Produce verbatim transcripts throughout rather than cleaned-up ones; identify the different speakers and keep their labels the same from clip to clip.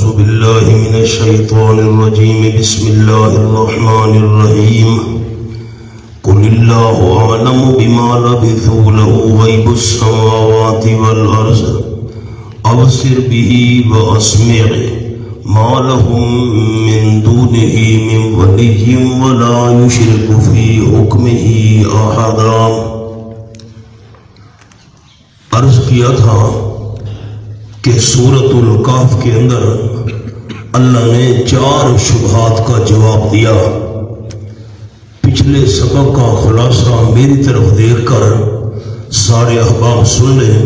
Speaker 1: بالله من الشيطان الرجيم بسم الله الرحمن الرحيم قل الله أعلم بما لبثوا له غيب السماوات والأرض أبصر به وأسمع ما لهم من دونه من ولي ولا يشرك في حكمه أحدا۔ عرض کیا تھا کہ سورۃ الکہف کے اندر اللہ نے چار شبہات کا جواب دیا۔ پچھلے سبق کا خلاصہ میری طرف دیکھ کر سارے احباب سن لیں۔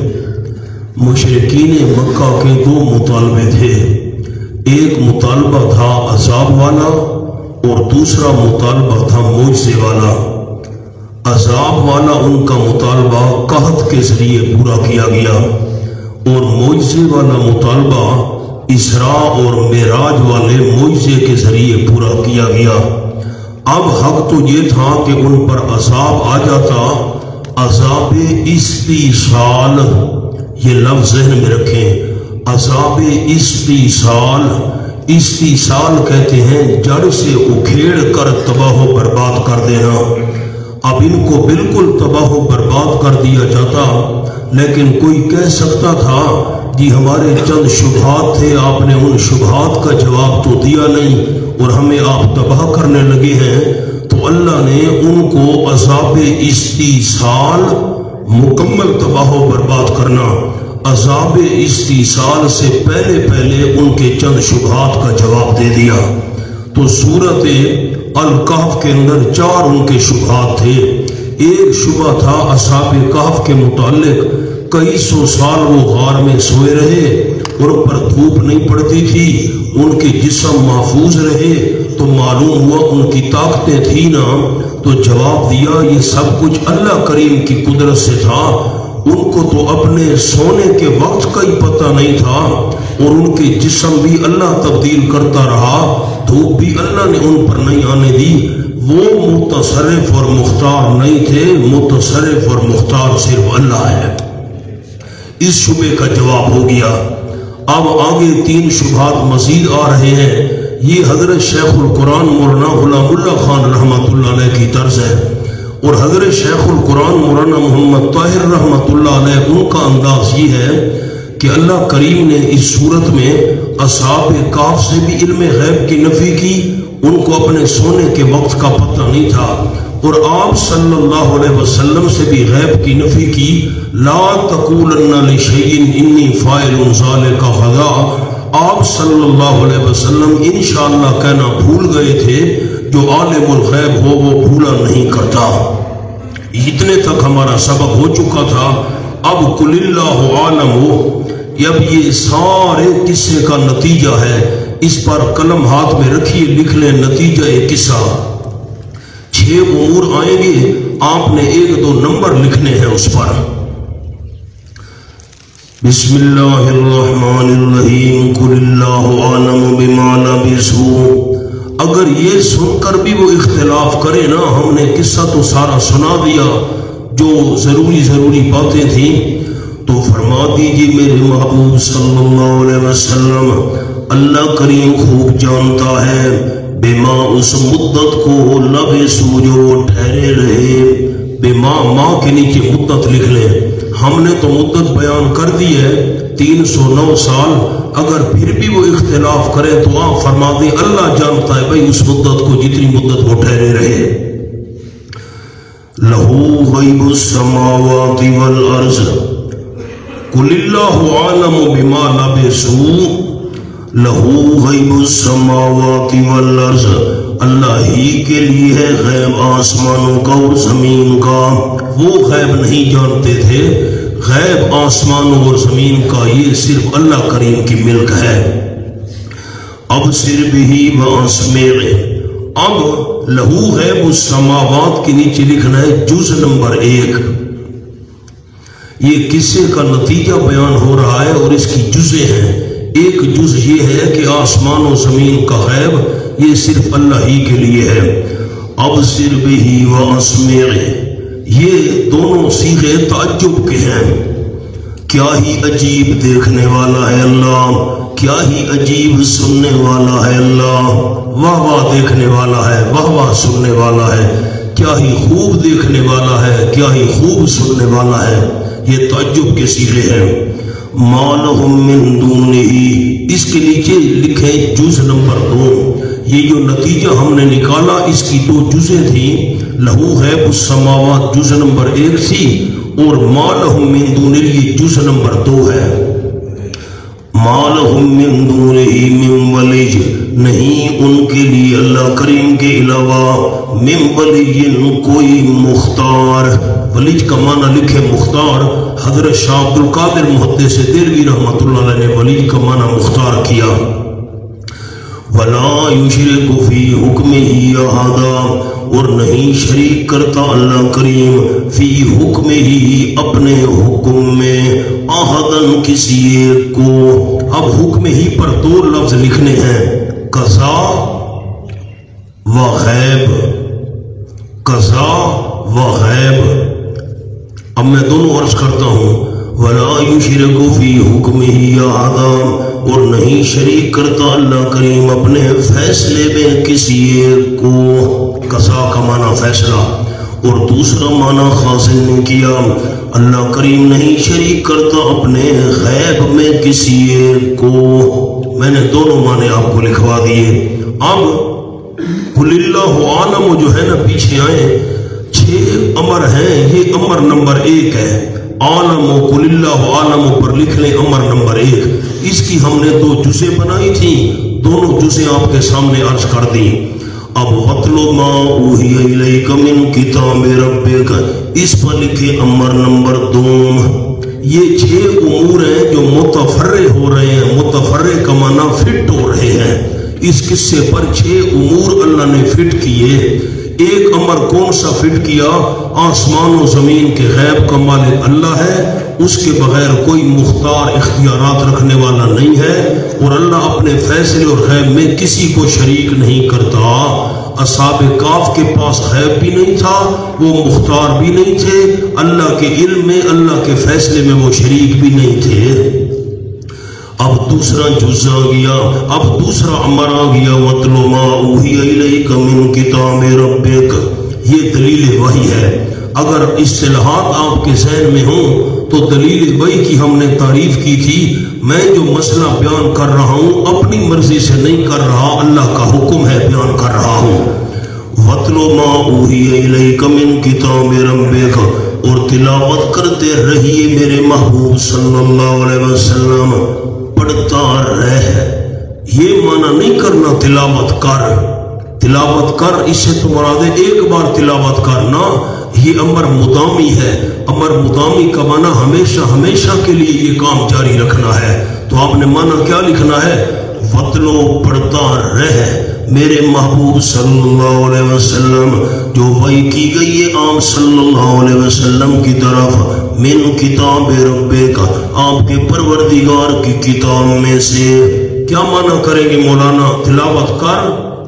Speaker 1: مشرکین مکہ کے دو مطالبے تھے، ایک مطالبہ تھا عذاب والا اور دوسرا مطالبہ تھا معجزے والا۔ عذاب والا ان کا مطالبہ قحط کے ذریعے پورا کیا گیا اور معجزے والا مطالبہ اسراء اور معراج والے معجزے کے ذریعے پورا کیا گیا۔ اب حق تو یہ تھا کہ ان پر عذاب آ جاتا، عذاب استیصال، یہ لفظ ذہن میں رکھیں، عذاب استیصال۔ استیصال کہتے ہیں جڑ سے اکھیڑ کر تباہ و برباد کر دینا۔ اب ان کو بالکل تباہ و برباد کر دیا جاتا، لیکن کوئی کہہ سکتا تھا جی ہمارے چند شبہات تھے، آپ نے ان شبہات کا جواب تو دیا نہیں اور ہمیں آپ تباہ کرنے لگے ہیں۔ تو اللہ نے ان کو عذاب استیصال، مکمل تباہ و برباد کرنا، عذاب استیصال سے پہلے پہلے ان کے چند شبہات کا جواب دے دیا۔ تو سورۃ الکہف کے اندر چار ان کے شبہات تھے۔ ایک شبہ تھا اصحاب کہف کے متعلق، کئی سو سال وہ غار میں سوئے رہے، ان پر دھوپ نہیں پڑتی تھی، ان کے جسم محفوظ رہے، تو معلوم ہوا ان کی طاقتیں تھی نا۔ تو جواب دیا یہ سب کچھ اللہ کریم کی قدرت سے تھا، ان کو تو اپنے سونے کے وقت کا ہی پتہ نہیں تھا، اور ان کے جسم بھی اللہ تبدیل کرتا رہا، دھوپ بھی اللہ نے ان پر نہیں آنے دی۔ وہ متصرف اور مختار نہیں تھے، متصرف اور مختار صرف اللہ ہے۔ اس شبے کا جواب ہو گیا۔ اب آگے تین شبہات مزید آ رہے ہیں۔ یہ حضرت شیخ القرآن مولانا غلام اللہ خان رحمۃ اللہ علیہ کی طرز ہے، اور حضرت شیخ القرآن مولانا محمد طاہر رحمۃ اللہ علیہ ان کا انداز یہ ہے کہ اللہ کریم نے اس صورت میں اصحاب کہف سے بھی علم غیب کی نفی کی، ان کو اپنے سونے کے وقت کا پتہ نہیں تھا، اور آپ صلی اللہ علیہ وسلم سے بھی غیب کی نفی کی۔ لا تقولن لشیء انی فاعل ذلک غدا، آپ صلی اللہ علیہ وسلم انشاءاللہ کہنا بھول گئے تھے، جو عالم الغیب ہو وہ بھولا نہیں کرتا۔ اتنے تک ہمارا سبق ہو چکا تھا۔ اب قل اللہ عالم ہو، اب یہ سارے قصے کا نتیجہ ہے، اس پر قلم ہاتھ میں رکھیے، لکھ لیں نتیجہ قصہ۔ چھ امور آئیں گے، آپ نے ایک دو نمبر لکھنے ہیں اس پر۔ بسم اللہ الرحمن الرحیم قل اللہ اعلم بما لبثوا۔ اگر یہ سن کر بھی وہ اختلاف کرے نا، ہم نے قصہ تو سارا سنا دیا، جو ضروری ضروری باتیں تھیں، تو فرما دیجیے میرے محبوب صلی اللہ علیہ وسلم، اللہ کریم خوب جانتا ہے بما اس مدت کو لبثوا جو ٹھہرے رہے۔ بما ماں کے نیچے مدت لکھ لیں، ہم نے تو مدت بیان کر دی ہے تین سو نو سال، اگر پھر بھی وہ اختلاف کرے تو آپ فرما دیں اللہ جانتا ہے بھائی اس مدت کو جتنی مدت وہ ٹھہرے رہے۔ لہو غیب السماوات والارض قل اللہ عالم بما لبثوا، لہو غیب السماوات والارض، اللہ ہی کے لیے ہے غیب آسمانوں کا اور زمین کا۔ وہ غیب نہیں جانتے تھے، غیب آسمانوں اور زمین کا یہ صرف اللہ کریم کی ملک ہے۔ ابصر بہ واسمع، اب لہو غیب السماوات کے نیچے لکھنا ہے جز نمبر ایک۔ یہ قصے کا نتیجہ بیان ہو رہا ہے اور اس کی جزیں ہیں۔ ایک جز یہ ہے کہ آسمان و زمین کا غیب یہ صرف اللہ ہی کے لیے ہے۔ ابصر بہ واسمع، یہ دونوں صیغے تعجب کے ہیں۔ کیا ہی عجیب دیکھنے والا ہے اللہ، کیا ہی عجیب سننے والا ہے اللہ، واہ واہ دیکھنے والا ہے، واہ واہ سننے والا ہے، کیا ہی خوب دیکھنے والا ہے، کیا ہی خوب سننے والا ہے۔ یہ تعجب کے صیغے ہیں۔ ما لہم من دونہ، اس کے نیچے لکھے جز نمبر دو۔ یہ جو نتیجہ ہم نے نکالا اس کی دو جزیں تھیں، لہو غیب السماوات جز نمبر ایک تھی اور ما لہم من دونہ یہ جز نمبر دو ہے۔ ما لہم من دونہ من ولی، نہیں ان کے لیے اللہ کریم کے علاوہ من ولی کوئی مختار۔ ولی کا معنی لکھے مختار، حضرت شاہ عبد القادر محدث دہلوی رحمۃ اللہ علیہ نے ولی کا معنی مختار کیا۔ ولا یشرک فی حکمہ احدا، اور نہیں شریک کرتا اللہ کریم فی حکمہ اپنے حکم میں احدن کسی ایک کو۔ اب حکم ہی پر دو لفظ لکھنے ہیں، قضا و غیب، قضا و غیب۔ اب میں دونوں عرض کرتا ہوں، ولا یشرک فی حکمہ احدا، اور نہیں شریک کرتا اللہ کریم اپنے فیصلے میں کسی ایک کو۔ قضا کا معنی فیصلہ، اور دوسرا معنی خاصن نے کیا، اللہ کریم نہیں شریک کرتا اپنے غیب میں کسی ایک کو۔ میں نے دونوں معنی آپ کو لکھوا دیے۔ اب قل اللہ عالم جو ہے نا پیچھے آئے، چھ امر ہیں، یہ امر نمبر ایک ہے۔ عالم و قل اللہ عالم پر لکھ لیں امر نمبر ایک۔ اس کی ہم نے دو جزیں بنائی تھیں، دونوں جزیں آپ کے سامنے عرض کر دی۔ اب وَاتْلُ مَا أُوحِيَ إِلَيْكَ مِنْ كِتَابِ رَبِّكَ، اس پر لکھے امر نمبر دو۔ یہ چھ امور ہیں جو متفرع ہو رہے ہیں، متفرع کا معنی فٹ ہو رہے ہیں۔ اس قصے پر چھ امور اللہ نے فٹ کیے۔ ایک امر کون سا فٹ کیا؟ آسمان و زمین کے غیب کا مالک اللہ ہے، اس کے بغیر کوئی مختار اختیارات رکھنے والا نہیں ہے، اور اللہ اپنے فیصلے اور غیب میں کسی کو شریک نہیں کرتا۔ اصحاب کاف کے پاس غیب بھی نہیں تھا، وہ مختار بھی نہیں تھے، اللہ کے علم میں اللہ کے فیصلے میں وہ شریک بھی نہیں تھے۔ اب دوسرا جز آ گیا، اب دوسرا امر آ گیا، وَاتْلُ مَا أُوحِيَ إِلَيْكَ مِنْ كِتَابِ رَبِّكَ۔ یہ دلیل وحی ہے۔ اگر اصطلاحات آپ کے ذہن میں ہوں تو دلیل وحی کی ہم نے تعریف کی تھی۔ میں جو مسئلہ بیان کر رہا ہوں اپنی مرضی سے نہیں کر رہا، اللہ کا حکم ہے بیان کر رہا ہوں۔ وَاتْلُ مَا أُوحِيَ إِلَيْكَ مِنْ كِتَابِ رَبِّكَ، اور تلاوت کرتے رہیے میرے محبوب صلی اللہ علیہ وسلم، پڑھتا رہ۔ یہ معنی نہیں کرنا تلاوت کر، تلاوت کر اس سے تو مراد ہے ایک بار تلاوت کرنا۔ یہ امر مدامی ہے، امر مدامی کا معنی ہمیشہ ہمیشہ کے لیے یہ کام جاری رکھنا ہے۔ تو آپ نے معنی کیا لکھنا ہے؟ وَاتْلُ، پڑھتا رہ میرے محبوب صلی اللہ علیہ وسلم، جو وحی کی گئی ہے آپ صلی اللہ علیہ وسلم کی طرف، من کتاب ربک، آپ کے پروردگار کی کتاب میں سے۔ کیا معنی کریں گے مولانا؟ تلاوت کر،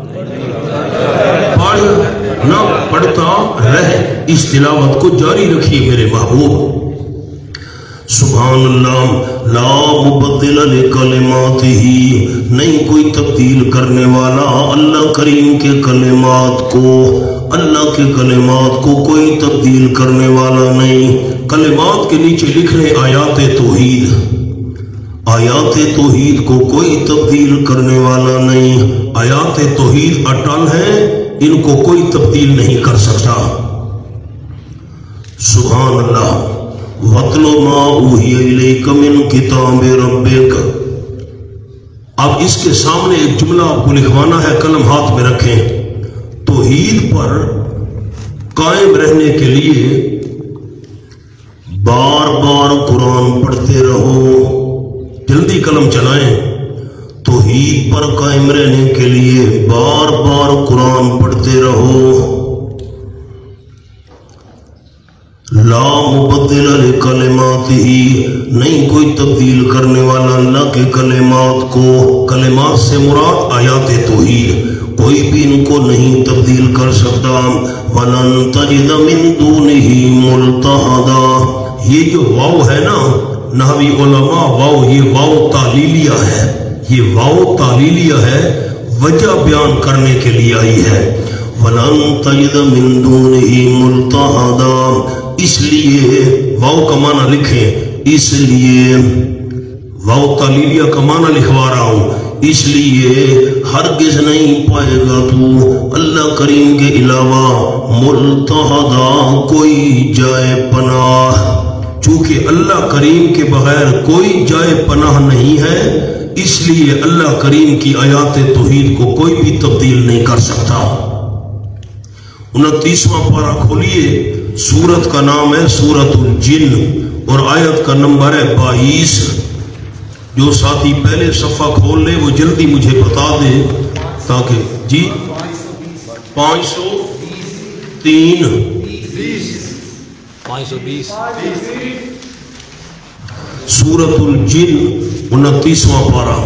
Speaker 1: پڑھ نہ، پڑھتا رہ، اس تلاوت کو جاری رکھیے میرے محبوب۔ سبحان اللہ، لا مبدل لکلماتہ، نہیں کوئی تبدیل کرنے والا اللہ کریم کے کلمات کو، اللہ کے کلمات کو کوئی تبدیل کرنے والا نہیں۔ کلمات کے نیچے لکھ رہے آیات توحید، آیات توحید کو کوئی تبدیل کرنے والا نہیں۔ آیات توحید اٹل ہیں، ان کو کوئی تبدیل نہیں کر سکتا۔ سبحان اللہ۔ وَاتْلُ مَا أُوحِيَ إِلَيْكَ مِنْ كِتَابِ رَبِّكَ۔ اب اس کے سامنے ایک جملہ آپ کو لکھوانا ہے، قلم ہاتھ میں رکھیں۔ توحید پر قائم رہنے کے لیے بار بار قرآن پڑھتے رہو، جلدی قلم چلائیں۔ توحید پر قائم رہنے کے لیے بار بار قرآن پڑھتے رہو۔ لا مبدل لکلماتہ، نہیں کوئی تبدیل کرنے والا اللہ کے کلمات کو۔ کلمات سے مراد آیات توحید، کوئی بھی ان کو نہیں تبدیل کر سکتا۔ وَلَن تَجِدَ مِن دُونِهِ مُلْتَحَدًا، یہ جو واو ہے نا، نحوی علماء واو، یہ واو تعلیلیہ ہے، یہ واو تعلیلیہ ہے، وجہ بیان کرنے کے لیے آئی ہے۔ وَلَن تَجِدَ مِن دُونِهِ مُلْتَحَدًا، اس لیے واو کا معنی لکھیں، اس لیے واو تعلیلیہ کا معنی لکھوا رہا ہوں، اس لیے ہرگز نہیں پائے گا تو اللہ کریم کے علاوہ ملتحدا کوئی جائے پناہ، چونکہ اللہ کریم کے بغیر کوئی جائے پناہ نہیں ہے، اس لیے اللہ کریم کی آیات توحید کو کوئی بھی تبدیل نہیں کر سکتا۔ انتیسواں پارہ کھولیے، سورت کا نام ہے سورت الجن اور آیت کا نمبر ہے بائیس۔ جو ساتھی پہلے صفحہ کھول لے وہ جلدی مجھے بتا دے تاکہ جی پانچ سو تین
Speaker 2: پانچ سو بیس
Speaker 1: سورت الجن انتیسواں پارہ۔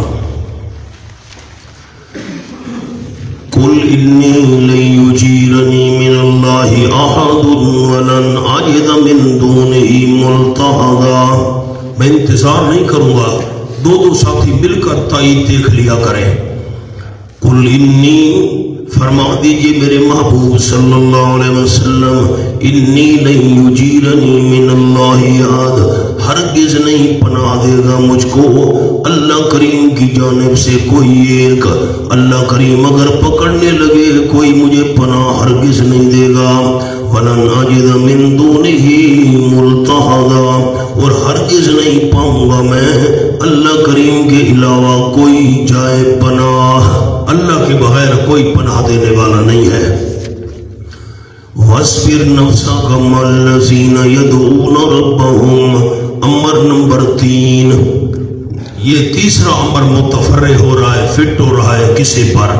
Speaker 1: قل انی لن یجیرنی من اللہ احد ولن اجد من دونہ ملتحدا، میں انتظار نہیں کروں گا، دو دو ساتھی مل کر تائید دیکھ لیا کریں۔ قل انی، فرما دیجئے میرے محبوب صلی اللہ علیہ وسلم، انی لن یجیرنی من اللہ احد، ہرگز نہیں پناہ دے گا مجھ کو اللہ کریم کی جانب سے کوئی ایک، اللہ کریم اگر پکڑنے لگے کوئی مجھے پناہ ہرگز نہیں دے گا۔ وَلَنْ أَجِدَ مِن دُونِهِ مُلْتَحَدًا، اور ہرگز نہیں پاؤں گا میں اللہ کریم کے علاوہ کوئی جائے پناہ، اللہ کے بغیر کوئی پناہ دینے والا نہیں ہے۔ وَاصْبِرْ نَفْسَكَ مَعَ الَّذِينَ يَدْعُونَ رَبَّهُمْ، امر نمبر تین، یہ تیسرا امر متفرع ہو رہا ہے، فٹ ہو رہا ہے کسی پر،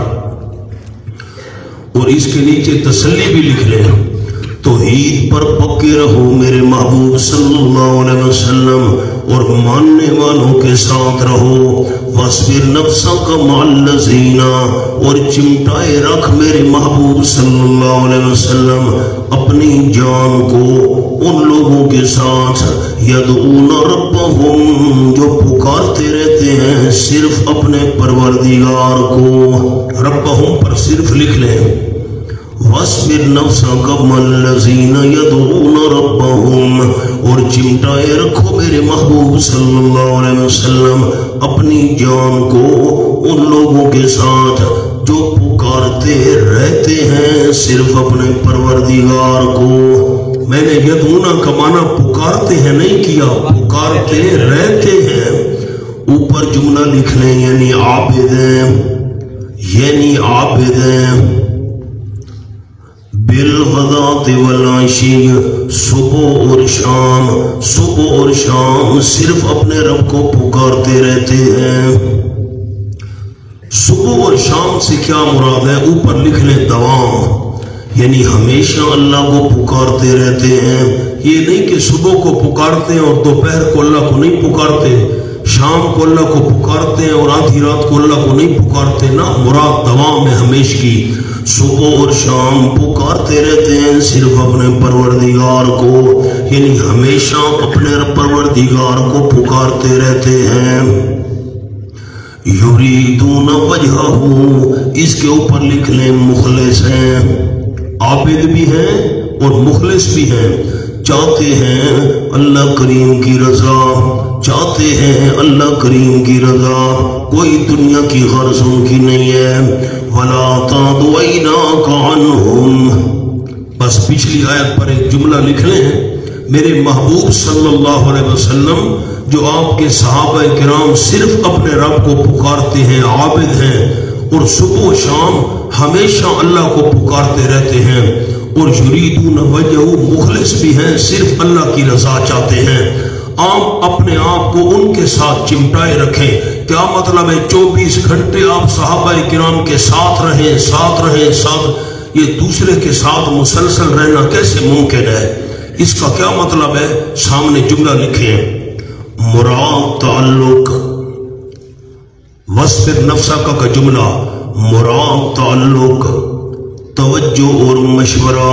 Speaker 1: اور اس کے نیچے تسلی بھی لکھ لیں، توحید پر پکے رہو میرے محبوب صلی اللہ علیہ وسلم اور ماننے والوں کے ساتھ رہو۔ وَاصْبِرْ نَفْسَكَ مَعَ الَّذِينَ، اور چمٹائے رکھ میرے محبوب صلی اللہ علیہ وسلم اپنی جان کو ان لوگوں کے ساتھ، یدعون ربہم، جو پکارتے رہتے ہیں صرف اپنے پروردگار کو، ربہم پر صرف لکھ لیں۔ وَاصْبِرْ نَفْسَكَ مَعَ الَّذِينَ يَدْعُونَ رَبَّهُمْ، اور چمٹائے رکھو میرے محبوب صلی اللہ علیہ وسلم اپنی جان کو ان لوگوں کے ساتھ جو پکارتے رہتے ہیں صرف اپنے پروردگار کو۔ میں نے یدعونا کا معنی پکارتے ہیں نہیں کیا، پکارتے رہتے ہیں، اوپر جملہ لکھ لیں، یعنی عابد ہیں، یعنی عابد ہیں، بالغداۃ والعشی، صبح اور شام، صبح اور شام صرف اپنے رب کو پکارتے رہتے ہیں۔ صبح اور شام سے کیا مراد ہے؟ اوپر لکھ لیں دوام، یعنی ہمیشہ اللہ کو پکارتے رہتے ہیں۔ یہ نہیں کہ صبح کو پکارتے ہیں اور دوپہر کو اللہ کو نہیں پکارتے، شام کو اللہ کو پکارتے ہیں اور آدھی رات کو اللہ کو نہیں پکارتے، نہ، مراد دوام ہے ہمیشگی، صبح اور شام پکارتے رہتے ہیں صرف اپنے پروردگار کو، یعنی ہمیشہ اپنے پروردگار کو پکارتے رہتے ہیں۔ یریدون وجہہ، اس کے اوپر لکھ لیں مخلص ہیں، عابد بھی ہیں اور مخلص بھی ہیں، چاہتے ہیں اللہ کریم کی رضا، چاہتے ہیں اللہ کریم کی رضا، کوئی دنیا کی غرض ان کی نہیں ہے۔ وَلَا تَعْدُ عَيْنَاكَ عَنْهُمْ، بس پچھلی آیت پر ایک جملہ لکھ لیں، میرے محبوب صلی اللہ علیہ وسلم جو آپ کے صحابہ کرام صرف اپنے رب کو پکارتے ہیں، عابد ہیں اور صبح و شام ہمیشہ اللہ کو پکارتے رہتے ہیں، اور یریدون وجہہ، مخلص بھی ہیں، صرف اللہ کی رضا چاہتے ہیں۔ آپ اپنے آپ کو ان کے ساتھ چمٹائے رکھیں۔ کیا مطلب ہے چوبیس گھنٹے آپ صحابہ کرام کے ساتھ رہیں، ساتھ رہیں، ساتھ، یہ دوسرے کے ساتھ مسلسل رہنا کیسے ممکن ہے؟ اس کا کیا مطلب ہے؟ سامنے جملہ لکھیں، مراد تعلق، وَاصْبِرْ نَفْسَكَ کا جملہ، مراد تعلق، توجہ اور مشورہ،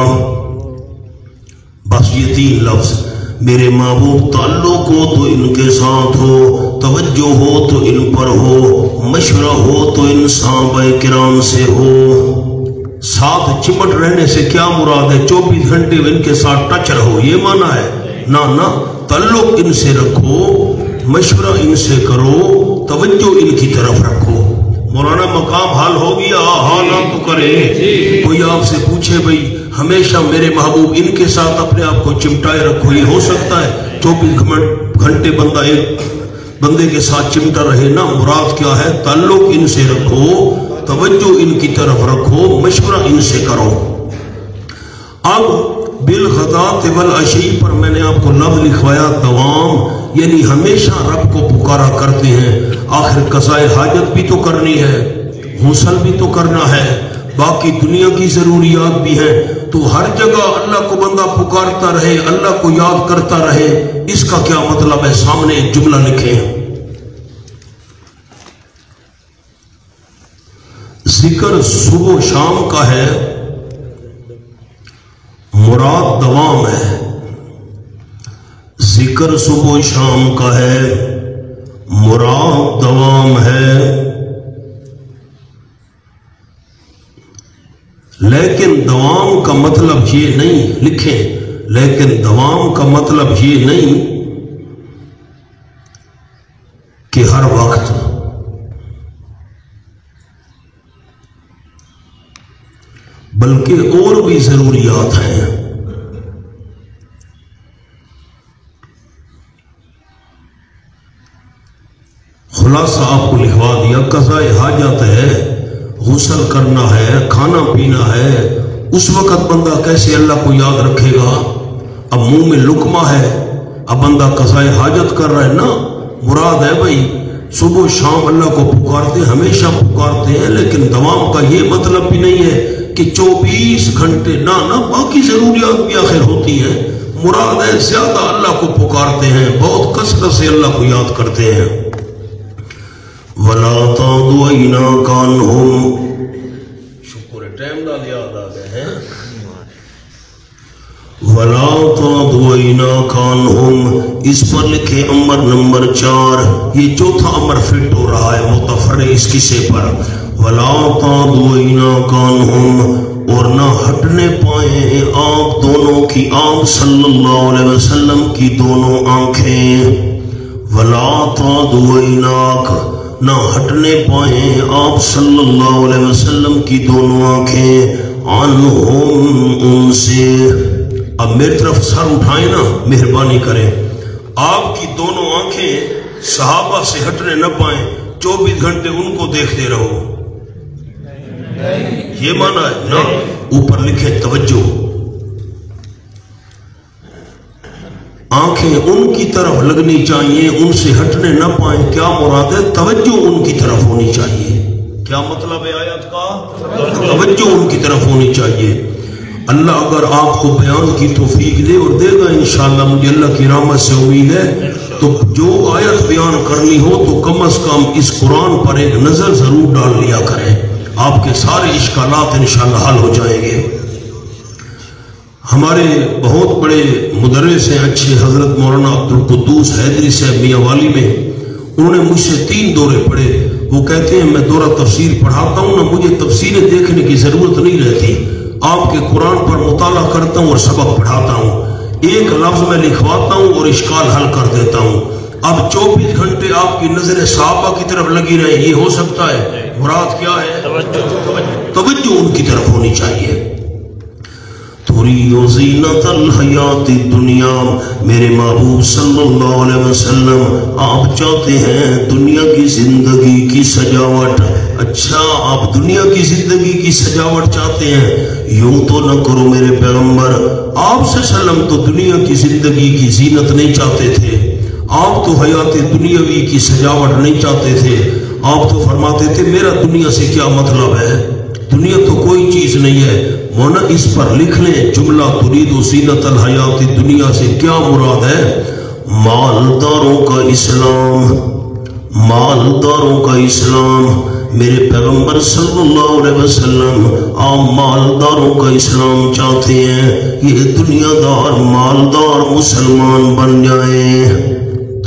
Speaker 1: بس یہ تین لفظ۔ میرے محبوب تعلق ہو تو ان کے ساتھ ہو، توجہ ہو تو ان پر ہو، مشورہ ہو تو ان صحابہ کرام سے ہو۔ ساتھ چمٹ رہنے سے کیا مراد ہے؟ چوبیس گھنٹے ان کے ساتھ ٹچ رہو، یہ معنی ہے؟ نہ نہ، تعلق ان سے رکھو، مشورہ ان سے کرو، توجہ ان کی طرف رکھو۔ مولانا مقام حال ہو گیا؟ ہاں نہ تو کرے۔ کوئی آپ سے پوچھے بھئی ہمیشہ میرے محبوب ان کے ساتھ اپنے آپ کو چمٹائے رکھو، یہ ہو سکتا ہے؟ چوبیس گھنٹے بندہ ایک بندے کے ساتھ چمٹا رہے نا، مراد کیا ہے؟ تعلق ان سے رکھو، توجہ ان کی طرف رکھو، مشورہ ان سے کرو۔ اب بالغداۃ والعشی پر میں نے آپ کو لفظ لکھوایا دوام، یعنی ہمیشہ رب کو پکارا کرتے ہیں۔ آخر قضاء حاجت بھی تو کرنی ہے، غسل بھی تو کرنا ہے، باقی دنیا کی ضروریات بھی ہیں، تو ہر جگہ اللہ کو بندہ پکارتا رہے، اللہ کو یاد کرتا رہے، اس کا کیا مطلب ہے؟ سامنے ایک جملہ لکھیں، ذکر صبح و شام کا ہے، مراد دوام ہے۔ ذکر صبح و شام کا ہے، مراد دوام ہے، لیکن دوام کا مطلب یہ نہیں، لکھیں، لیکن دوام کا مطلب یہ نہیں کہ ہر وقت، بلکہ اور بھی ضروریات ہیں۔ خلاصہ آپ کو لکھوا دیا، قضاء حاجت ہے، غسل کرنا ہے، کھانا پینا ہے، اس وقت بندہ کیسے اللہ کو یاد رکھے گا؟ اب منہ میں لقمہ ہے، اب بندہ قضاء حاجت کر رہا ہے نا، مراد ہے بھائی صبح و شام اللہ کو پکارتے، ہمیشہ پکارتے ہیں، لیکن دوام کا یہ مطلب بھی نہیں ہے کہ چوبیس گھنٹے، نہ نہ، باقی ضروریات بھی آخر ہوتی ہیں، مراد ہے زیادہ اللہ کو پکارتے ہیں، بہت کثرت سے اللہ کو یاد کرتے ہیں۔ وَلَا تَعْدُ عَيْنَاكَ عَنْهُمْ، شکر ہے ٹائم ڈال یاد آ گئے ہیں۔ وَلَا تَعْدُ عَيْنَاكَ عَنْهُمْ، اس پر لکھے امر نمبر چار، یہ چوتھا امر فٹ ہو رہا ہے متفرع اس قصے پر۔ وَلَا تَعْدُ عَيْنَاكَ عَنْهُمْ، اور نہ ہٹنے پائیں آپ دونوں کی، آپ صلی اللہ علیہ وسلم کی دونوں آنکھیں۔ وَلَا تَعْدُ عَيْنَاكَ، نہ ہٹنے پائیں آپ صلی اللہ علیہ وسلم کی دونوں آنکھیں، عنہم، ان سے۔ اب میری طرف سر اٹھائیں نا، مہربانی کریں، آپ کی دونوں آنکھیں صحابہ سے ہٹنے نہ پائیں، چوبیس گھنٹے ان کو دیکھتے رہو، یہ معنی ہے نا؟ اوپر لکھے توجہ، آنکھیں ان کی طرف لگنی چاہیے، ان سے ہٹنے نہ پائیں، کیا مراد ہے؟ توجہ ان کی طرف ہونی چاہیے۔ کیا مطلب ہے آیت کا؟ توجہ ان کی طرف ہونی چاہیے۔ اللہ اگر آپ کو بیان کی توفیق دے، اور دے گا انشاءاللہ، مجھے اللہ کی رحمت سے امید ہے، تو جو آیت بیان کرنی ہو تو کم از کم اس قرآن پر ایک نظر ضرور ڈال لیا کریں، آپ کے سارے اشکالات انشاءاللہ حل ہو جائیں گے۔ ہمارے بہت بڑے مدرس ہیں اچھے، حضرت مولانا عبدالقدوس حیدری صاحب میاں والی میں، انہوں نے مجھ سے تین دورے پڑھے۔ وہ کہتے ہیں میں دورہ تفسیر پڑھاتا ہوں نا، مجھے تفسیریں دیکھنے کی ضرورت نہیں رہتی، آپ کے قرآن پر مطالعہ کرتا ہوں اور سبق پڑھاتا ہوں، ایک لفظ میں لکھواتا ہوں اور اشکال حل کر دیتا ہوں۔ اب چوبیس گھنٹے آپ کی نظر صحابہ کی طرف لگی رہے، یہ ہو سکتا ہے؟ مراد کیا ہے؟ توجہ ان کی طرف ہونی چاہیے۔ تريد زینت الحیات الدنیا، میرے محبوب صلی اللہ علیہ وسلم آپ چاہتے ہیں دنیا کی زندگی کی سجاوٹ۔ اچھا، آپ دنیا کی زندگی کی سجاوٹ چاہتے ہیں؟ یوں تو نہ کرو میرے پیغمبر، آپ صلی اللہ علیہ وسلم تو دنیا کی زندگی کی زینت نہیں چاہتے تھے، آپ تو حیات دنیاوی کی سجاوٹ نہیں چاہتے تھے، آپ تو فرماتے تھے میرا دنیا سے کیا مطلب ہے، دنیا تو کوئی چیز نہیں ہے۔ مونا اس پر لکھ لیں جملہ ترید و زینت الحیات دنیا سے کیا مراد ہے؟ مالداروں کا اسلام، مالداروں کا اسلام۔ میرے پیغمبر صلی اللہ علیہ وسلم آپ مالداروں کا اسلام چاہتے ہیں، یہ دنیا دار مالدار مسلمان بن جائیں،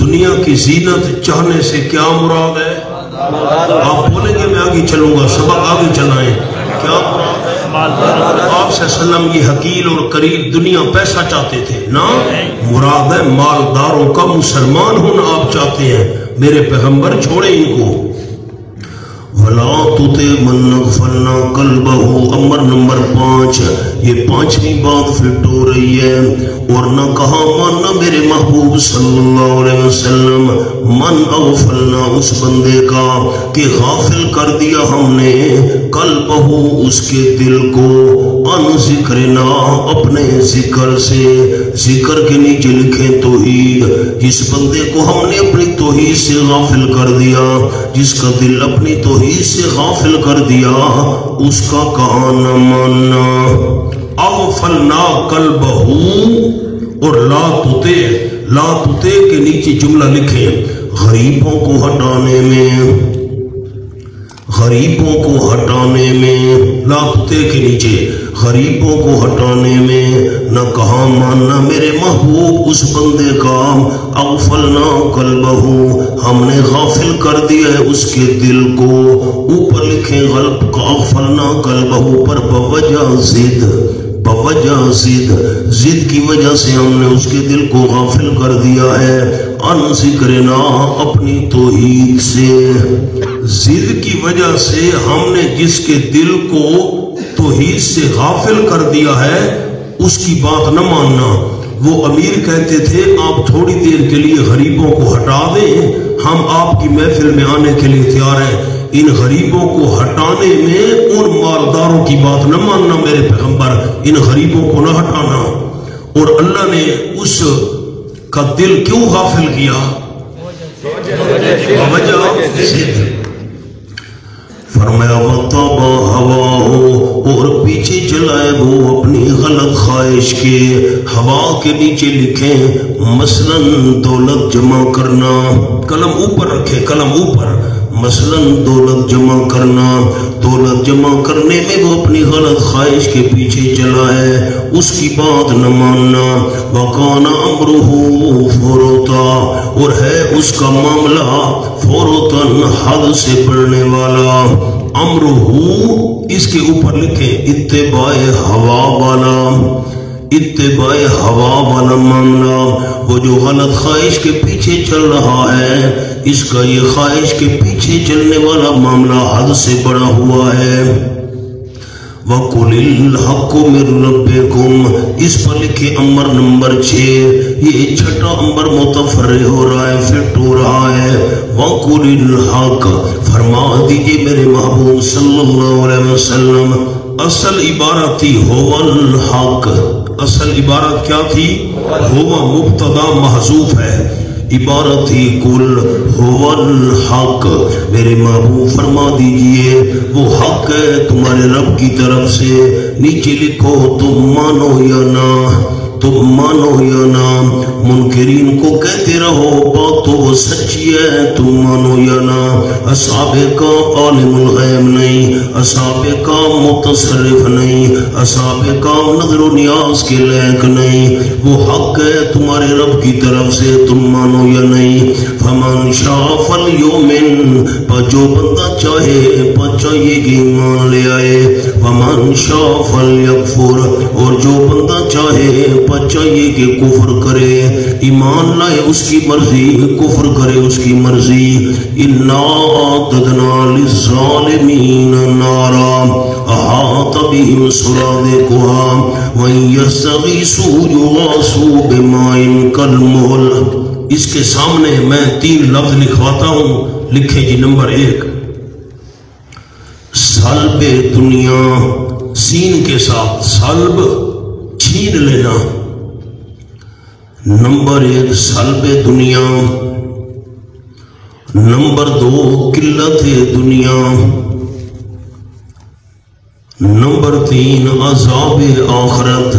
Speaker 1: دنیا کی زینت چاہنے سے کیا مراد ہے؟ آپ بولیں گے میں آگے چلوں گا، سبق آگے چلائیں، کیا مراد ہے؟ آپ صلی اللہ علیہ وسلم یہ حقیل اور قریب دنیا پیسہ چاہتے تھے نا، مراد ہے مالداروں کا مسلمان ہونا آپ چاہتے ہیں، میرے پیغمبر چھوڑیں ان کو۔ وَلَا تُطِعْ مَنْ أَغْفَلْنَا قَلْبَهُ، امر نمبر پانچ، یہ پانچویں بات فٹ ہو رہی ہے، اور نہ کہا ماننا میرے محبوب صلی اللہ علیہ وسلم من اغفلنا، اس بندے کا کہ غافل کر دیا ہم نے قلبہ، اس کے دل کو، ان ذکرنا، اپنے ذکر سے، ذکر کے نیچے لکھیں توحید، جس بندے کو ہم نے اپنی توحید سے غافل کر دیا، جس کا دل اپنی توحید سے غافل کر دیا، اس کا کہا نہ ماننا۔ اغفلنا قلبہ، اور لا تطع، لا تطع کے نیچے جملہ لکھیں غریبوں کو ہٹانے میں، غریبوں کو ہٹانے میں، لا تطع کے نیچے غریبوں کو ہٹانے میں، نہ کہا ماننا میرے محبوب اس بندے کا، اغفلنا قلبہ، ہم نے غافل کر دیا ہے اس کے دل کو، اوپر لکھیں غلب کا اغفلنا قلبہ پر بوجہ زد، بوجہ زد، زد کی وجہ سے ہم نے اس کے دل کو غافل کر دیا ہے، ان ذکرنا، اپنی توحید سے، زد کی وجہ سے ہم نے جس کے دل کو توحید سے غافل کر دیا ہے اس کی بات نہ ماننا۔ وہ امیر کہتے تھے آپ تھوڑی دیر کے لیے غریبوں کو ہٹا دیں، ہم آپ کی محفل میں آنے کے لیے تیار ہیں، ان غریبوں کو ہٹانے میں ان مالداروں کی بات نہ ماننا میرے پیغمبر، ان غریبوں کو نہ ہٹانا۔ اور اللہ نے اس کا دل کیوں غافل کیا؟ وجہ زد، فرمایا وَطَبَ هَوَاهُ، اور پیچھے چلائے وہ اپنی غلط خواہش کے، ہوا کے نیچے لکھیں مثلا دولت جمع کرنا، قلم اوپر رکھیں، قلم اوپر، مثلا دولت جمع کرنا، دولت جمع کرنے میں وہ اپنی غلط خواہش کے پیچھے چلا ہے، اس کی بات نہ ماننا، وَقَانَ أَمْرُهُ فُرُطًا، اور ہے اس کا معاملہ فُرُطًا، حد سے بڑھنے والا، امرہ اس کے اوپر لکھیں اتباع ہوا والا، اتباع ہوا والا معاملہ، وہ جو غلط خواہش کے پیچھے چل رہا ہے، اس کا یہ خواہش کے پیچھے چلنے والا معاملہ حد سے بڑا ہوا ہے۔ وَقُلِ الْحَقُّ مِن رَبِّكُمْ، اس پر لکھے امر نمبر چھ، یہ چھٹا امر متفرع ہو رہا ہے، فٹ ہو رہا ہے۔ وَقُلِ الْحَقُّ، فرما دیجئے میرے محبوب صلی اللہ علیہ وسلم، اصل عبارت تھی هو الحق، اصل عبارت کیا تھی؟ ہوا مبتدا محذوف ہے، عبارت تھی کل هو الحق، میرے محبوب فرما دیجئے وہ حق ہے تمہارے رب کی طرف سے، نیچے لکھو تم مانو یا نہ، تم مانو یا نہ، منکرین کو کہتے رہو بات تو وہ سچی ہے، تم مانو یا نہ، اصحاب کا عالم الغیب نہیں، اصحاب کا متصرف نہیں، اصحاب کا نظر و نیاز کے لائق نہیں، وہ حق ہے تمہارے رب کی طرف سے، تم مانو یا نہیں۔ فمن شاء فلیؤمن، پر جو بندہ چاہے پر چاہیے کہ ایمان لے آئے، فمن شاء فلیکفر، اور جو بندہ چاہے پر چاہیے کہ کفر کرے، ایمان لائے اس کی مرضی، کفر کرے اس کی مرضی۔ اِنَّا أَعْتَدْنَا لِلظَّالِمِينَ نَارًا أَحَاطَ بِهِمْ سُرَادِقُهَا وَإِن يَسْتَغِيثُوا يُغَاثُوا بِمَاءٍ كَالْمُهْلِ۔ اس کے سامنے میں تین لفظ لکھواتا ہوں، لکھیں جی۔ نمبر ایک سلب دنیا، سین کے ساتھ سلب چھین لینا، نمبر ایک سلب دنیا، نمبر دو قلت دنیا، نمبر تین عذاب آخرت۔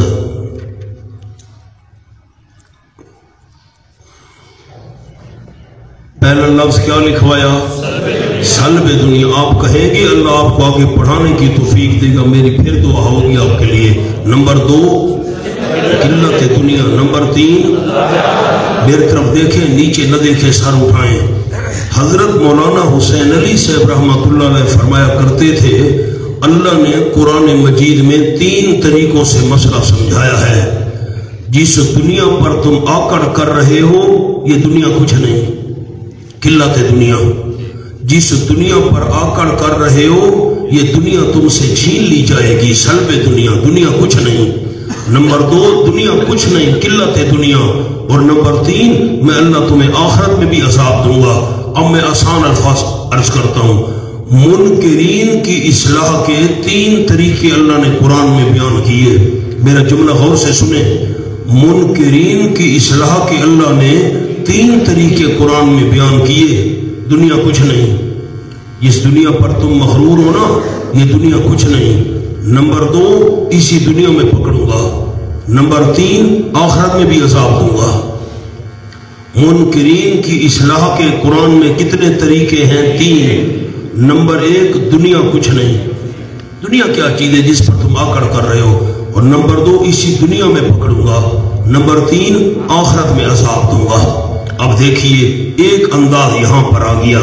Speaker 1: پہلا لفظ کیا لکھوایا؟ سلب دنیا۔ آپ کہیں گے اللہ آپ کو آگے پڑھانے کی توفیق دے گا، میری پھر دعا ہوگی آپ کے لیے۔ نمبر دو قلت دنیا۔ نمبر تین، میری طرف دیکھیں، نیچے نہ دیکھیں، سر اٹھائیں۔ حضرت مولانا حسین علی صاحب رحمۃ اللہ علیہ فرمایا کرتے تھے، اللہ نے قرآن مجید میں تین طریقوں سے مسئلہ سمجھایا ہے۔ جس دنیا پر تم آکڑ کر رہے ہو یہ دنیا کچھ نہیں، قلت دنیا۔ جس دنیا پر آکڑ کر رہے ہو یہ دنیا تم سے چھین لی جائے گی، سلب دنیا، دنیا کچھ نہیں۔ نمبر دو، دنیا کچھ نہیں، قلت دنیا۔ اور نمبر تین، میں اللہ تمہیں آخرت میں بھی عذاب دوں گا۔ اب میں آسان الفاظ عرض کرتا ہوں۔ منکرین کی اصلاح کے تین طریقے اللہ نے قرآن میں بیان کیے، میرا جملہ غور سے سنیں۔ منکرین کی اصلاح کے اللہ نے تین طریقے قرآن میں بیان کیے۔ دنیا کچھ نہیں، اس دنیا پر تم مغرور ہو نا، یہ دنیا کچھ نہیں۔ نمبر دو، اسی دنیا میں پکڑوں گا۔ نمبر تین، آخرت میں بھی عذاب دوں گا۔ منکرین کی اصلاح کے قرآن میں کتنے طریقے ہیں؟ تین۔ نمبر ایک، دنیا کچھ نہیں، دنیا کیا چیز ہے جس پر تم آکڑ کر رہے ہو۔ اور نمبر دو، اسی دنیا میں پکڑوں گا۔ نمبر تین، آخرت میں عذاب دوں گا۔ اب دیکھیے ایک انداز یہاں پر آ گیا،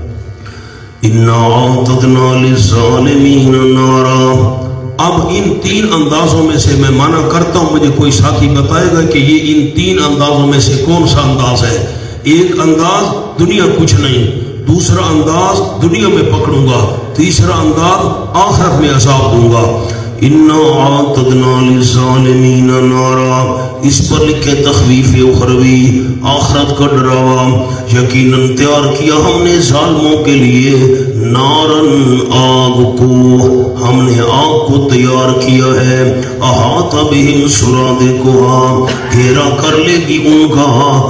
Speaker 1: اِنَّا أَعْتَدْنَا لِلظَّالِمِينَ نَارًا۔ اب ان تین اندازوں میں سے میں مانا کرتا ہوں، مجھے کوئی ساتھی بتائے گا کہ یہ ان تین اندازوں میں سے کون سا انداز ہے؟ ایک انداز دنیا کچھ نہیں، دوسرا انداز دنیا میں پکڑوں گا، تیسرا انداز آخرت میں عذاب دوں گا۔ اِنَّا أَعْتَدْنَا لِلظَّالِمِينَ نَارًا، اس پر لکھے تخویف اخروی، آخرت کا ڈراوا۔ یقیناً تیار کیا ہم نے ظالموں کے لیے نارن، آگ کو، ہم نے آگ کو تیار کیا ہے۔ احاط بہم سرادقها، گھیرا کر لے گی ان کا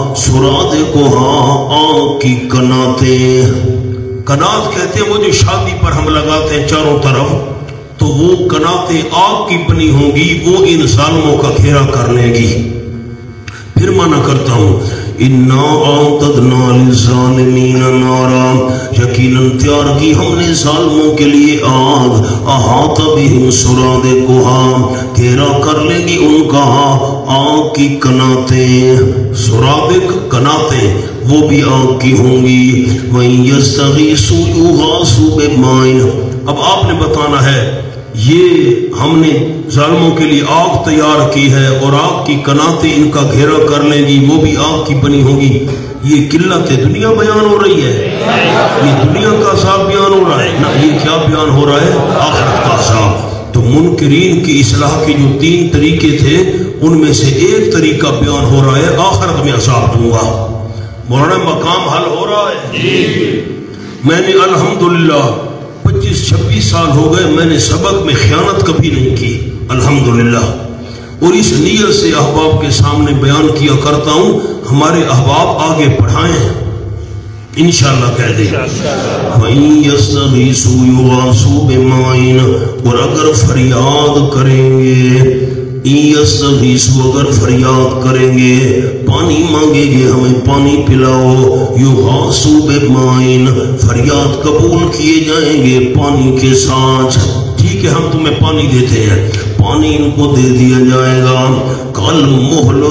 Speaker 1: سرادقها، آگ کی کناتیں۔ کنات کہتے ہیں وہ جو شادی پر ہم لگاتے ہیں چاروں طرف، تو وہ کناتیں آگ کی بنی ہوں گی، وہ ان ظالموں کا گھیرا کر لے گی۔ پھر مانا کرتا ہوں، اِنَّا أَعْتَدْنَا لِلظَّالِمِينَ نَارًا، یقیناً تیار کی ہم نے ظالموں کے لیے آگ۔ احاط بہم سرادقها، گھیرا کر لے گی ان کا آگ کی کناتیں۔ سرادق کناتیں وہ بھی آگ کی ہوں گی۔ وَإِن يَسْتَغِيثُوا يُغَاثُوا بِمَاءٍ۔ اب آپ نے بتانا ہے یہ ہم نے ظالموں کے لیے آگ تیار کی ہے اور آگ کی کناتیں ان کا گھیرا کر لیں گی، وہ بھی آگ کی بنی ہوگی۔ یہ قلت دنیا بیان ہو رہی ہے، یہ دنیا کا عذاب بیان ہو رہا ہے نا، یہ کیا بیان ہو رہا ہے؟ آخرت کا عذاب۔ تو منکرین کی اصلاح کے جو تین طریقے تھے ان میں سے ایک طریقہ بیان ہو رہا ہے، آخرت میں عذاب دوں گا۔ مولانا مقام حل ہو رہا ہے؟ میں نے الحمدللہ پچیس چھبیس سال ہو گئے، میں نے سبق میں خیانت کبھی نہیں کی، الحمدللہ۔ اور اس نیت سے احباب کے سامنے بیان کیا کرتا ہوں، ہمارے احباب آگے پڑھائیں، انشاءاللہ کہہ دیں۔ وَإِن يَسْتَغِيثُوا يُغَاثُوا بِمَاءٍ، اور اگر فریاد کریں گے، يَسْتَغِيثُوا، اگر فریاد کریں گے، پانی مانگیں گے ہمیں پانی پلاؤ، يُغَاثُوا بِمَاءٍ، فریاد قبول کیے جائیں گے پانی کے ساتھ۔ ٹھیک ہے ہم تمہیں پانی دیتے ہیں، پانی ان کو دے دیا جائے گا۔ کل محل،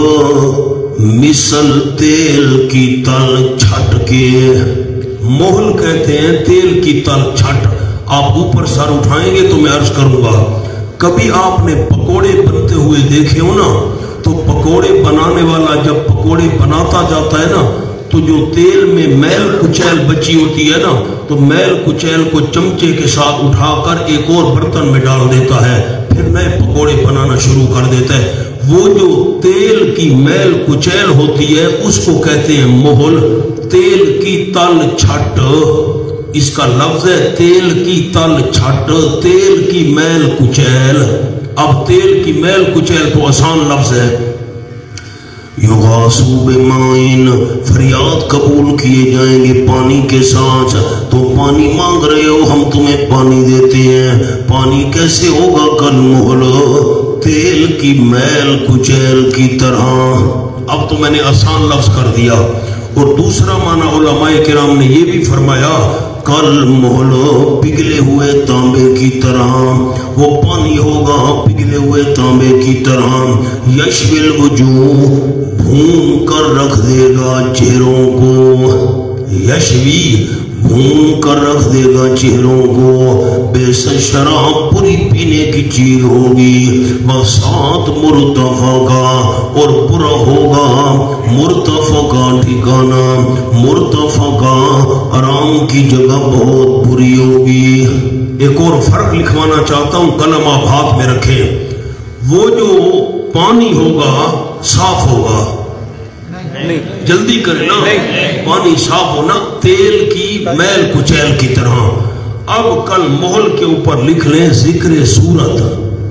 Speaker 1: مثل تیل کی تل چھٹ کے، محل کہتے ہیں تیل کی تل چھٹ۔ آپ اوپر سر اٹھائیں گے تو میں عرض کروں گا، کبھی آپ نے پکوڑے بنتے ہوئے دیکھے ہو نا، تو پکوڑے بنانے والا جب پکوڑے بناتا جاتا ہے نا، تو جو تیل میں میل کچیل بچی ہوتی ہے نا، تو میل کچیل کو چمچے کے ساتھ اٹھا کر ایک اور برتن میں ڈال دیتا ہے، پھر نئے پکوڑے بنانا شروع کر دیتا ہے۔ وہ جو تیل کی میل کچیل ہوتی ہے اس کو کہتے ہیں محل۔ تیل کی تل چھٹ، اس کا لفظ ہے تیل کی تل چھٹ، تیل کی میل کچیل۔ اب تیل کی میل کچیل تو آسان لفظ ہے۔ یغاثوا بماء، فریاد قبول کیے جائیں گے پانی کے ساتھ۔ تو پانی مانگ رہے ہو، ہم تمہیں پانی دیتے ہیں۔ پانی کیسے ہوگا؟ کالمہل، تیل کی میل کچیل کی طرح۔ اب تو میں نے آسان لفظ کر دیا۔ اور دوسرا معنی علماء کرام نے یہ بھی فرمایا کل محل پگھلے ہوئے تانبے کی طرح، وہ پانی ہوگا پگھلے ہوئے تانبے کی طرح، یشوی الوجوہ بھون کر رکھ دے گا چہروں کو، یشوی بھون کر رکھ دے گا چہروں کو، بے شراب پوری پینے کی چیز ہوگی، وسعت مرتفع کا، اور پورا ہوگا مرتفع کا ٹھکانہ، مرتفع کا آرام کی جگہ بہت بری ہوگی۔ ایک اور فرق لکھوانا چاہتا ہوں، قلم آپ ہاتھ میں رکھیں، وہ جو پانی ہوگا صاف ہوگا، جلدی کریں نا، پانی صاف ہونا، تیل کی میل کچیل کی طرح۔ اب کل محل کے اوپر لکھ لیں ذکر صورت،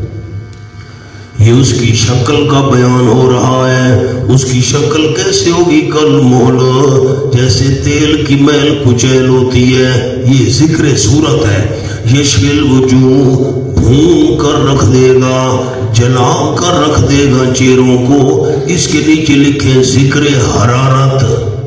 Speaker 1: یہ اس کی شکل کا بیان ہو رہا ہے۔ اس کی شکل کیسے ہوگی؟ کل محل، جیسے تیل کی میل کچیل ہوتی ہے، یہ ذکر صورت ہے۔ یشوی الوجوہ بھون کر رکھ دے گا، جلا کر رکھ دے گا چہروں کو۔ اس کے نیچے لکھیں ذکر حرارت،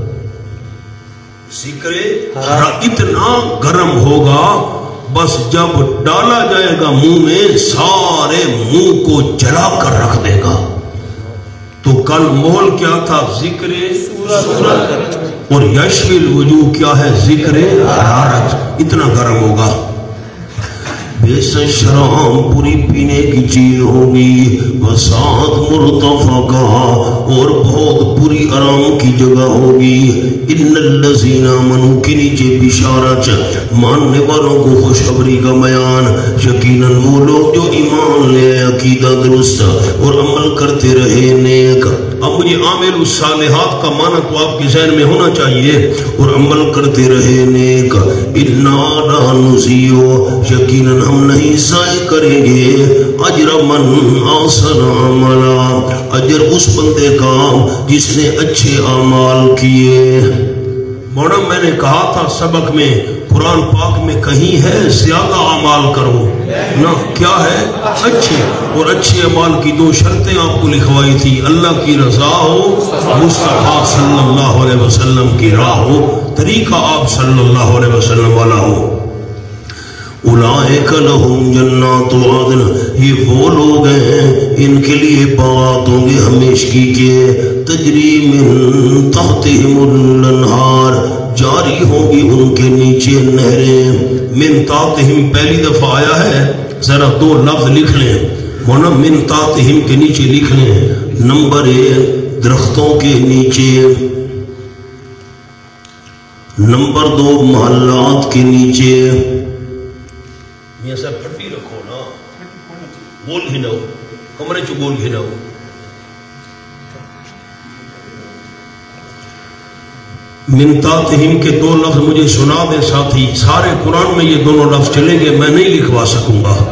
Speaker 1: ذکر حرارت، اتنا گرم ہوگا بس جب ڈالا جائے گا منہ میں سارے منہ کو جلا کر رکھ دے گا۔ تو کل محل کیا تھا؟ ذکر صورت، اور یشوی الوجوہ کیا ہے؟ ذکر حرارت، اتنا گرم ہوگا۔ بے شراب پوری پینے کی چیز ہوگی، وسعت مرتفع کا، اور بہت بری آرام کی جگہ ہوگی۔ ان الذین آمنوا کے نیچے بشارت، ماننے والوں کو خوشخبری کا بیان، یقیناً وہ لوگ جو ایمان لے عقیدہ درست اور عمل کرتے رہے نیک۔ اب مجھے عامل الصالحات کا معنی تو آپ کے ذہن میں ہونا چاہیے، اور عمل کرتے رہے نیک۔ انا لا نضیع، یقیناً ہم نہیں ضائع کریں گے، اجر من احسن عملا، اجر اس بندے کا جس نے اچھے اعمال کیے۔ مولانا میں نے کہا تھا سبق میں، قرآن پاک میں کہیں ہے زیادہ اعمال کرو نہ، کیا ہے؟ اچھے، اور اچھے اعمال کی دو شرطیں آپ کو لکھوائی تھی، اللہ کی رضا ہو، مصطفیٰ صلی اللہ علیہ وسلم کی راہ ہو، طریقہ آپ صلی اللہ علیہ وسلم والا ہو۔ اولئک لہم جنات عدن، یہ وہ لوگ ہیں ان کے لیے باغات ہوں گے ہمیشگی کے، تجری من تحتہم الانہار، جاری ہوگی ان کے نیچے نہریں۔ من تحتہم پہلی دفعہ آیا ہے، ذرا دو لفظ لکھ لیں مونا، من تحتہم کے نیچے لکھ لیں، نمبر ایک درختوں کے نیچے، نمبر دو محلات کے نیچے۔ یہ سب پھٹی رکھو نا، بول ہی نہ ہو، کمرے چو بول ہی نہ ہو۔ من تحتہم کے دو لفظ مجھے سنا دے ساتھی، سارے قرآن میں یہ دونوں لفظ چلیں گے، میں نہیں لکھوا سکوں گا۔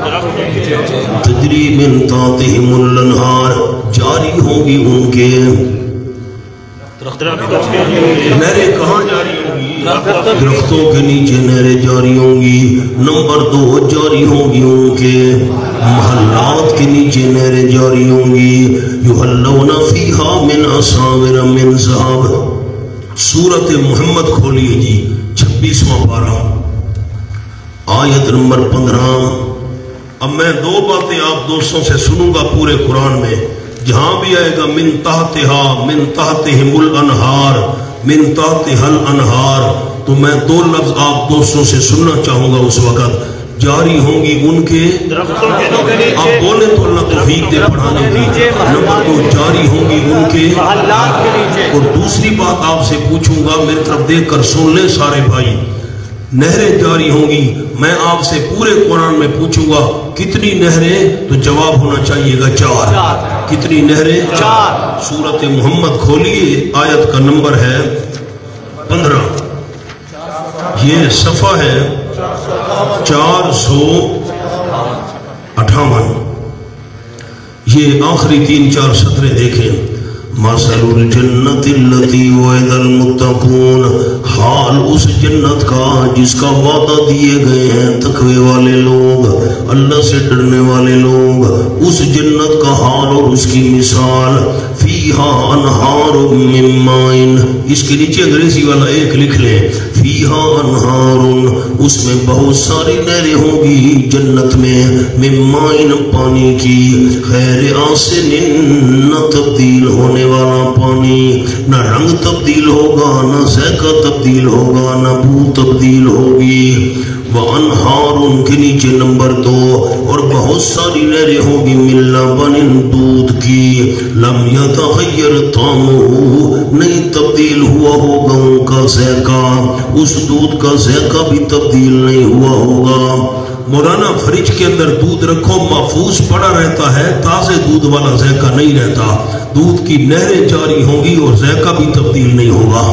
Speaker 1: تجری من تحتہم الانہار، جاری ہوگی ان کے نہریں، کہاں جاری ہوگی؟ درختوں کے نیچے نہریں جاری ہوں گی۔ نمبر دو، جاری ہوں گی ان کے محلات کے نیچے نہریں جاری ہوں گی۔ یحلون فیہا من اساور من ذہب، سورت محمد کھولیے جی، چھبیسواں پارہ، آیت نمبر پندرہ۔ اب میں دو باتیں آپ دوستوں سے سنوں گا پورے قرآن میں، جہاں بھی آئے گا من تحتہا، من تحتہم الانہار، من تحتہا الانہار، تو میں دو لفظ آپ دوستوں سے سننا چاہوں گا اس وقت، جاری ہوں گی ان کے، آپ بولیں تو اللہ توفیق دے پڑھانے کی۔ نمبر دو، جاری ہوں گی ان کے، اور دوسری بات آپ سے پوچھوں گا، میری طرف دیکھ کر سن لیں سارے بھائی، نہریں جاری ہوں گی، میں آپ سے پورے قرآن میں پوچھوں گا کتنی نہریں، تو جواب ہونا چاہیے گا چار۔ کتنی نہریں؟ چار۔ سورت محمد کھولیے، آیت کا نمبر ہے پندرہ، یہ صفحہ ہے چار سو اٹھاون، یہ آخری تین چار سطریں دیکھیں۔ مثل الجنت التي وعد المتقون، حال اس جنت کا جس کا وعدہ دیے گئے ہیں تقوی والے لوگ، اللہ سے ڈرنے والے لوگ، اس جنت کا حال اور اس کی مثال، فیہا انہار من ماء، اس کے نیچے انگریزی والا ایک لکھ لیں، فیہا انہار، اس میں بہت ساری نہریں ہوں گی جنت میں، من مائن پانی کی، غیر آسن نہ تبدیل ہونے والا پانی، نہ رنگ تبدیل ہوگا، نہ ذائقہ تبدیل ہوگا، نہ بو تبدیل ہوگی۔ وَأَنْهَارٌ کے نیچے نمبر دو، اور بہت ساری نہریں ہوں گی من لبن دودھ کی، لم یتغیر طعمہ، نہیں تبدیل ہوا ہوگا ان کا ذائقہ، اس دودھ کا ذائقہ بھی تبدیل نہیں ہوا ہوگا۔ مولانا فریج کے اندر دودھ رکھو محفوظ پڑا رہتا ہے، تازے دودھ والا ذائقہ نہیں رہتا، دودھ کی نہریں جاری ہوں گی اور ذائقہ بھی تبدیل نہیں ہوگا۔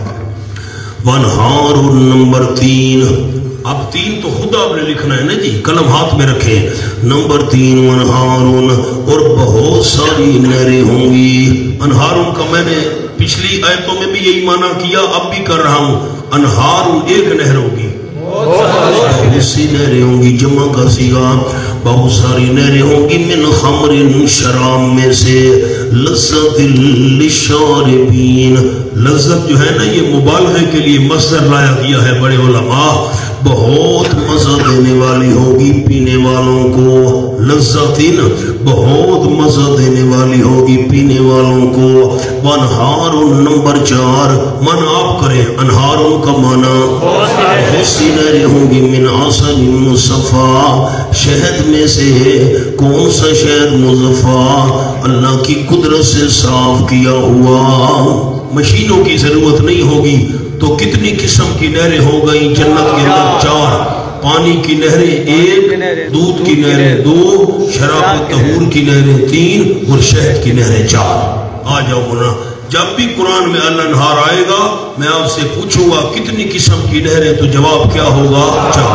Speaker 1: وَانْهَارٌ نمبر تین، اب تین تو خود آپ نے لکھنا ہے نا جی، قلم ہاتھ میں رکھیں۔ نمبر تین، وَانْهَارٌ، اور بہت ساری نہریں ہوں گی۔ انہاروں کا میں نے پچھلی آیتوں میں بھی یہی معنی کیا، اب بھی کر رہا ہوں، انہار ایک نہر ہوگی، بہت سی نہریں ہوں گی، جمع کا صیغہ، بہت ساری نہریں ہوں گی، من خمر، شراب میں سے، لذت للشاربین، لذت جو ہے نا یہ مبالغے کے لیے مصدر لایا گیا ہے بڑے علماء، بہت مزہ دینے والی ہوگی پینے والوں کو، لذتین بہت مزہ دینے والی ہوگی پینے والوں کو۔ وانہار نمبر چار، من آپ کریں، انہاروں کا معنی بہت سی نہریں ہوں گی، من عسل مصفا، شہد میں سے، کون سا شہد؟ مصفا، اللہ کی قدرت سے صاف کیا ہوا، مشینوں کی ضرورت نہیں ہوگی۔ تو کتنی قسم کی نہریں ہو گئیں جنت کے اندر؟ چار، پانی کی نہریں ایک، دودھ کی نہریں دو، شراب طہور کی نہریں تین، اور شہد کی نہریں چار۔ آ جاؤ مولانا، جب بھی قرآن میں الانہار آئے گا میں آپ سے پوچھوں گا کتنی قسم کی نہریں، تو جواب کیا ہوگا؟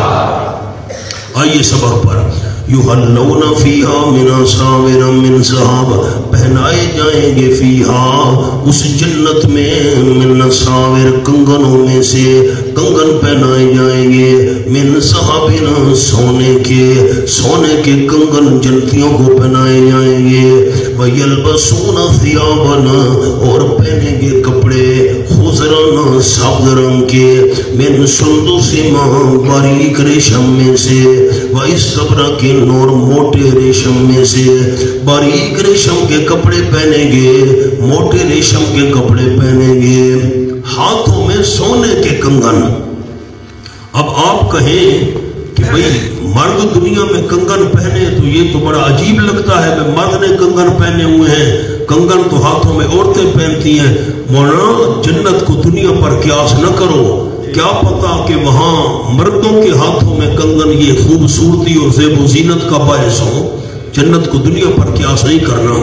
Speaker 1: چار۔ آئیے سبق پر، یحلون فیہا من اساور من ذہب، پہنائے جائیں گے فیہا اس جنت میں، من اساور کنگنوں میں سے، کنگن پہنائے جائیں گے، من ذہب سونے کے، سونے کے کنگن جنتیوں کو پہنائے جائیں گے، وَيَلْبَسُونَ ثِيَابًا، اور پہنیں گے کپڑے، خضرًا سبز رنگ کے، من سندس، باریک ریشم میں سے، وَإِسْتَبْرَقٍ، اور موٹے ریشم میں سے، باریک ریشم کے کپڑے پہنیں گے، موٹے ریشم کے کپڑے پہنیں گے، ہاتھوں میں سونے کے کنگن۔ اب آپ کہیں کہ بھئی مرد دنیا میں کنگن پہنے تو یہ تو بڑا عجیب لگتا ہے، میں مرد نے کنگن پہنے ہوئے ہیں، کنگن تو ہاتھوں میں عورتیں پہنتی ہیں۔ مولانا جنت کو دنیا پر قیاس نہ کرو، کیا پتا کہ وہاں مردوں کے ہاتھوں میں کنگن یہ خوبصورتی اور زیب و زینت کا باعث ہو، جنت کو دنیا پر قیاس نہیں کرنا۔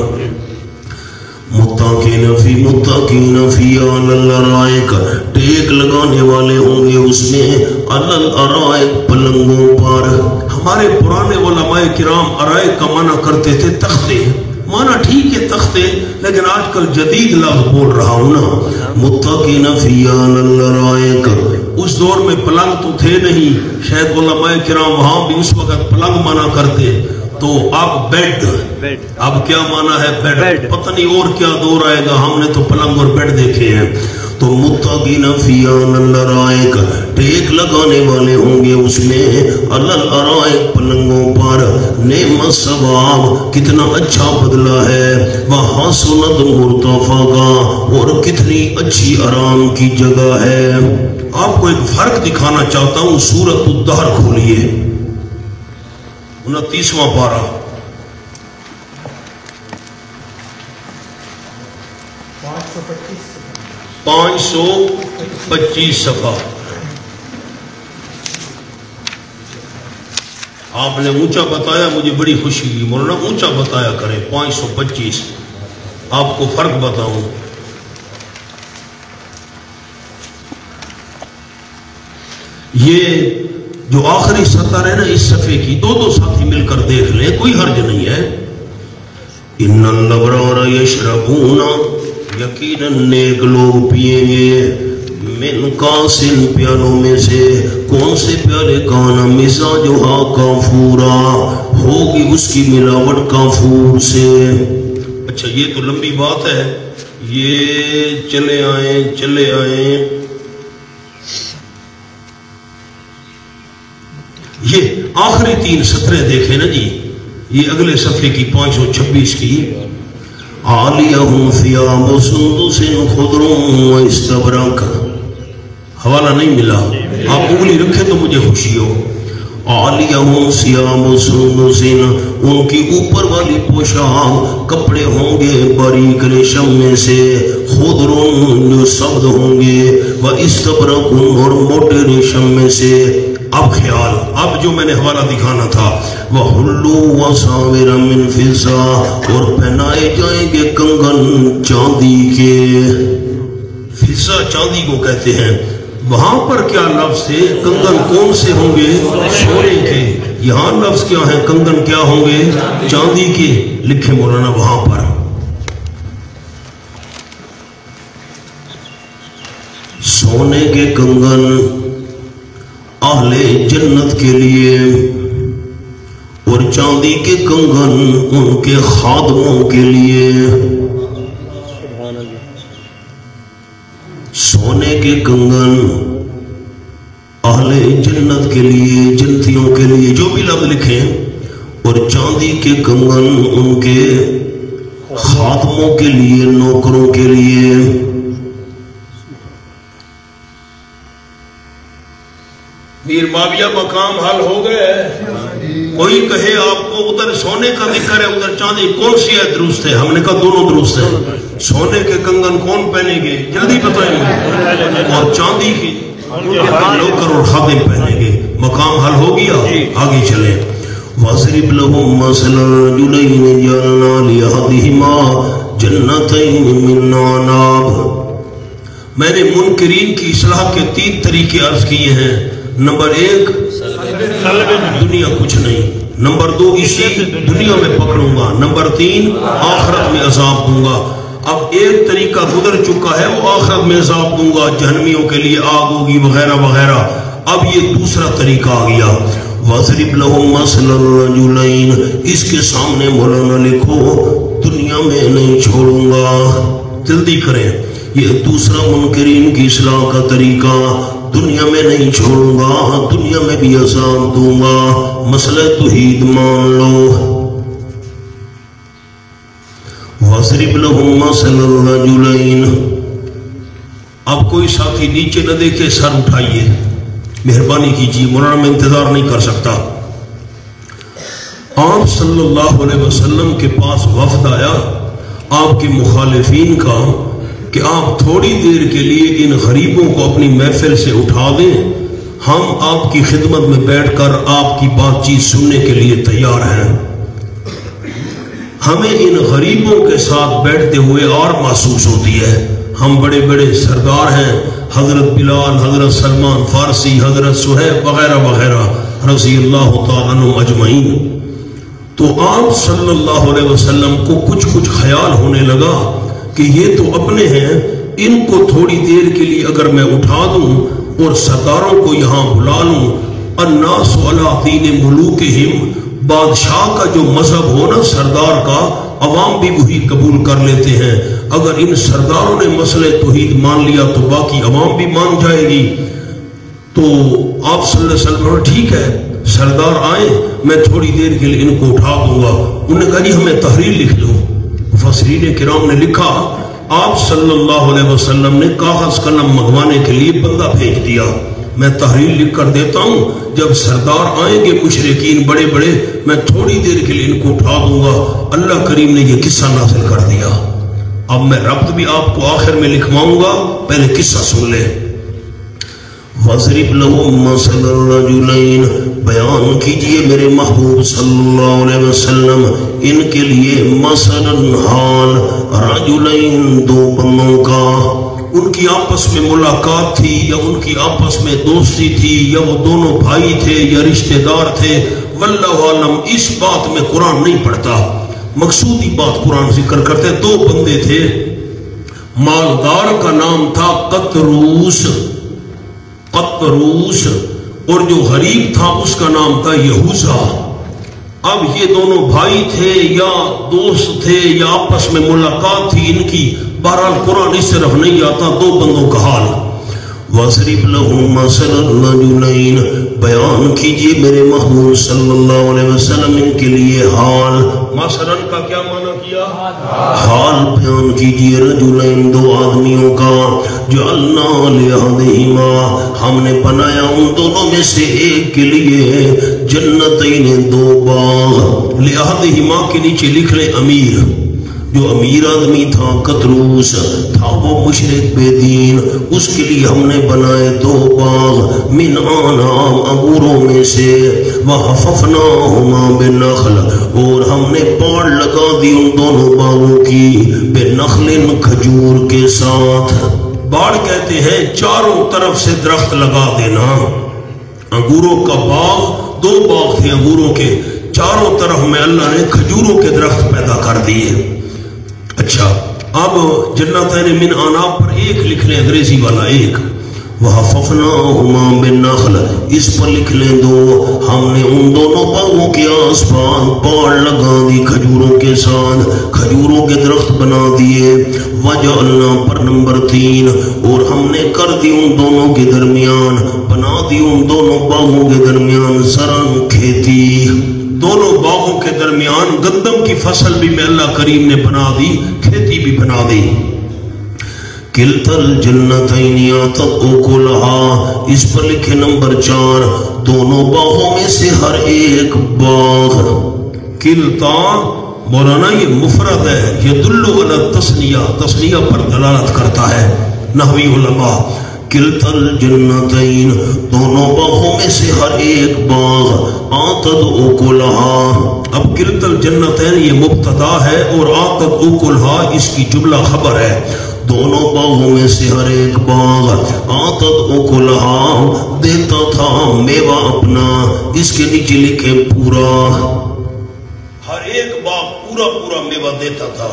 Speaker 1: متقین فی متقین فی علی الارائک، ٹیک لگانے والے ہوں گے اس میں، علی الارائک پلنگوں پر۔ ہمارے پرانے علماء کرام ارائک کا معنی کرتے تھے تختے، معنی ٹھیک ہے تختے، لیکن آج کل جدید لفظ بول رہا ہوں نا، متقین فی علی الارائک۔ اس دور میں پلنگ تو تھے نہیں، شاید علماء کرام وہاں بھی اس وقت پلنگ معنی کرتے، تو اب بیڈ، اب کیا معنی ہے؟ بیڈ، پتہ نہیں اور کیا دور آئے گا، ہم نے تو پلنگ اور بیڈ دیکھے ہیں۔ تو متقین فی علی الارائک، ٹیک لگانے والے ہوں گے اس میں، علی الارائک پلنگوں پر، نعم الثواب، کتنا اچھا بدلہ ہے، وحسنت مرتفقا، اور کتنی اچھی آرام کی جگہ ہے۔ آپ کو ایک فرق دکھانا چاہتا ہوں، سورۃ الدہر کھولیے، انتیسواں پارہ، پانچ سو پچیس صفحہ۔ آپ نے اونچا بتایا، مجھے بڑی خوشی ہوئی، مولانا اونچا بتایا کریں، پانچ سو پچیس۔ آپ کو فرق بتاؤں، یہ جو آخری سطر ہے نا اس صفحے کی، دو دو ساتھی مل کر دیکھ لیں، کوئی حرج نہیں ہے۔ ان الابرار یشربون، یقیناً نیک لوگ پیئیں گے، من کاسن پیالوں میں سے، کون سے پیالے؟ کانا مزاجھا کافورا، ہوگی اس کی ملاوٹ کافور سے۔ اچھا یہ تو لمبی بات ہے، یہ چلے آئیں چلے آئیں یہ آخری تین سطریں دیکھیں نا جی، یہ اگلے صفحے کی پانچ سو چھبیس کی عالیہم ثیاب سندس خضر و استبرق، حوالہ نہیں ملا، آپ انگلی رکھیں تو مجھے خوشی ہو. عالیہم ثیاب سندس، ان کی اوپر والی پوشاک کپڑے ہوں گے باریک ریشم میں سے، خضر جو سبز ہوں گے، و استبرق اور موٹے ریشم میں سے. اب خیال، اب جو میں نے حوالہ دکھانا تھا، وَحُلُّوا وَسَاوِرًا مِّن فِضَّةٍ، اور پہنائے جائیں گے کنگن چاندی کے. فضہ چاندی کو کہتے ہیں. وہاں پر کیا لفظ ہے؟ کنگن کون سے ہوں گے؟ سونے کے. یہاں لفظ کیا ہے؟ کنگن کیا ہوں گے؟ چاندی کے. لکھے مولانا وہاں پر سونے کے کنگن اہل جنت کے لیے، اور چاندی کے کنگن ان کے خادموں کے لیے. سونے کے کنگن اہل جنت کے لیے، جنتیوں کے لیے، جو بھی لفظ لکھیں، اور چاندی کے کنگن ان کے خادموں کے لیے، نوکروں کے لیے. میر معاویہ مقام حل ہو گئے. کوئی کہے آپ کو ادھر سونے کا ذکر ہے ادھر چاندی، کون سی ہے درست ہے؟ ہم نے کہا دونوں درست ہے. سونے کے کنگن کون پہنیں گے؟ جلدی بتائیں گے. اور چاندی کی نوکر اور خادم پہنیں گے. مقام حل ہو گیا. آگے چلیں. وَاضْرِبْ لَهُم مَّثَلًا رَجُلَيْنِ جَعَلْنَا لِأَحَدِهِمَا جَنَّتَيْنِ مِنْ أَعْنَابٍ. میں نے منکرین کی اصلاح کے تین طریقے عرض کیے ہیں. نمبر ایک، دنیا کچھ نہیں. نمبر دو، اسی دنیا میں پکڑوں گا. نمبر تین، آخرت میں عذاب دوں گا. اب ایک طریقہ گزر چکا ہے، وہ آخرت میں عذاب دوں گا، جہنمیوں کے لیے آگ ہوگی وغیرہ وغیرہ. اب یہ دوسرا طریقہ آ گیا. وَاضْرِبْ لَهُم مَّثَلًا رَجُلَيْنِ، اس کے سامنے مولانا لکھو دنیا میں نہیں چھوڑوں گا. جلدی کریں. یہ دوسرا منکرین کی اصلاح کا طریقہ، دنیا میں نہیں چھوڑوں گا، دنیا میں بھی عذاب دوں گا. مسئلہ توحید مان لو. وَاضْرِبْ لَهُم مَّثَلًا رَجُلَيْنِ. اب کوئی ساتھی نیچے نہ دیکھے، سر اٹھائیے، مہربانی کیجیے، مولانا میں انتظار نہیں کر سکتا. آپ صلی اللہ علیہ وسلم کے پاس وفد آیا آپ کے مخالفین کا کہ آپ تھوڑی دیر کے لیے ان غریبوں کو اپنی محفل سے اٹھا دیں، ہم آپ کی خدمت میں بیٹھ کر آپ کی بات چیت سننے کے لیے تیار ہیں. ہمیں ان غریبوں کے ساتھ بیٹھتے ہوئے اور محسوس ہوتی ہے ہم بڑے بڑے سردار ہیں، حضرت بلال، حضرت سلمان فارسی، حضرت سہیب وغیرہ وغیرہ رضی اللہ تعالیٰ عنہم اجمعین. تو آپ صلی اللہ علیہ وسلم کو کچھ کچھ خیال ہونے لگا کہ یہ تو اپنے ہیں، ان کو تھوڑی دیر کے لیے اگر میں اٹھا دوں اور سرداروں کو یہاں بلا لوں، الناس علی دین ملوکہم، بادشاہ کا جو مذہب ہو نا سردار کا، عوام بھی وہی قبول کر لیتے ہیں. اگر ان سرداروں نے مسئلہ توحید مان لیا تو باقی عوام بھی مان جائے گی. تو آپ صلی اللہ علیہ وسلم ٹھیک ہے سردار آئیں، میں تھوڑی دیر کے لیے ان کو اٹھا دوں گا. انہوں نے کہا جی ہمیں تحریر لکھ دو. مفسرین کرام نے لکھا آپ صلی اللہ علیہ وسلم نے کاغذ قلم منگوانے کے لیے بندہ بھیج دیا، میں تحریر لکھ کر دیتا ہوں، جب سردار آئیں گے مشرکین بڑے بڑے، میں تھوڑی دیر کے لیے ان کو اٹھا دوں گا. اللہ کریم نے یہ قصہ نازل کر دیا. اب میں ربط بھی آپ کو آخر میں لکھواؤں گا، پہلے قصہ سن لیں. وَاضْرِبْ لَهُم مَّثَلًا رَجُلَيْنِ، بیان کیجئے میرے محبوب صلی اللہ علیہ وسلم ان کے لیے مثلاً حال رجلین، دو بندوں کا، ان کی آپس میں ملاقات تھی یا ان کی آپس میں دوستی تھی یا وہ دونوں بھائی تھے یا رشتہ دار تھے، واللہ عالم. اس بات میں قرآن نہیں پڑھتا، مقصودی بات قرآن ذکر کرتے. دو بندے تھے، مالدار کا نام تھا قطروس قطروس اور جو غریب تھا اس کا نام تھا یہوذا. اب یہ دونوں بھائی تھے یا دوست تھے یا آپس میں ملاقات تھی ان کی، بہرحال قرآن اس طرف نہیں آتا. دو بندوں کا حال. وَاضْرِبْ لَهُم مَّثَلَ الرَّجُلَيْنِ بیان کیجئے میرے محبوب صلی اللہ علیہ وسلم ان کے لیے حال. مثلاً کا کیا معنی کیا؟ حال بیان کیجئے رجلین دو آدمیوں کا جعلنا لأحدہما ہم نے بنایا ان دونوں میں سے ایک کے لیے جنتین دو باغ. لأحدہما کے نیچے لکھ لیں امیر. جو امیر آدمی تھا قطروس تھا وہ مشرک بے دین، اس کے لیے ہم نے بنائے دو باغ من آنام انگوروں میں سے وحففناہما بالنخل اور ہم نے پاڑ لگا دی ان دونوں باغوں کی بالنخل کھجور کے ساتھ. باڑ کہتے ہیں چاروں طرف سے درخت لگا دینا. انگوروں کا باغ دو باغ تھے انگوروں کے، چاروں طرف میں اللہ نے کھجوروں کے درخت پیدا کر دیے. اچھا اب جنتین من آناب پر ایک لکھ لیں انگریزی والا ایک، وَحَفَفْنَاهُمَا بِالنَّخْلِ اس پر لکھ لیں دو، ہم نے ان دونوں باغوں کے آس پاس پاڑ لگا دی کھجوروں کے ساتھ، کھجوروں کے درخت بنا دیے. وَجَعَلْنَا پر نمبر تین اور ہم نے کر دی ان دونوں کے درمیان، بنا دی ان دونوں باغوں کے درمیان زرعًا کھیتی. دونوں باغوں کے درمیان گندم کی فصل بھی میں اللہ کریم نے بنا دی، کھیتی بھی بنا دی. کلتا الجنتین آتت اکلہا اس پر لکھے نمبر چار دونوں باغوں میں سے ہر ایک باغ. کلتا مولانا یہ مفرد ہے، یدل علی التثنیہ، تثنیہ پر دلالت کرتا ہے نحوی علماء. کلتا الجنتین دونوں باغوں میں سے ہر ایک باغ آتت اکلہا. اب کلتا الجنتین یہ مبتدا ہے اور آتت اکلہا اس کی جملہ خبر ہے. دونوں باغوں میں سے ہر ایک باغ آتت اکلہا دیتا تھا میوہ اپنا. اس کے نیچے لکھے پورا، ہر ایک باغ پورا پورا میوہ دیتا تھا.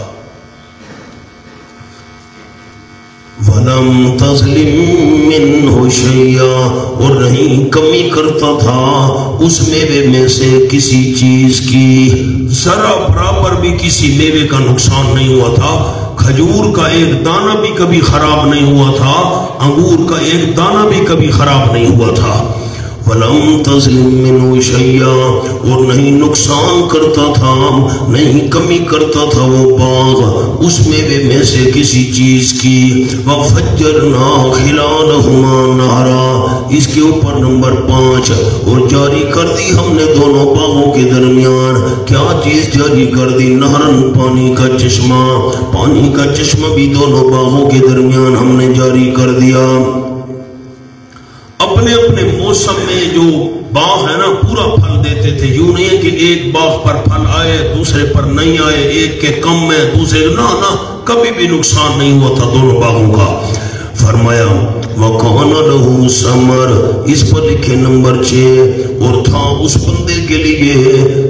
Speaker 1: وَلَمْ تَظْلِمْ مِنْهُ شَيْئًا اور نہیں کمی کرتا تھا اس میوے میں سے کسی چیز کی، ذرا برابر بھی کسی میوے کا نقصان نہیں ہوا تھا. کھجور کا ایک دانہ بھی کبھی خراب نہیں ہوا تھا، انگور کا ایک دانہ بھی کبھی خراب نہیں ہوا تھا. وَلَمْ تَظْلِمْ مِنْهُ شَيْئًا اور نہیں نقصان کرتا تھا، نہیں کمی کرتا تھا وہ باغ اس میوے میں سے کسی چیز کی. وَفَجَّرْنَا خِلَالَهُمَا نَهْرًا اس کے اوپر نمبر پانچ اور جاری کر دی ہم نے دونوں باغوں کے درمیان کیا چیز جاری کر دی؟ نہرن پانی کا چشمہ. پانی کا چشمہ بھی دونوں باغوں کے درمیان ہم نے جاری کر دیا. اپنے اپنے موسم میں جو باغ ہے نا پورا پھل دیتے تھے. یوں نہیں ہے کہ ایک باغ پر پھل آئے دوسرے پر نہیں آئے، ایک کے کم میں دوسرے نہ نہ کبھی بھی نقصان نہیں ہوا تھا دونوں باغوں کا. فرمایا وَقَانَ لَهُ ثَمَرٌ اس پر لکھے نمبر چھ اور تھا اس بندے کے لیے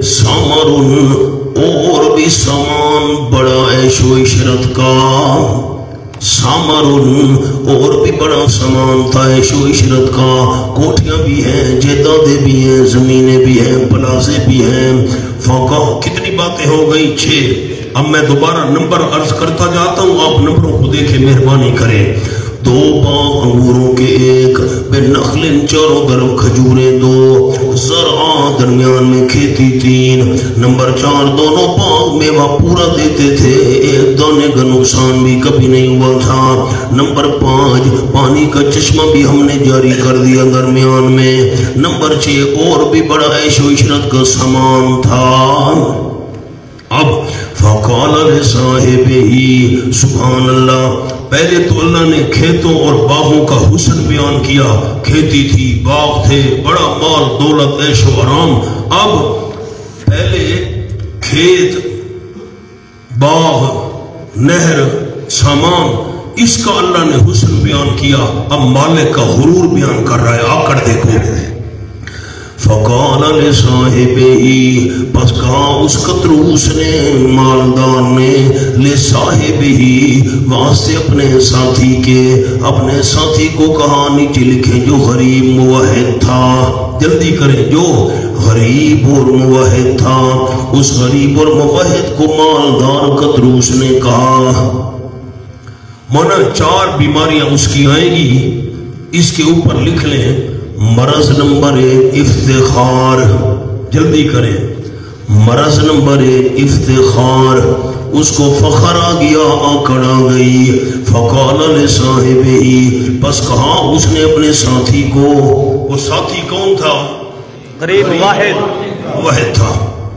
Speaker 1: ثمر اور بھی سامان بڑا عیش و عشرت کا. ثمر اور بھی بڑا سامان تھا عیش و عشرت کا. کوٹھیاں بھی ہیں، جائیدادیں بھی ہیں، زمینیں بھی ہیں، پلازے بھی ہیں. فوقہ کتنی باتیں ہو گئی؟ چھ. اب میں دوبارہ نمبر عرض کرتا جاتا ہوں، آپ نمبروں کو دیکھیں مہربانی کریں. دو باغ انگوروں کے ایک بالنخل چاروں طرف کھجوریں دو، زرعاں درمیان میں کھیتی تین. نمبر چار دونوں باغ میوہ پورا دیتے تھے، ایک دانے کا نقصان بھی کبھی نہیں ہوا تھا. نمبر پانچ پانی کا چشمہ بھی ہم نے جاری کر دیا درمیان میں. نمبر چھ اور بھی بڑا عیش و عشرت کا سامان تھا. اب فقال لصاحبہ سبحان اللہ، پہلے تو اللہ نے کھیتوں اور باغوں کا حسن بیان کیا. کھیتی تھی، باغ تھے، بڑا مال دولت عیش و آرام. اب پہلے کھیت، باغ، نہر، سامان اس کا اللہ نے حسن بیان کیا. اب مالک کا غرور بیان کر رہا ہے. آ کر دیکھو. فقال لصاحبہ پس کہا اس قطروس نے مالدار نے لصاحبہ واسطے اپنے ساتھی کے، اپنے ساتھی کو کہا نیچے لکھیں جو غریب موحد تھا. جلدی کریں، جو غریب اور موحد تھا. اس غریب اور موحد کو مالدار قطروس نے کہا مانا چار بیماریاں اس کی آئیں گی. اس کے اوپر لکھ لیں مرض نمبر ایک افتخار، جلدی کریں، مرض نمبر ایک افتخار، اس کو فخر آ گیا، آکڑ آ گئی، فقال لصاحبہ، پس کہا اس نے اپنے ساتھی کو، وہ ساتھی کون تھا؟
Speaker 2: قریب واحد
Speaker 1: واحد تھا،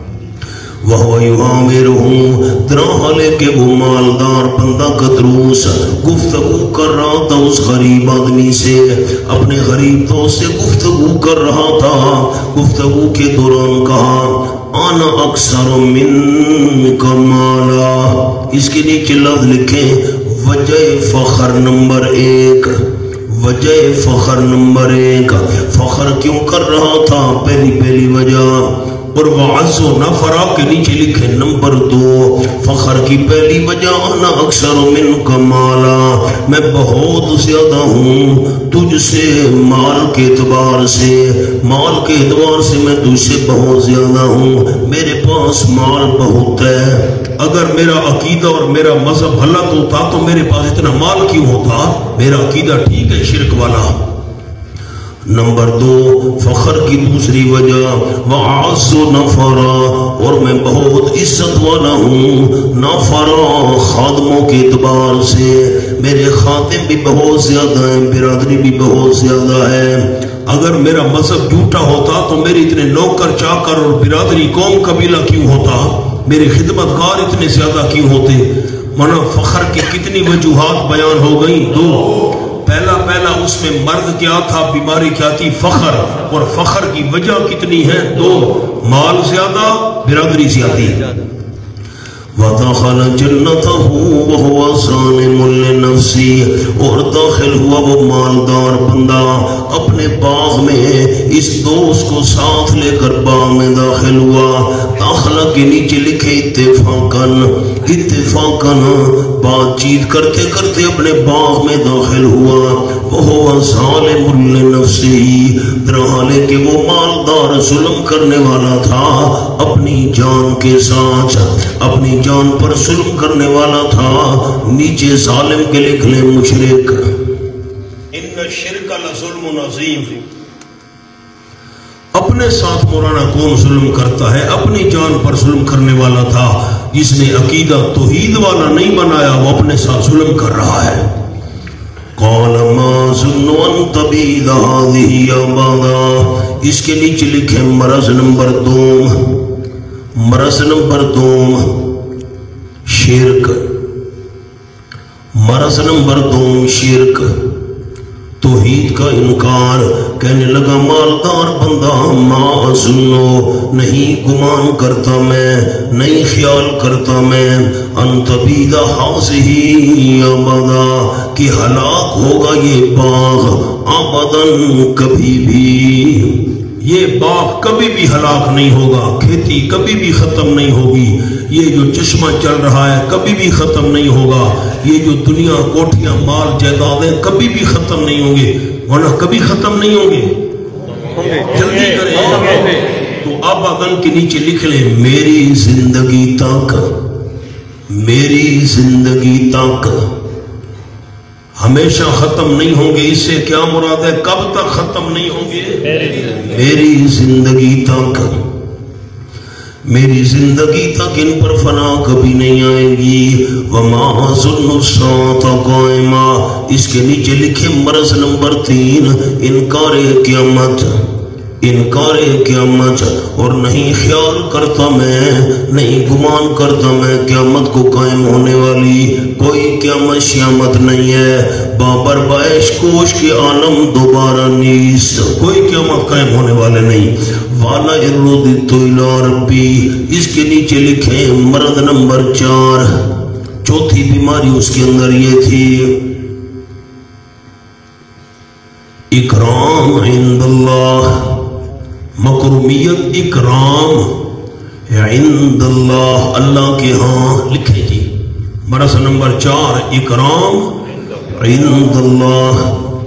Speaker 1: وہو یعامرہ، طرح لے کے وہ مالدار بندہ قدروس گفتگو کر رہا تھا اس غریب آدمی سے، اپنے غریب دوست سے گفتگو کر رہا تھا، گفتگو کے دوران کہا انا اکثر منک مالا، اس کے نیچے لفظ لکھیں وجہ فخر نمبر ایک، وجہ فخر نمبر ایک، فخر کیوں کر رہا تھا؟ پہلی پہلی وجہ، اور وعز و نفرہ کے نیچے لکھے نمبر دو، فخر کی پہلی وجہ انا اکثر منک مالا، میں بہت زیادہ ہوں تجھ سے مال کے اعتبار سے، مال کے اعتبار سے میں تجھ سے بہت زیادہ ہوں، میرے پاس مال بہت ہے، اگر میرا عقیدہ اور میرا مذہب غلط ہوتا تو میرے پاس اتنا مال کیوں ہوتا؟ میرا عقیدہ ٹھیک ہے شرک والا۔ نمبر دو، فخر کی دوسری وجہ وعز و نفرا، اور میں بہت عزت والا ہوں، نفرا خادموں کے اعتبار سے، میرے خادم بھی بہت زیادہ ہیں، برادری بھی بہت زیادہ ہے، اگر میرا مذہب جھوٹا ہوتا تو میرے اتنے نوکر چاکر اور برادری قوم قبیلہ کیوں ہوتا؟ میرے خدمت گار اتنے زیادہ کیوں ہوتے؟ منا فخر کی کتنی وجوہات بیان ہو گئی؟ دو، پہلا پہلا اس میں مرض کیا تھا، بیماری کیا تھی؟ فخر، اور فخر کی وجہ کتنی ہے؟ دو، مال زیادہ، برادری زیادی۔ وَدَخَلَ جَنَّتَهُ وَهُوَ ظَالِمٌ لِّنَفْسِهِ، اور داخل ہوا وہ مالدار بندہ اپنے باغ میں، اس دوست کو ساتھ لے کر باغ میں داخل ہوا، داخلہ کے نیچے لکھے اتفاقاً، اتفاقاً بات چیت کرتے کرتے اپنے باغ میں داخل ہوا، وَهُوَ ظَالِمٌ لِّنَفْسِهِ، درحالے کہ وہ مالدار ظلم کرنے والا تھا اپنی جان کے ساتھ، اپنی جان پر ظلم کرنے والا تھا۔ نیچے ظالم کے لکھ لیں مشرک، ان الشرک لظلم عظیم، اپنے ساتھ مولانا کون ظلم کرتا ہے؟ اپنی جان پر ظلم کرنے والا تھا، جس نے عقیدہ توحید والا نہیں بنایا وہ اپنے ساتھ ظلم کر رہا ہے۔ قال ما ظن ان تبید هذه ابدا، اس کے نیچے لکھیں مرض نمبر دوم، مرض نمبر دوم شرک، مرض نمبر دوم شرک، توحید کا انکار۔ کہنے لگا مالدار بندہ ما سنو، نہیں گمان کرتا میں، نہیں خیال کرتا میں، ان تبید ہذہ ابدا، کہ ہلاک ہوگا یہ باغ، ابداً کبھی بھی، یہ باغ کبھی بھی ہلاک نہیں ہوگا، کھیتی کبھی بھی ختم نہیں ہوگی، یہ جو چشمہ چل رہا ہے کبھی بھی ختم نہیں ہوگا، یہ جو دنیا کوٹھیاں مال جائیدادیں کبھی بھی ختم نہیں ہوں گے، ورنہ کبھی ختم نہیں ہوں گے، جلدی کریں۔ تو ابداً کے نیچے لکھ لیں میری زندگی تک، میری زندگی تک، ہمیشہ ختم نہیں ہوں گے، اس سے کیا مراد ہے؟ کب تک ختم نہیں ہوں گے؟ میری زندگی تک، میری زندگی تک ان پر فنا کبھی نہیں آئے گی۔ وما ظن الساعۃ قائمہ، اس کے نیچے لکھے مرض نمبر تین، انکار قیامت، انکار قیامت، اور نہیں خیال کرتا میں، نہیں گمان کرتا میں قیامت کو قائم ہونے والی، کوئی قیامت شیامت نہیں ہے، بابر بائش کوش کے عالم دوبارہ نیست، کوئی قیامت قائم ہونے والے نہیں۔ والا رددت الی ربی، اس کے نیچے لکھیں مرض نمبر چار، چوتھی بیماری اس کے اندر یہ تھی، اکرام عند اللہ، مکرمیت اکرام عند اللہ، اللہ کے ہاں، لکھیں جی مرض نمبر چار، اکرام عند اللہ۔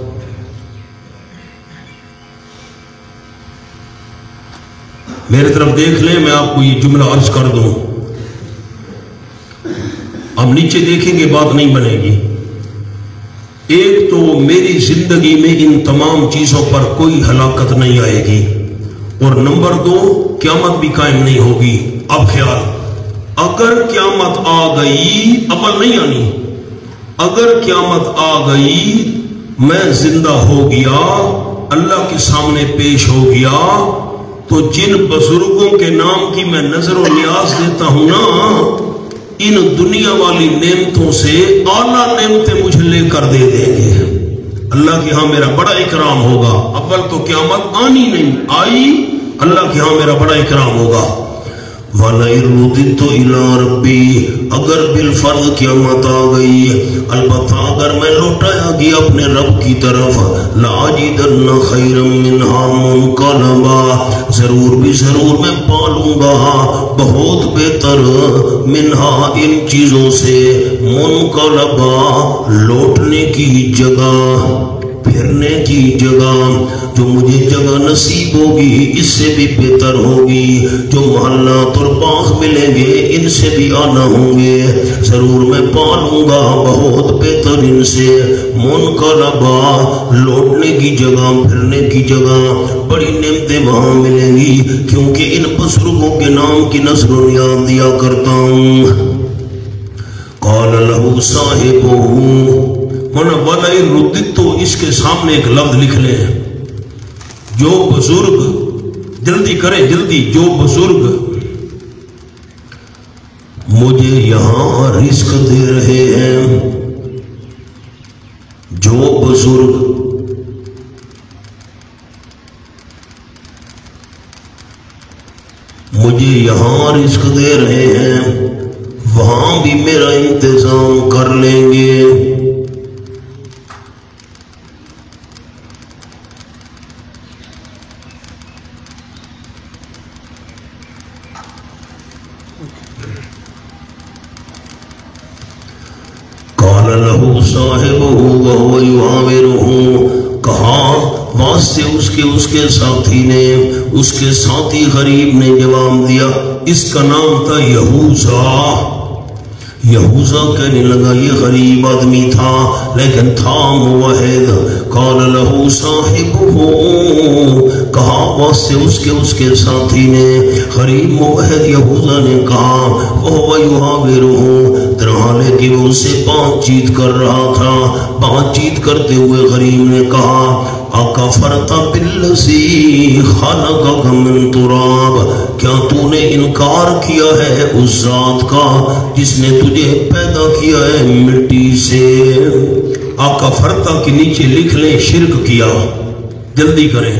Speaker 1: میرے طرف دیکھ لیں، میں آپ کو یہ جملہ عرض کر دوں، اب نیچے دیکھیں گے بات نہیں بنے گی۔ ایک تو میری زندگی میں ان تمام چیزوں پر کوئی ہلاکت نہیں آئے گی، اور نمبر دو قیامت بھی قائم نہیں ہوگی۔ اب خیال، اگر قیامت آ گئی، عمل نہیں آنی، اگر قیامت آ گئی، میں زندہ ہو گیا، اللہ کے سامنے پیش ہو گیا، تو جن بزرگوں کے نام کی میں نظر و نیاز دیتا ہوں نا، ان دنیا والی نعمتوں سے اعلیٰ نعمتیں مجھے لے کر دے دیں گے۔ اللہ کے ہاں میرا بڑا اکرام ہوگا۔ اول تو قیامت آنی نہیں، آئی، اللہ کے ہاں میرا بڑا اکرام ہوگا۔ وَلَئِن رُدِدتُ إِلَىٰ رَبِّي، اگر بالفرض قیامت آ گئی، البتہ اگر میں لوٹایا گیا اپنے رب کی طرف، لَأَجِدَنَّ خَيْرًا مِّنْهَا مُنْقَلَبًا، ضرور بھی ضرور میں پالوں گا بہت بہتر، منہا ان چیزوں سے، منقلبا لوٹنے کی جگہ، پھرنے کی جگہ، جو مجھے جگہ نصیب ہوگی اس سے بھی بہتر ہوگی، جو محلات اور باغ ملیں گے ان سے بھی آنا ہوں گے، ضرور میں پالوں گا بہت بہتر ان سے، منقلبا لوٹنے کی جگہ، پھرنے کی جگہ، بڑی نعمتیں وہاں ملیں گی، کیونکہ ان بزرگوں کے نام کی نظر و نیاز دیا کرتا ہوں۔ قال له صاحبہ، ہونا وَلَئِن رُدِدتُ، اس کے سامنے ایک لفظ لکھ لیں، جو بزرگ، جلدی کریں جلدی، جو بزرگ مجھے یہاں رزق دے رہے ہیں، جو بزرگ مجھے یہاں رزق دے رہے ہیں، وہاں بھی میرا انتظام کر لیں گے۔ قال له صاحبه وهو يعاوره، کہا واسطے اس کے اس کے ساتھی نے، اس کے ساتھی غریب نے جواب دیا، اس کا نام تھا یہوذا۔ یہوذا کہنے لگا یہ غریب آدمی تھا لیکن تھا موحد۔ قال له صاحبه، کہا واسطے اس کے اس کے ساتھی نے، غریب موحد یہوذا نے کہا، وهو يحاوره، درحالے کہ وہ اس سے بات چیت کر رہا تھا، بات چیت کرتے ہوئے غریب نے کہا، اکفرت بالذی خلقک من تراب، کیا تو نے انکار کیا ہے اس ذات کا جس نے تجھے پیدا کیا ہے مٹی سے؟ اکفرتا کے نیچے لکھ لیں شرک کیا، جلدی کریں،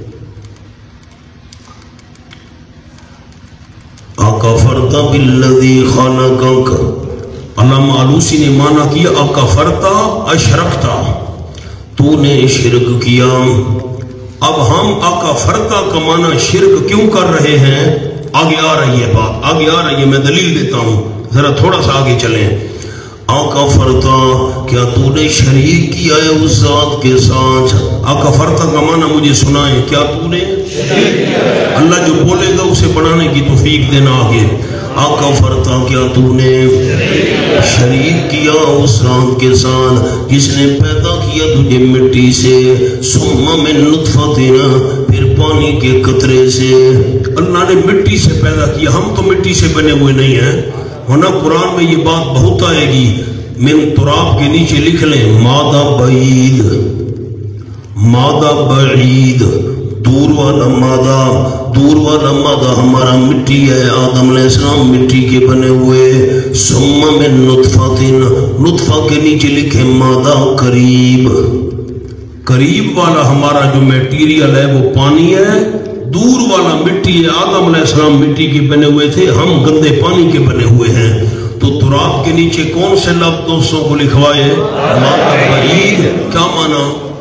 Speaker 1: اکفرت بالذی خلقک، علامہ علوسی نے مانا کیا اکفرتا اشرکتا، تو نے شرک کیا۔ اب ہم اکفرتا کا معنی شرک کیوں کر رہے ہیں؟ آگے آ رہی ہے بات، آگے آ رہی ہے، میں دلیل دیتا ہوں، ذرا تھوڑا سا آگے چلیں۔ اکفرتا، کیا تو نے شریک کیا ہے اس ذات کے ساتھ؟ اکفرتا کا معنی مجھے سنائیں، کیا تو نے شریک کیا ہے؟ اللہ جو بولے گا اسے بڑھانے کی توفیق دینا آگے۔ اکفرتا، کیا تو نے شریک کیا اس ذات کے ساتھ جس نے پیدا کیا تجھے مٹی سے، ثم من نطفۃ، پھر پانی کے قطرے سے، اللہ نے مٹی سے پیدا کیا، ہم تو مٹی سے بنے ہوئے نہیں ہیں، ورنہ قرآن میں یہ بات بہت آئے گی۔ من تراب کے نیچے لکھ لیں مادہ بعید، مادہ بعید، دور والا مادہ، دور والا مادہ ہمارا مٹی ہے، آدم علیہ السلام مٹی کے بنے ہوئے۔ ثم من نطفۃ، نطفہ کے نیچے لکھے مادہ قریب، قریب والا ہمارا جو میٹیریل ہے وہ پانی ہے، دور والا مٹی ہے، آدم علیہ السلام مٹی کے بنے ہوئے تھے، ہم گندے پانی کے بنے ہوئے ہیں۔ تو تراب کے نیچے کون سے لفظ دوستوں کو لکھوائے؟ مادہ بعید، کیا مانا؟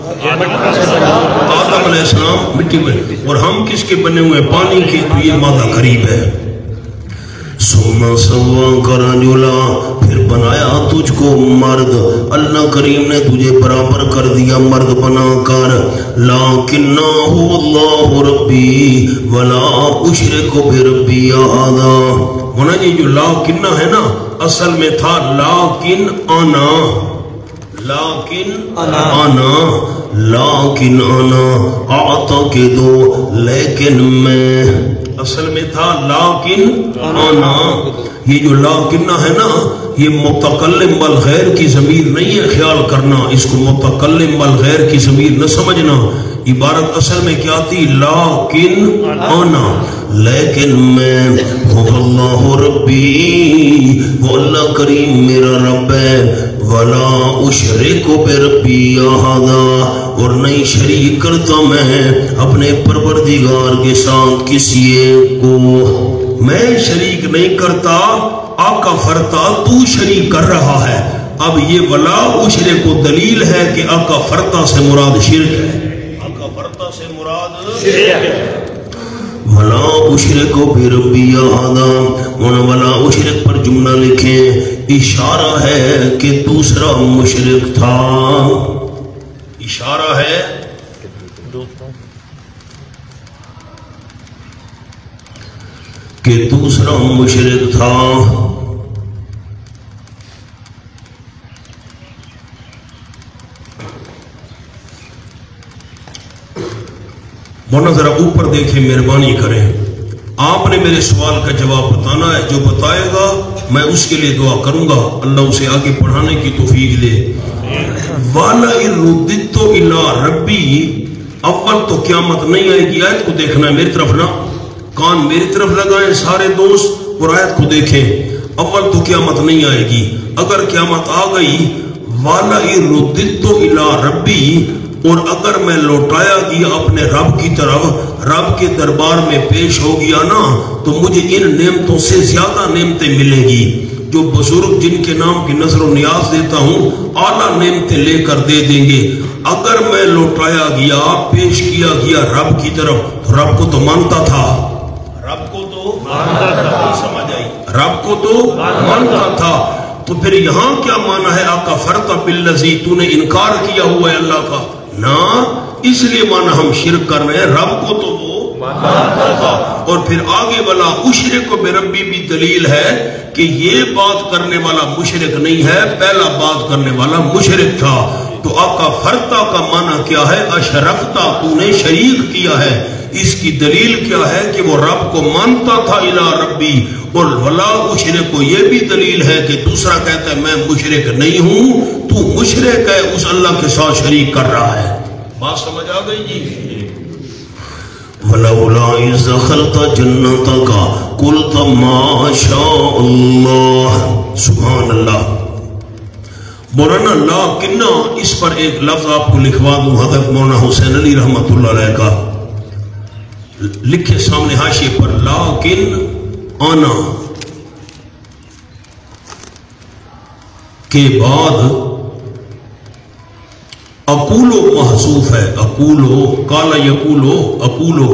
Speaker 1: آدم علیہ السلام مٹی میں، اور ہم کس کے بنے ہوئے؟ پانی کے، تو یہ مادہ قریب ہے۔ ثم سواک رجلا، پھر بنایا تجھ کو مرد، اللہ کریم نے تجھے برابر کر دیا مرد بنا کر۔ لیکن هو اللہ ربی ولا اشرک بربی احدا، ہونا یہ جو لیکن ہے نا، اصل میں تھا لیکن انا، لیکن انا لیکن انا اعتقد لیکن میں، اصل میں تھا لیکن انا. یہ جو لیکن ہے نا یہ متکلم بالغیر کی ضمیر نہیں ہے، خیال کرنا اس کو متکلم بالغیر کی ضمیر نہ سمجھنا. عبارت اصل میں کیا تھی؟ لیکن انا، لیکن میں، وہ اللہ ربی، وہ اللہ کریم میرا رب ہے، ولا اشرک بربی احدا، اور نہیں شریک کرتا میں اپنے پروردگار کے ساتھ کسی ایک کو. میں شریک نہیں کرتا، آقا فرتا تو شریک کر رہا ہے. اب یہ ولا اشرک کو دلیل ہے کہ آقا فرتا سے مراد شرک ہے. آقا فرتا سے مراد شرک ہے. ولا اشرک بربی احدا، ولا اشرک پر جملہ لکھیں، اشارہ ہے کہ دوسرا مشرک تھا. اشارہ ہے کہ دوسرا مشرک تھا. مولانا ذرا اوپر دیکھیں، مہربانی کریں. آپ نے میرے سوال کا جواب بتانا ہے، جو بتائے گا میں اس کے لیے دعا کروں گا اللہ اسے آگے پڑھانے کی توفیق دے. وَلَئِن رُدِّدتُ إِلَىٰ رَبِّي، اول تو قیامت نہیں آئے گی. آیت کو دیکھنا ہے میری طرف نا، کان میری طرف لگائیں سارے دوست اور آیت کو دیکھیں. اول تو قیامت نہیں آئے گی. اگر قیامت آ گئی، وَلَئِن رُدِّدتُ إِلَىٰ رَبِّي، اور اگر میں لوٹایا گیا اپنے رب کی طرف، رب کے دربار میں پیش ہو گیا نا، تو مجھے ان نعمتوں سے زیادہ نعمتیں ملے گی. جو بزرگ جن کے نام کی نظر و نیاز دیتا ہوں اعلیٰ نعمتیں لے کر دے دیں گے. اگر میں لوٹایا گیا، پیش کیا گیا رب کی طرف، تو رب کو تو مانتا تھا، رب کو تو مانتا تھا، سمجھ آئی، رب کو تو مانتا تھا. تو پھر یہاں کیا مانا ہے؟ آقا فرتا باللذی، تو نے انکار کیا ہوا ہے اللہ کا نا، اس لیے مانا ہم شرک کر رہے ہیں. رب کو تو وہ مانتا تھا. اور پھر آگے والا اشرک بربی بھی دلیل ہے کہ یہ بات کرنے والا مشرک نہیں ہے، پہلا بات کرنے والا مشرک تھا. تو آقا فرتا کا معنی کیا ہے؟ اشرکتا، تو نے شریک کیا ہے. اس کی دلیل کیا ہے کہ وہ رب کو مانتا تھا الی ربی. اور ولا اشرک کو یہ بھی دلیل ہے کہ دوسرا کہتا ہے میں مشرک نہیں ہوں، تو مشرک ہے، اس اللہ کے ساتھ شریک کر رہا ہے. بات سمجھ آ گئی جی؟ وَلَوْلَا إِذْ دَخَلْتَ جَنَّتَكَ قُلْتَ مَا شَاءَ اللَّهُ. سبحان اللہ. مولانا لیکن اس پر ایک لفظ آپ کو لکھوا دوں، حضرت مولانا حسین علی رحمت اللہ علیہ کا، لکھے سامنے حاشیے پر، لیکن انا کے بعد اقولو محذوف ہے. اقولو کالا یقولو اقولو.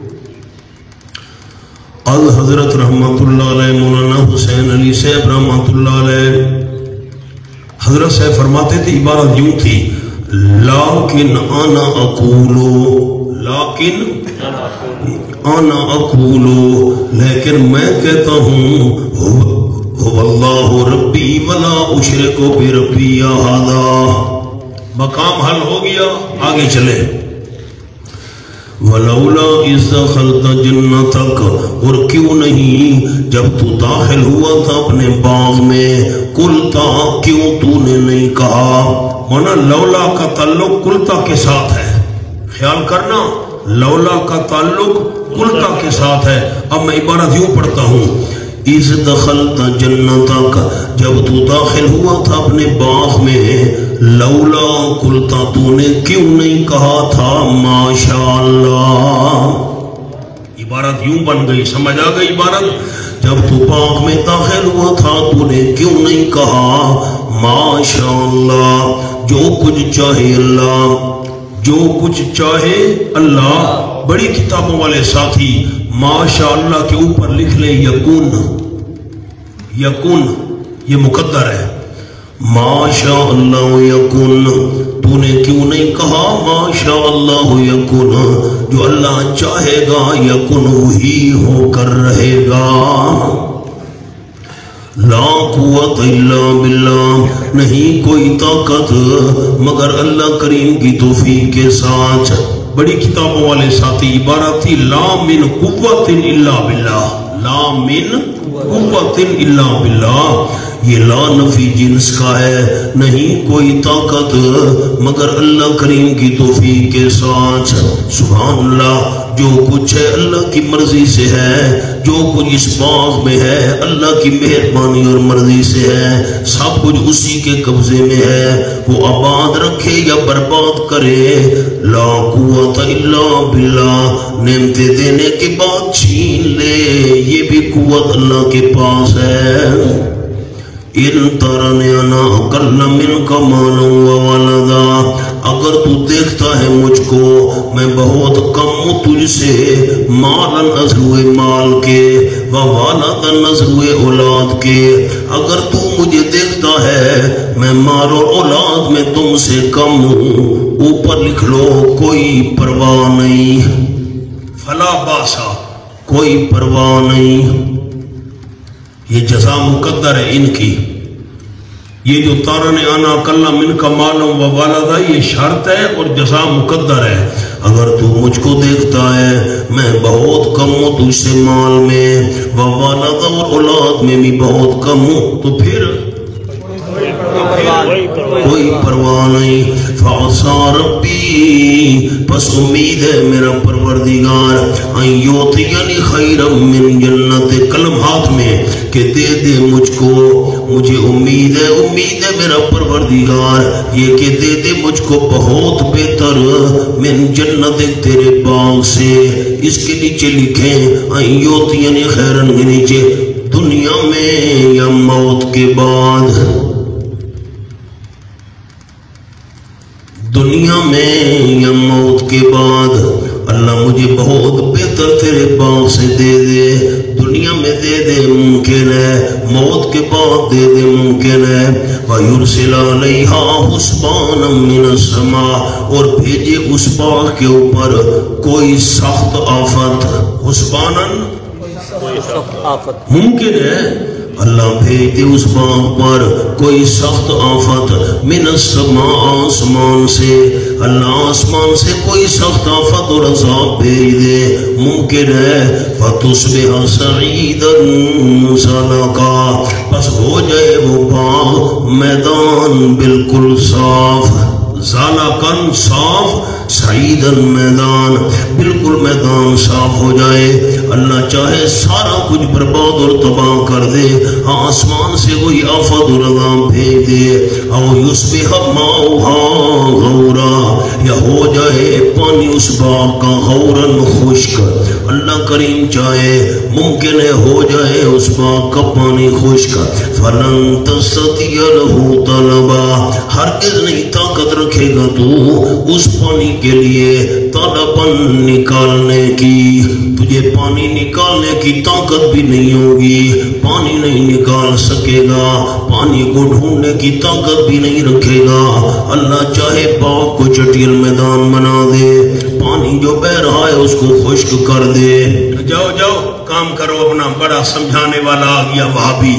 Speaker 1: ال حضرت رحمت اللہ علیہ مولانا حسین علی صاحب رحمت اللہ علیہ، حضرت صاحب فرماتے تھے عبارت یوں تھی، لیکن انا اقولو، لیکن انا اقولو، لیکن میں کہتا ہوں هو اللہ ربی ولا اشرک بربی احدا. مقام حل ہو گیا، آگے چلے. ولولا اذ دخلت جنتک، اور کیوں نہیں جب تو داخل ہوا تھا اپنے باغ میں، قلتا، کیوں تو نے نہیں کہا. مانا لولا کا تعلق قلتا کے ساتھ ہے، خیال کرنا، لولا کا تعلق قلتا کے ساتھ ہے. اب میں عبارت یوں پڑھتا ہوں، اذ دخلت جنتک، جب تو داخل ہوا تھا اپنے باغ میں، لولا قلتا، تو نے کیوں نہیں کہا تھا ماشاءاللہ. عبارت یوں بن گئی، سمجھ آ گئی عبارت؟ جب تو باغ میں داخل ہوا تھا تو نے کیوں نہیں کہا ماشاءاللہ، جو کچھ چاہے اللہ، جو کچھ چاہے اللہ. بڑی کتابوں والے ساتھی ماشاءاللہ کے اوپر لکھ لیں یکون، یکون یہ مقدر ہے. ماشاءاللہ یکون، تو نے کیوں نہیں کہا ماشاءاللہ یکون، جو اللہ چاہے گا یکون وہی ہو کر رہے گا. لا قوت الا باللہ، نہیں کوئی طاقت مگر اللہ کریم کی توفیق کے ساتھ۔ بڑی کتابوں والے ساتھی عبارت تھی لا من قوت الا باللہ، لا من قوت الا باللہ، یہ لا نفی جنس کا ہے، نہیں کوئی طاقت مگر اللہ کریم کی توفیق کے ساتھ۔ سبحان اللہ، جو کچھ ہے اللہ کی مرضی سے ہے، جو کچھ اس باغ میں ہے اللہ کی مہربانی اور مرضی سے ہے، سب کچھ اسی کے قبضے میں ہے، وہ آباد رکھے یا برباد کرے۔ لا قوت الا باللہ، نعمتیں دینے کے بعد چھین لے، یہ بھی قوت اللہ کے پاس ہے۔ ان ترنی انا اقل منک مالا وولدا، اگر تو دیکھتا ہے مجھ کو میں بہت کم ہوں تجھ سے، مالا نظر مال کے وولدا نظر اولاد کے، اگر تو مجھے دیکھتا ہے میں مال اور اولاد میں تم سے کم ہوں، اوپر لکھ لو کوئی پرواہ نہیں، فلا باسا، کوئی پرواہ نہیں۔ یہ جزا مقدر ہے ان کی، یہ جو تارن آنا کلا من کا معلوم و والدہ یہ شرط ہے اور جزا مقدر ہے۔ اگر تو مجھ کو دیکھتا ہے میں بہت کم ہوں تجھ سے مال میں، و والدہ اور اولاد میں بھی بہت کم ہوں، تو پھر کوئی پرواہ نہیں۔ فَعَصَى رَبِّي، پس امید ہے میرا پروردگار، اَن يُعْطِيَنِي خَيْرًا مِّن جَنَّتِ، قلم ہاتھ میں کہ دے دے مجھ کو، مجھے امید ہے امید ہے میرا پروردگار یہ کہ دے دے مجھ کو بہت بہتر من جنت تیرے باغ سے۔ اس کے نیچے لکھیں اَن يُعْطِيَنِي خَيْرًا، کے نیچے دنیا میں یا موت کے بعد، دنیا میں یا موت کے بعد اللہ مجھے بہت بہتر تیرے باغ سے دے دے۔ دنیا میں دے دے ممکن ہے، موت کے بعد دے دے ممکن ہے۔ وَيُرْسِلَ عَلَيْهَا حُسْبَانًا مِّنَ السَّمَاءِ، اور بھیجے اس باغ کے اوپر کوئی سخت آفت، حسباناً ممکن ہے اللہ بھیج دے اس باغ پر کوئی سخت آفت، من السماء آسمان سے، اللہ آسمان سے کوئی سخت آفت اور عذاب بھیج دے، ممکن ہے۔ فَتُصْبِحَ صَعِيدًا زَلَقًا، پس ہو جائے وہ باغ میدان بالکل صاف، زَلَقًا صاف، سعیدن میدان بالکل میدان صاف ہو جائے۔ اللہ چاہے سارا کچھ برباد اور تباہ کر دے، آسمان سے کوئی آفت اور عذاب بھیج دے، او یصبح ماؤہا غورا، یا ہو جائے پانی اس باغ کا غوراً خشک، اللہ کریم چاہے ممکن ہے ہو جائے اس باغ کا پانی خشک۔ فلن تستطیع لہ طلبا، ہرگز نہیں طاقت رکھے گا تو اس پانی کے لیے طلباً نکالنے کی، تجھے پانی نکالنے کی طاقت بھی نہیں ہوگی، پانی نہیں نکال سکے گا، پانی کو ڈھونڈنے کی طاقت بھی نہیں رکھے گا۔ اللہ چاہے باغ کو چٹیل میدان بنا دے، پانی جو بہ رہا ہے اس کو خشک کر دے۔ جاؤ جاؤ کام کرو اپنا، بڑا سمجھانے والا آ گیا وہابی۔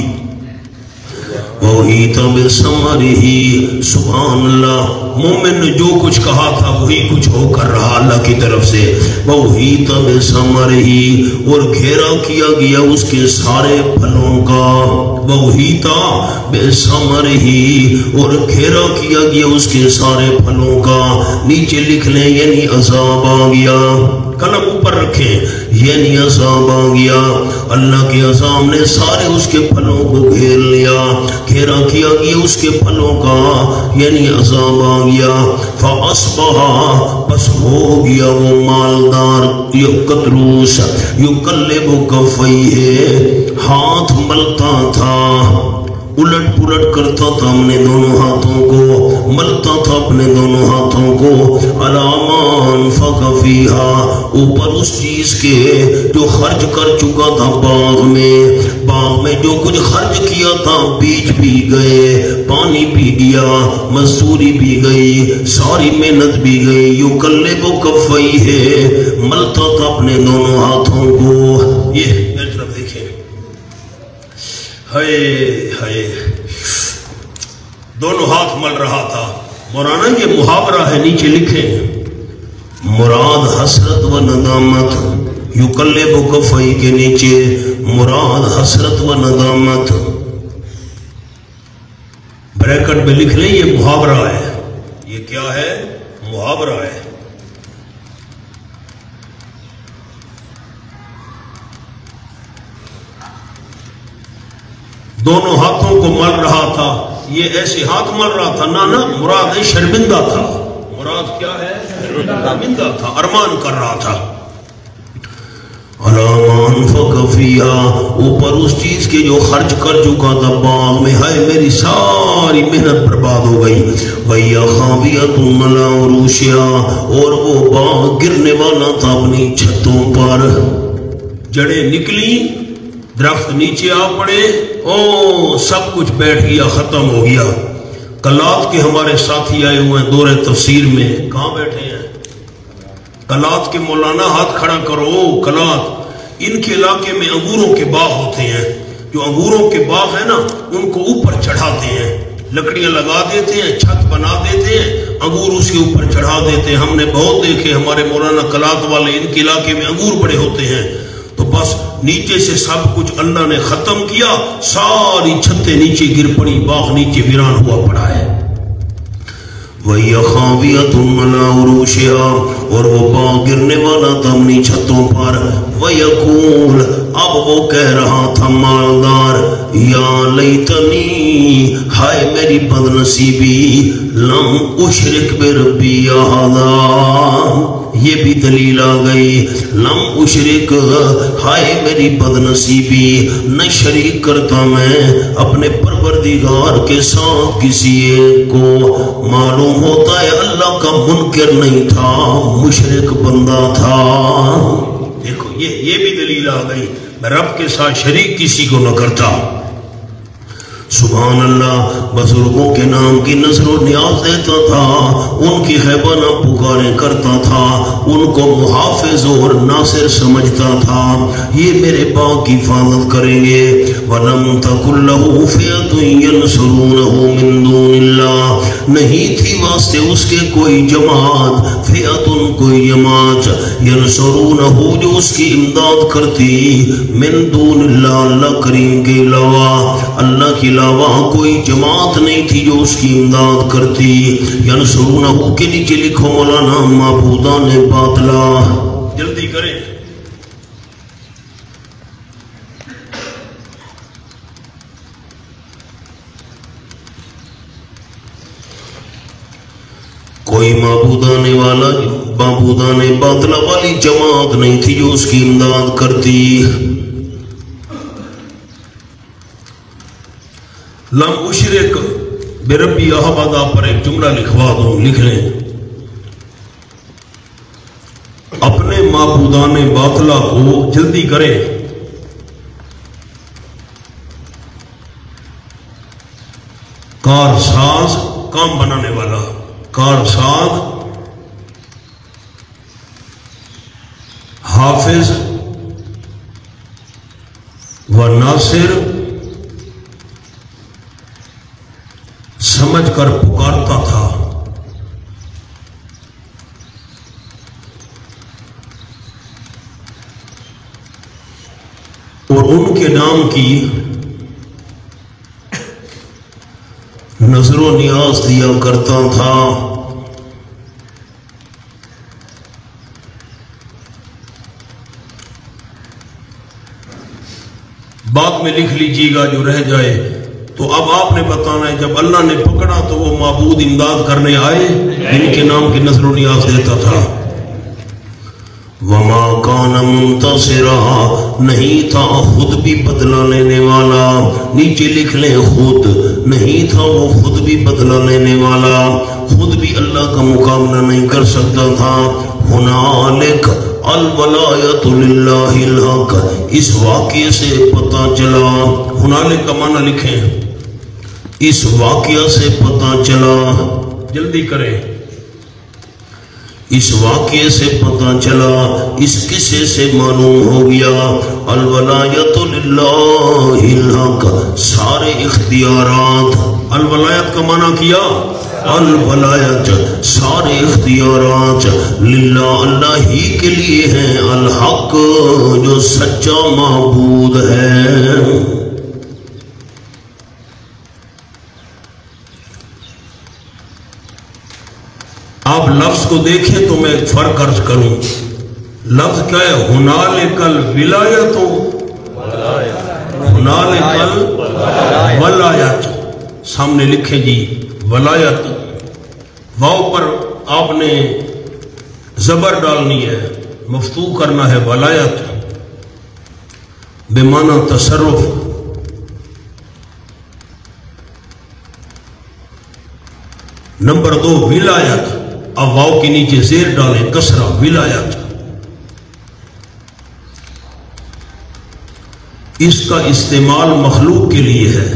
Speaker 1: وہی تب سمری ہی، سبحان اللہ، مومن نے جو کچھ کہا تھا وہی کچھ ہو کر رہا اللہ کی طرف سے۔ وہی تب سمری ہی، اور گھیرا کیا گیا اس کے سارے پھلوں کا، وہی تب سمری ہی، اور گھیرا کیا گیا اس کے سارے پھلوں کا۔ نیچے لکھ لیں یعنی عذاب آ گیا، قلم اوپر رکھیں یعنی عذاب آ گیا، اللہ کے عذاب نے سارے اس کے پھلوں کو گھیر لیا، گھیرا کیا گیا اس کے پھلوں کا یعنی عذاب آ گیا۔ فَأَصْبَحَ، پس ہو گیا وہ مالدار، یقتروس یقلب کفیہ، ہاتھ ملتا تھا، الٹ پلٹ کرتا تھا اپنے دونوں ہاتھوں کو، ملتا تھا اپنے دونوں ہاتھوں کو، عَلَىٰ مَا أَنفَقَ فِيهَا، اوپر اس چیز کے جو خرچ کر چکا تھا باغ میں، باغ میں جو کچھ خرچ کیا تھا، بیج بھی گئے، پانی بھی گیا، مزدوری بھی گئی، ساری محنت بھی گئی۔ یقلب کفیہ، ملتا تھا اپنے دونوں ہاتھوں کو۔ یہ میری طرف دیکھیں، ہائے مل رہا تھا۔ مولانا یہ محاورہ ہے، نیچے لکھے مراد حسرت و ندامت، یقلب کفئی کے نیچے مراد حسرت و ندامت، بریکٹ میں لکھ لیں یہ محاورہ ہے۔ یہ کیا ہے؟ محاورہ ہے۔ دونوں ہاتھوں کو مل رہا تھا، یہ ایسے ہاتھ مل رہا تھا، نہ نہ مراد ہے شرمندہ تھا۔ مراد کیا ہے؟ شرمندہ تھا، ارمان کر رہا تھا۔ علامان فقفیہ، اوپر اس چیز کے جو خرچ کر چکا تھا باغ میں، ہائے میری ساری محنت برباد ہو گئی۔ وَيَا خَاوِيَةٌ عَلَىٰ عُرُوشِهَا، اور وہ باغ گرنے والا تھا اپنی چھتوں پر، جڑیں نکلی، درخت نیچے آ پڑے، او سب کچھ بیٹھ گیا، ختم ہو گیا۔ کلات کے ہمارے ساتھی آئے ہوئے ہیں دور تفسیر میں، کہاں بیٹھے ہیں؟ کلات کے مولانا ہاتھ کھڑا کرو۔ کلات ان کے علاقے میں انگوروں کے باغ ہوتے ہیں، جو انگوروں کے باغ ہیں نا ان کو اوپر چڑھاتے ہیں، لکڑیاں لگا دیتے ہیں، چھت بنا دیتے ہیں، انگور اس کے اوپر چڑھا دیتے ہیں۔ ہم نے بہت دیکھے، ہمارے مولانا کلات والے، ان کے علاقے میں انگور بڑے ہوتے ہیں، تو بس نیچے سے سب کچھ اللہ نے ختم کیا، ساری چھتیں نیچے گر پڑی، باغ نیچے ویران ہوا پڑا ہے۔ وَهِيَ خَاوِيَةٌ عَلَىٰ عُرُوشِهَا، اور وہ باغ گرنے والا تھا اپنی چھتوں پر۔ وَيَقُولُ، اب وہ کہہ رہا تھا مالدار، یا لیتنی، ہائے میری بد نصیبی، لم اشرک بربی احدا، یہ بھی دلیل آ گئی، لم اشرک، ہائے میری بد نصیبی، نہ شریک کرتا میں اپنے پروردگار کے ساتھ کسی ایک کو۔ معلوم ہوتا ہے اللہ کا منکر نہیں تھا، مشرک بندہ تھا۔ دیکھو یہ یہ بھی دلیل آ گئی، میں رب کے ساتھ شریک کسی کو نہ کرتا۔ سبحان اللہ، بزرگوں کے نام کی نظر و نیاز دیتا تھا، ان کی خیبہ نہ پکاریں کرتا تھا، ان کو محافظ اور ناصر سمجھتا تھا، یہ میرے باغ کی حفاظت کریں گے۔ وَلَمْ تَكُنْ لَهُ فِئَةٌ يَنْصُرُونَهُ مِن دُونِ اللَّهِ، نہیں تھی واسطے اس کے کوئی جماعت، فِئَةٌ کوئی جماعت، يَنْصُرُونَهُ جو اس کی امداد کرتی، من دون اللہ اللہ کریم کے علاوہ، اللہ کی علاوہ کوئی جماعت نہیں تھی جو اس کی امداد کرتی۔ ینصرونہ کے نیچے لکھو مولانا معبودان باطلا، جلدی کریں۔ کوئی معبودان والا معبودان باطلا والی جماعت نہیں تھی جو اس کی امداد کرتی۔ لم اشرک بربی احدا پر ایک جملہ لکھوا دوں، لکھ لیں، اپنے معبودان باطلا کو، جلدی کریں، کارساز، کام بنانے والا، کارساز، حافظ و ناصر سمجھ کر پکارتا تھا۔ اور ان کے نام کی نظر و نیاز دیا کرتا تھا۔ بعد میں لکھ لیجیے گا جو رہ جائے، تو اب آپ نے بتانا ہے جب اللہ نے پکڑا تو وہ معبود امداد کرنے آئے، ان کے نام کی نظر و نیاز دیتا تھا۔ وما کان منتصرا، نہیں تھا خود بھی بدلہ لینے والا، نیچے لکھ لیں خود، نہیں تھا وہ خود بھی بدلہ لینے والا، خود بھی اللہ کا مقابلہ نہیں کر سکتا تھا۔ ہنالک الولایت للہ الحق، اس واقعے سے پتہ چلا، ہنالک کا معنی لکھیں، اس واقعہ سے پتہ چلا، جلدی کریں، اس واقعے سے پتہ چلا، اس قصے سے معلوم ہو گیا، الولایت للہ الحق، سارے اختیارات الولایت کا معنی کیا الولایت سارے اختیارات للہ اللہ ہی کے لیے ہیں، الحق جو سچا معبود ہے۔ آپ لفظ کو دیکھیں تو میں ایک فرق عرض کروں، لفظ کیا ہے؟ ہنالک الولایت، ہنالک الولایت، سامنے لکھیں جی ولایت، واو پر آپ نے زبر ڈالنی ہے، مفتوح کرنا ہے ولایت بے معنی تصرف۔ نمبر دو ولایت، اب واو کے نیچے زیر ڈالیں کسرہ، ولایت، اس کا استعمال مخلوق کے لیے ہے۔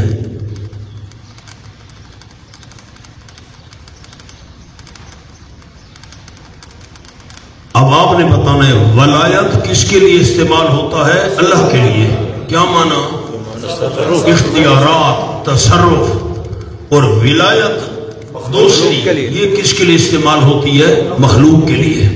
Speaker 1: اب آپ نے بتانا ہے ولایت کس کے لیے استعمال ہوتا ہے؟ اللہ کے لیے۔ کیا معنی؟ اختیارات، تصرف۔ اور ولایت دوسری یہ کس کے لیے استعمال ہوتی ہے؟ مخلوق کے لیے۔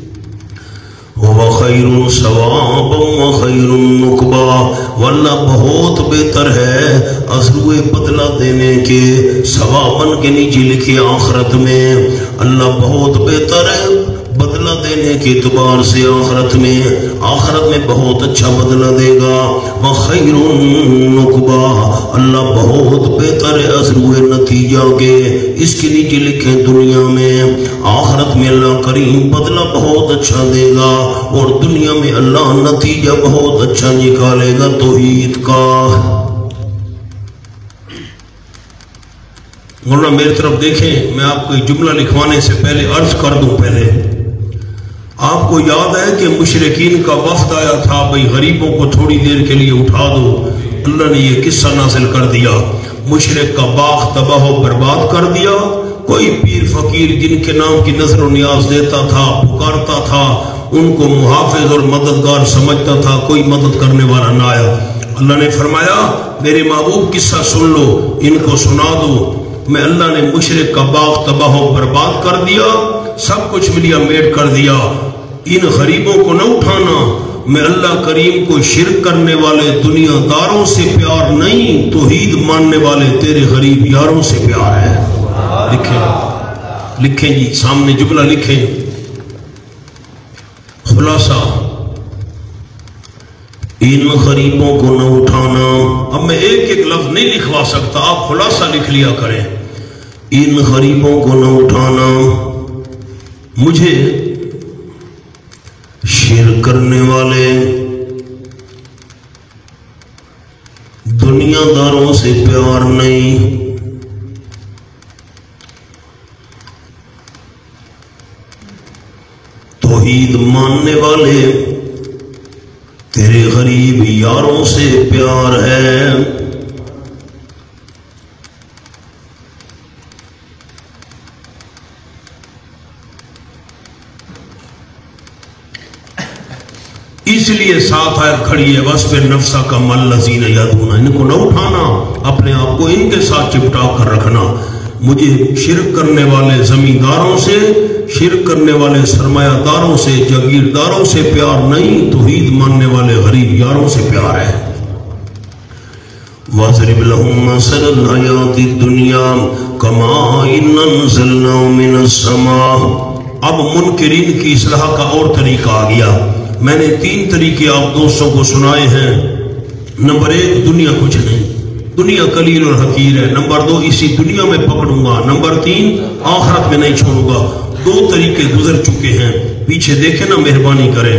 Speaker 1: وَخَيْرٌ ثَوَابًا وَخَيْرٌ نُقْبًا، واللہ بہت بہتر ہے عذروِ بدلہ دینے کے، ثواباً کے نیچے لکھے آخرت میں، اللہ بہت بہتر ہے بدلہ دینے کے اعتبار سے آخرت میں، آخرت میں بہت اچھا بدلہ دے گا۔ وَخَيْرٌ نُقْبًا، اللہ بہت بہتر ہے عذروِ نتیجہ کے، اس کے نیچے لکھیں دنیا میں، آخرت میں اللہ کریم بدلہ بہت اچھا دے گا، اور دنیا میں اللہ نتیجہ بہت اچھا نکالے گا توحید کا۔ مولانا میری طرف دیکھیں، میں آپ کو ایک جملہ لکھوانے سے پہلے عرض کر دوں، پہلے آپ کو یاد ہے کہ مشرکین کا وفد آیا تھا، بھئی غریبوں کو تھوڑی دیر کے لیے اٹھا دو، اللہ نے یہ قصہ نازل کر دیا، مشرک کا باغ تباہ و برباد کر دیا، کوئی پیر فقیر جن کے نام کی نظر و نیاز دیتا تھا، پکارتا تھا، ان کو محافظ اور مددگار سمجھتا تھا، کوئی مدد کرنے والا نہ آیا۔ اللہ نے فرمایا میرے محبوب قصہ سن لو، ان کو سنا دو، میں اللہ نے مشرک کا باغ تباہ و برباد کر دیا، سب کچھ ملیا میٹ کر دیا، ان غریبوں کو نہ اٹھانا، میں اللہ کریم کو شرک کرنے والے دنیا داروں سے پیار نہیں، توحید ماننے والے تیرے غریب یاروں سے پیار ہے۔ لکھیں لکھیں جی، سامنے جملہ لکھیں، خلاصہ ان غریبوں کو نہ اٹھانا۔ اب میں ایک ایک لفظ نہیں لکھوا سکتا، آپ خلاصہ لکھ لیا کریں، ان غریبوں کو نہ اٹھانا، مجھے شرک کرنے والے دنیا داروں سے پیار نہیں، توحید ماننے والے تیرے غریب یاروں سے پیار ہے۔ اس لیے ساتھ آیت کھڑی ہے وَاسْبِرْ نَفْسَكَ مَعَ الَّذِينَ يَدْعُونَ، ان کو نہ اٹھانا، اپنے آپ کو ان کے ساتھ چپٹا کر رکھنا، مجھے شرک کرنے والے زمینداروں سے، شرک کرنے والے سرمایہ داروں سے، جاگیرداروں سے پیار نہیں، توحید ماننے والے غریب یاروں سے پیار ہے۔ وَاضْرِبْ لَهُم مَّثَلَ الْحَيَاةِ الدُّنْيَا كَمَاءٍ أَنزَلْنَاهُ مِنَ السَّمَاءِ۔ اب منکرین کی اصلاح کا اور طریقہ آ گیا۔ میں نے تین طریقے آپ دوستوں کو سنائے ہیں۔ نمبر ایک، دنیا کچھ نہیں، دنیا قلیل اور حقیر ہے۔ نمبر دو، اسی دنیا میں پکڑوں گا۔ نمبر تین، آخرت میں نہیں چھوڑوں گا۔ دو طریقے گزر چکے ہیں، پیچھے دیکھیں نا، مہربانی کریں۔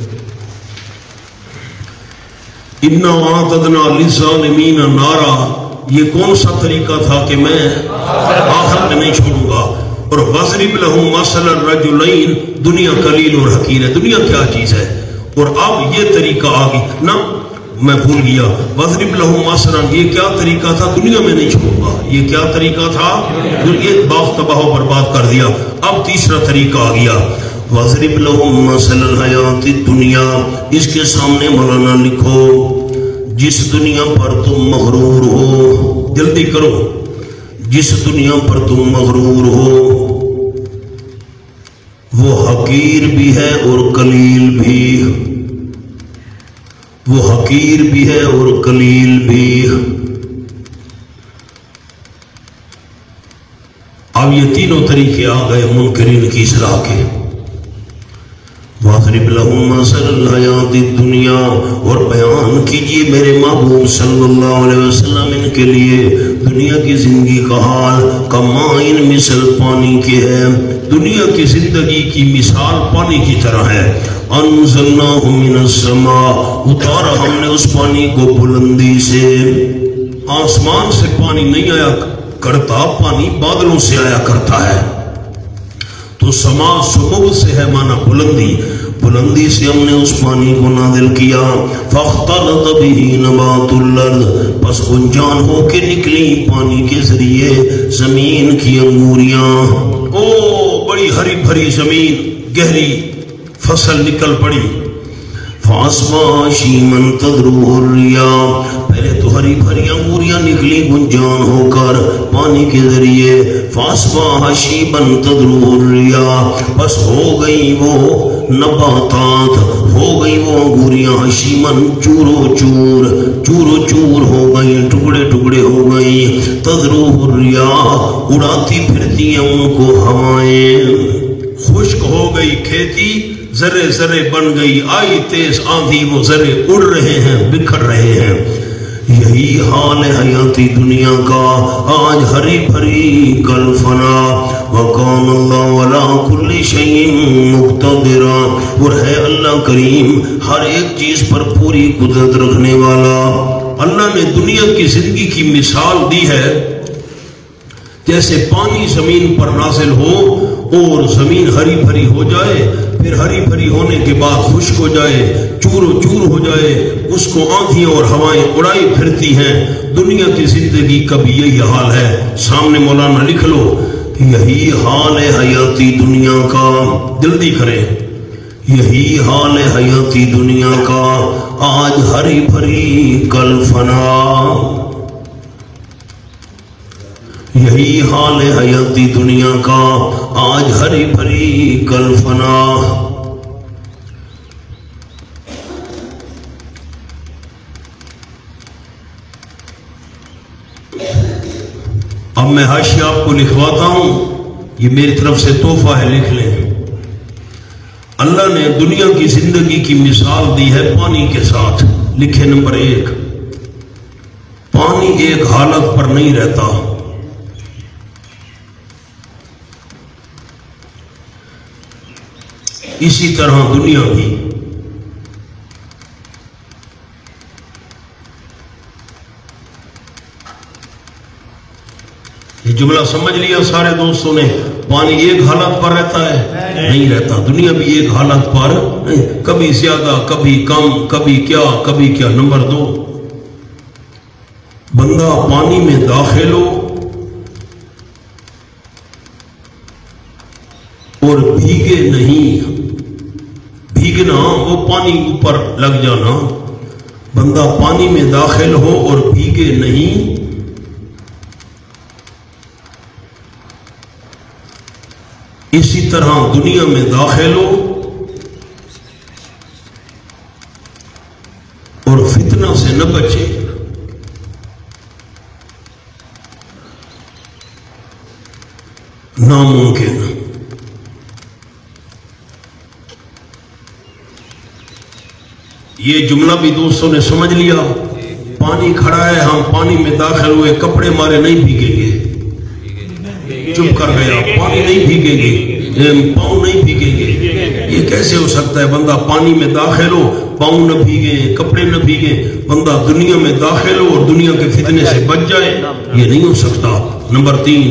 Speaker 1: اِنَّا وَاعْتَدْنَا لِلظَّالِمِينَ نَارًا، یہ کون سا طریقہ تھا کہ میں آخرت میں نہیں چھوڑوں گا؟ اور وَاضْرِبْ لَهُم مَّثَلَ الرَّجُلَيْنِ، دنیا قلیل اور حقیر ہے، دنیا کیا چیز ہے؟ اور اب یہ طریقہ آگی نا، میں بھول گیا، وَاضْرِبْ لَهُم مَّثَلًا، یہ کیا طریقہ تھا؟ دنیا میں نہیں چھوڑوں گا، یہ کیا طریقہ تھا؟ یہ باغ تباہ و برباد کر دیا۔ اب تیسرا طریقہ آ گیا، وَاضْرِبْ لَهُم مَّثَلَ الْحَيَاةِ الدُّنْيَا، اس کے سامنے مولانا لکھو، جس دنیا پر تم مغرور ہو، جلدی کرو، جس دنیا پر تم مغرور ہو وہ حقیر بھی ہے اور قلیل بھی، وہ حقیر بھی ہے اور قلیل بھی۔ اب یہ تینوں طریقے آ گئے منکرین کی اصلاح کے۔ وَاضْرِبْ لَهُمْ مَثَلَ الْحَيَاةِ الدُّنْيَا، اور بیان کیجئے میرے محبوب صلی اللہ علیہ وسلم ان کے لیے دنیا کی زندگی کا حال، کمائن مثل پانی کے ہے، دنیا کی زندگی کی مثال پانی کی طرح ہے۔ أَنزَلْنَاهُ مِنَ السَّمَاءِ، اتارا ہم نے اس پانی کو بلندی سے، آسمان سے پانی نہیں آیا کرتا، پانی بادلوں سے آیا کرتا ہے۔ تو سما سمو سے ہے مانا بلندی، بلندی سے ہم نے اس پانی کو نازل کیا۔ فاختلط به نبات الارض، پس گنجان ہو کے نکلی پانی کے ذریعے زمین کی انگوریاں۔ او بڑی ہری بھری زمین، گہری فصل نکل پڑی۔ فَأَصْبَحَ هَشِيمًا تَذْرُوهُ الرِّيَاحُ، پہلے تو ہری بھری انگوریاں نکلی گنجان ہو کر پانی کے ذریعے۔ فَأَصْبَحَ هَشِيمًا تَذْرُوهُ الرِّيَاحُ، بس ہو گئی وہ نباتات، ہو گئی وہ انگوریاں ہشیمن چور و چور، چور و چور ہو گئی، ٹکڑے ٹکڑے ہو گئی۔ تَذْرُوهُ الرِّيَاحُ، اڑاتی پھرتی ہیں ان کو ہوائیں، خشک ہو گئی کھیتی، ذرے ذرے بن گئی، آئی تیز آندھی، وہ ذرے اڑ رہے ہیں، بکھر رہے ہیں۔ یہی حال ہے حیاتی دنیا کا، آج ہری بھری کل فنا۔ وَقَانَ اللَّهُ عَلَىٰ كُلِّ شَيْءٍ مُقْتَدِرًا، اور ہے اللہ کریم ہر ایک چیز پر پوری قدرت رکھنے والا۔ اللہ نے دنیا کی زندگی کی مثال دی ہے جیسے پانی زمین پر نازل ہو اور زمین ہری بھری ہو جائے، پھر ہری بھری ہونے کے بعد خشک ہو جائے، چور و چور ہو جائے، اس کو آندھیاں اور ہوائیں اڑائی پھرتی ہیں۔ دنیا کی زندگی کا بھی یہی حال ہے، سامنے مولانا لکھ لو، یہی حال ہے حیاتی دنیا کا، جلدی کریں، یہی حال ہے حیاتی دنیا کا، آج ہری بھری کل فنا۔ یہی حال ہے حیاتی دنیا کا، آج ہری بھری کل فنا۔ اب میں حاشیہ آپ کو لکھواتا ہوں، یہ میری طرف سے تحفہ ہے، لکھ لیں۔ اللہ نے دنیا کی زندگی کی مثال دی ہے پانی کے ساتھ، لکھے نمبر ایک، پانی ایک حالت پر نہیں رہتا، اسی طرح دنیا بھی۔ یہ جملہ سمجھ لیا سارے دوستوں نے؟ پانی ایک حالت پر رہتا ہے؟ نہیں رہتا۔ دنیا بھی ایک حالت پر، کبھی زیادہ کبھی کم، کبھی کیا کبھی کیا۔ نمبر دو، بندہ پانی میں داخل ہو اور بھیگے نہیں، بھیگنا وہ پانی اوپر لگ جانا، بندہ پانی میں داخل ہو اور بھیگے نہیں، اسی طرح دنیا میں داخل ہو اور فتنہ سے نہ بچے، ناممکن۔ یہ جملہ بھی دوستوں نے سمجھ لیا؟ پانی کھڑا ہے، ہم پانی میں داخل ہوئے، کپڑے مارے نہیں بھیگیں گے، چپ کر گیا، پانی نہیں بھیگیں گے، پاؤں نہیں بھیگیں گے۔ یہ کیسے ہو سکتا ہے؟ بندہ پانی میں داخل ہو، پاؤں نہ بھیگیں، کپڑے نہ بھیگیں، بندہ دنیا میں داخل ہو اور دنیا کے فتنے سے بچ جائے، یہ نہیں ہو سکتا۔ نمبر تین،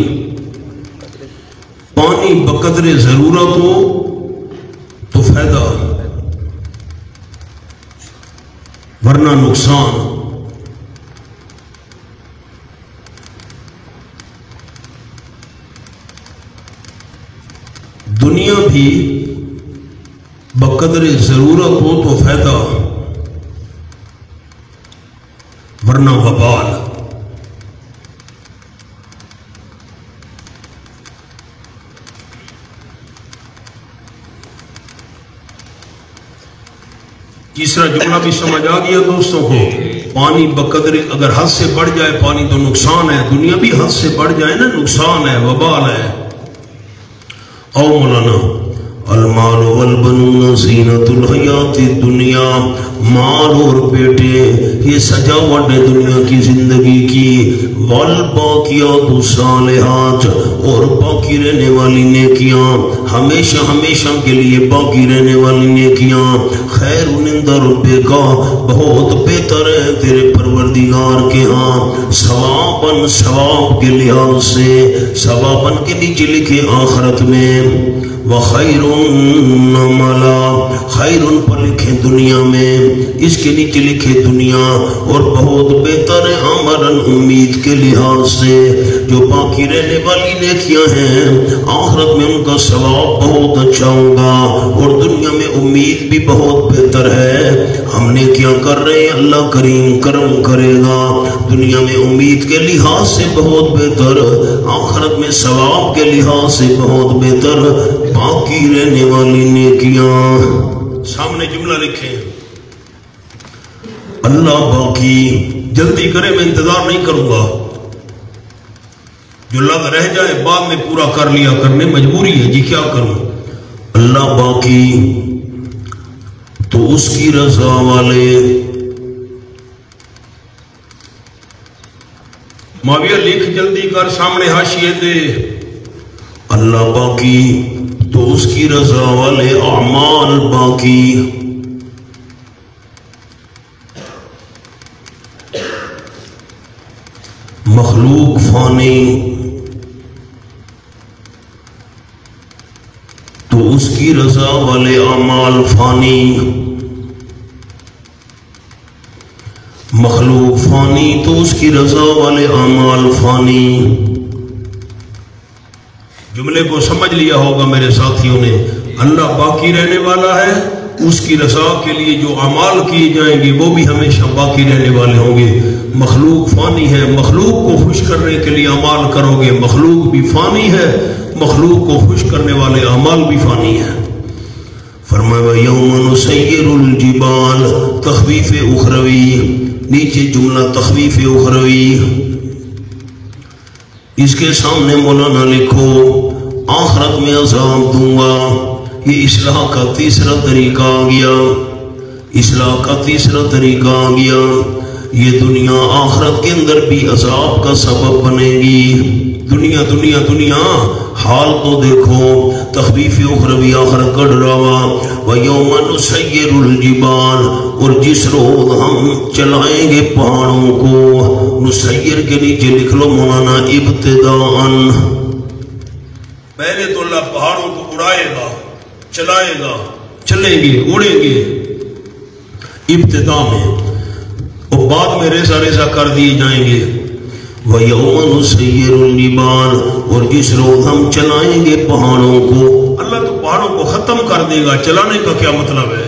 Speaker 1: پانی بقدر ضرورت ہو تو فائدہ، ورنہ نقصان۔ دنیا بھی بقدر ضرورت ہو تو فائدہ، ورنہ وبال۔ تیسرا جملہ بھی سمجھ آ گیا دوستوں کو؟ پانی بقدر اگر حد سے بڑھ جائے پانی تو نقصان ہے، دنیا بھی حد سے بڑھ جائے نا نقصان ہے، وبال ہے۔ او مولانا المال والبنون زینت الحیات الدنیا، مال اور بیٹے یہ سجاوٹ ہے دنیا کی زندگی کی، والباقیات الصالحات اور باقی رہنے والی نیکیاں، ہمیشہ ہمیشہ کے لیے باقی رہنے والی نیکیاں، خیر عند ربک بہت بہتر ہے تیرے پروردگار کے ہاں، ثواباً ثواب کے لحاظ سے، ثواباً کے نیچے لکھے آخرت میں، وخیر ملا، خیر پر لکھے دنیا میں، اس کے نیچے لکھے دنیا، اور بہت بہتر ہے عملاً امید کے لحاظ سے، جو باقی رہنے والی نیکیاں ہیں آخرت میں ان کا ثواب بہت اچھا ہوگا، اور دنیا میں امید بھی بہت بہتر ہے، ہم نیکیاں کر رہے ہیں اللہ کریم کرم کرے گا، دنیا میں امید کے لحاظ سے بہت بہتر، آخرت میں ثواب کے لحاظ سے بہت بہتر، باقی رہنے والی نیکیاں۔ سامنے جملہ لکھیں، اللہ باقی، جلدی کرے میں انتظار نہیں کروں گا، جو لگ رہ جائے بعد میں پورا کر لیا کرنے مجبوری ہے جی، کیا کروں؟ اللہ باقی تو اس کی رضا والے، معاویہ لکھ جلدی کر، سامنے حاشیے دے، اللہ باقی تو اس کی رضا والے اعمال باقی، مخلوق فانی تو اس کی رضا والے اعمال فانی، مخلوق فانی تو اس کی رضا والے اعمال فانی۔ جملے کو سمجھ لیا ہوگا میرے ساتھیوں نے، اللہ باقی رہنے والا ہے، اس کی رضا کے لیے جو اعمال کیے جائیں گے وہ بھی ہمیشہ باقی رہنے والے ہوں گے، مخلوق فانی ہے، مخلوق کو خوش کرنے کے لیے اعمال کرو گے، مخلوق بھی فانی ہے، مخلوق کو خوش کرنے والے اعمال بھی فانی ہے۔ فرمایا یوم نسیر الجبال، تخویف اخروی، نیچے جملہ تخویف اخروی، اس کے سامنے مولانا لکھو آخرت میں عذاب دوں گا، یہ اصلاح کا تیسرا طریقہ آ گیا، اصلاح کا تیسرا طریقہ آ گیا، یہ دنیا آخرت کے اندر بھی عذاب کا سبب بنے گی، دنیا دنیا دنیا حال تو دیکھو، تخویف اخروی آخرت کا ڈراوا، وَيَوْمَ نُسَيِّرُ الْجِبَالَ، اور جس روز ہم چلائیں گے پہاڑوں کو، نسیر کے نیچے لکھ لو مولانا ابتداءً، پہلے تو اللہ پہاڑوں کو اڑائے گا، چلائے گا، چلیں گے اڑیں گے ابتدا میں، اور بعد میں ریزہ ریزہ کر دیے جائیں گے، وَيَوْمَ نُسَيِّرُ الْجِبَالَ، اور جس روز ہم چلائیں گے پہاڑوں کو، اللہ تو پہاڑوں کو ختم کر دے گا، چلانے کا کیا مطلب ہے؟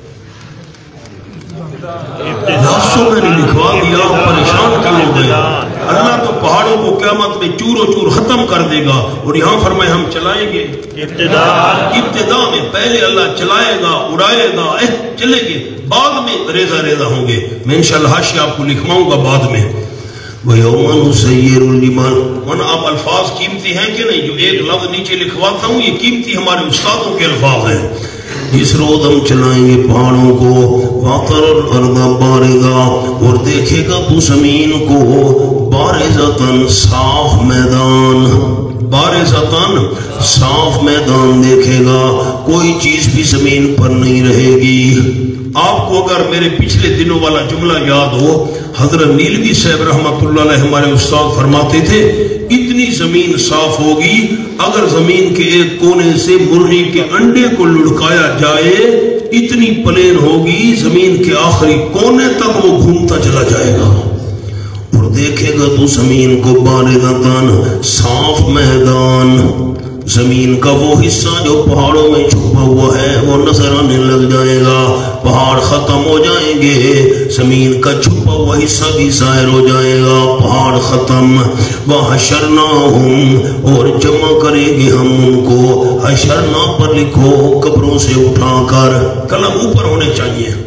Speaker 1: لفظوں میں نہیں لکھوا دیا، پریشان کر دے گا، اللہ تو پہاڑوں کو قیامت میں چور و چور ختم کر دے گا، اور یہاں فرمائے ہم چلائیں گے ابتدا ابتدا میں، پہلے اللہ چلائے گا، اڑائے گا، اے چلیں گے، بعد میں ریزہ ریزہ ہوں گے، میں انشاءاللہ حاشیہ آپ کو لکھواؤں گا بعد میں۔ وَيَوْمَ نُسَيِّرُ الْجِبَالَ، ورنہ آپ الفاظ قیمتی ہیں کہ نہیں، جو ایک لفظ نیچے لکھواتا ہوں یہ قیمتی ہمارے استادوں کے الفاظ ہیں، جس روز ہم چلائیں گے پہاڑوں کو، وَتَرَى الْأَرْضَ بَارِزَةً، اور دیکھے گا تو زمین کو، بارزتاً صاف میدان، بارزتاً صاف میدان دیکھے گا، کوئی چیز بھی زمین پر نہیں رہے گی۔ آپ کو اگر میرے پچھلے دنوں والا جملہ یاد ہو، حضرت نیلوی صاحب رحمت اللہ علیہ ہمارے استاد فرماتے تھے، اتنی زمین صاف ہوگی اگر زمین کے ایک کونے سے مرغی کے انڈے کو لڑکایا جائے، اتنی پلین ہوگی زمین کے آخری کونے تک وہ گھومتا چلا جائے گا، اور دیکھے گا تو زمین کو بارزتاً صاف میدان، زمین کا وہ حصہ جو پہاڑوں میں چھپا ہوا ہے وہ نظر آنے لگ جائے گا، پہاڑ ختم ہو جائیں گے، زمین کا چھپا ہوا حصہ بھی ظاہر ہو جائے گا، پہاڑ ختم، وَحَشَرْنَاهُمْ، اور جمع کریں گے ہم ان کو، حشرنا پر لکھو قبروں سے اٹھا کر، قلم اوپر ہونے چاہیے،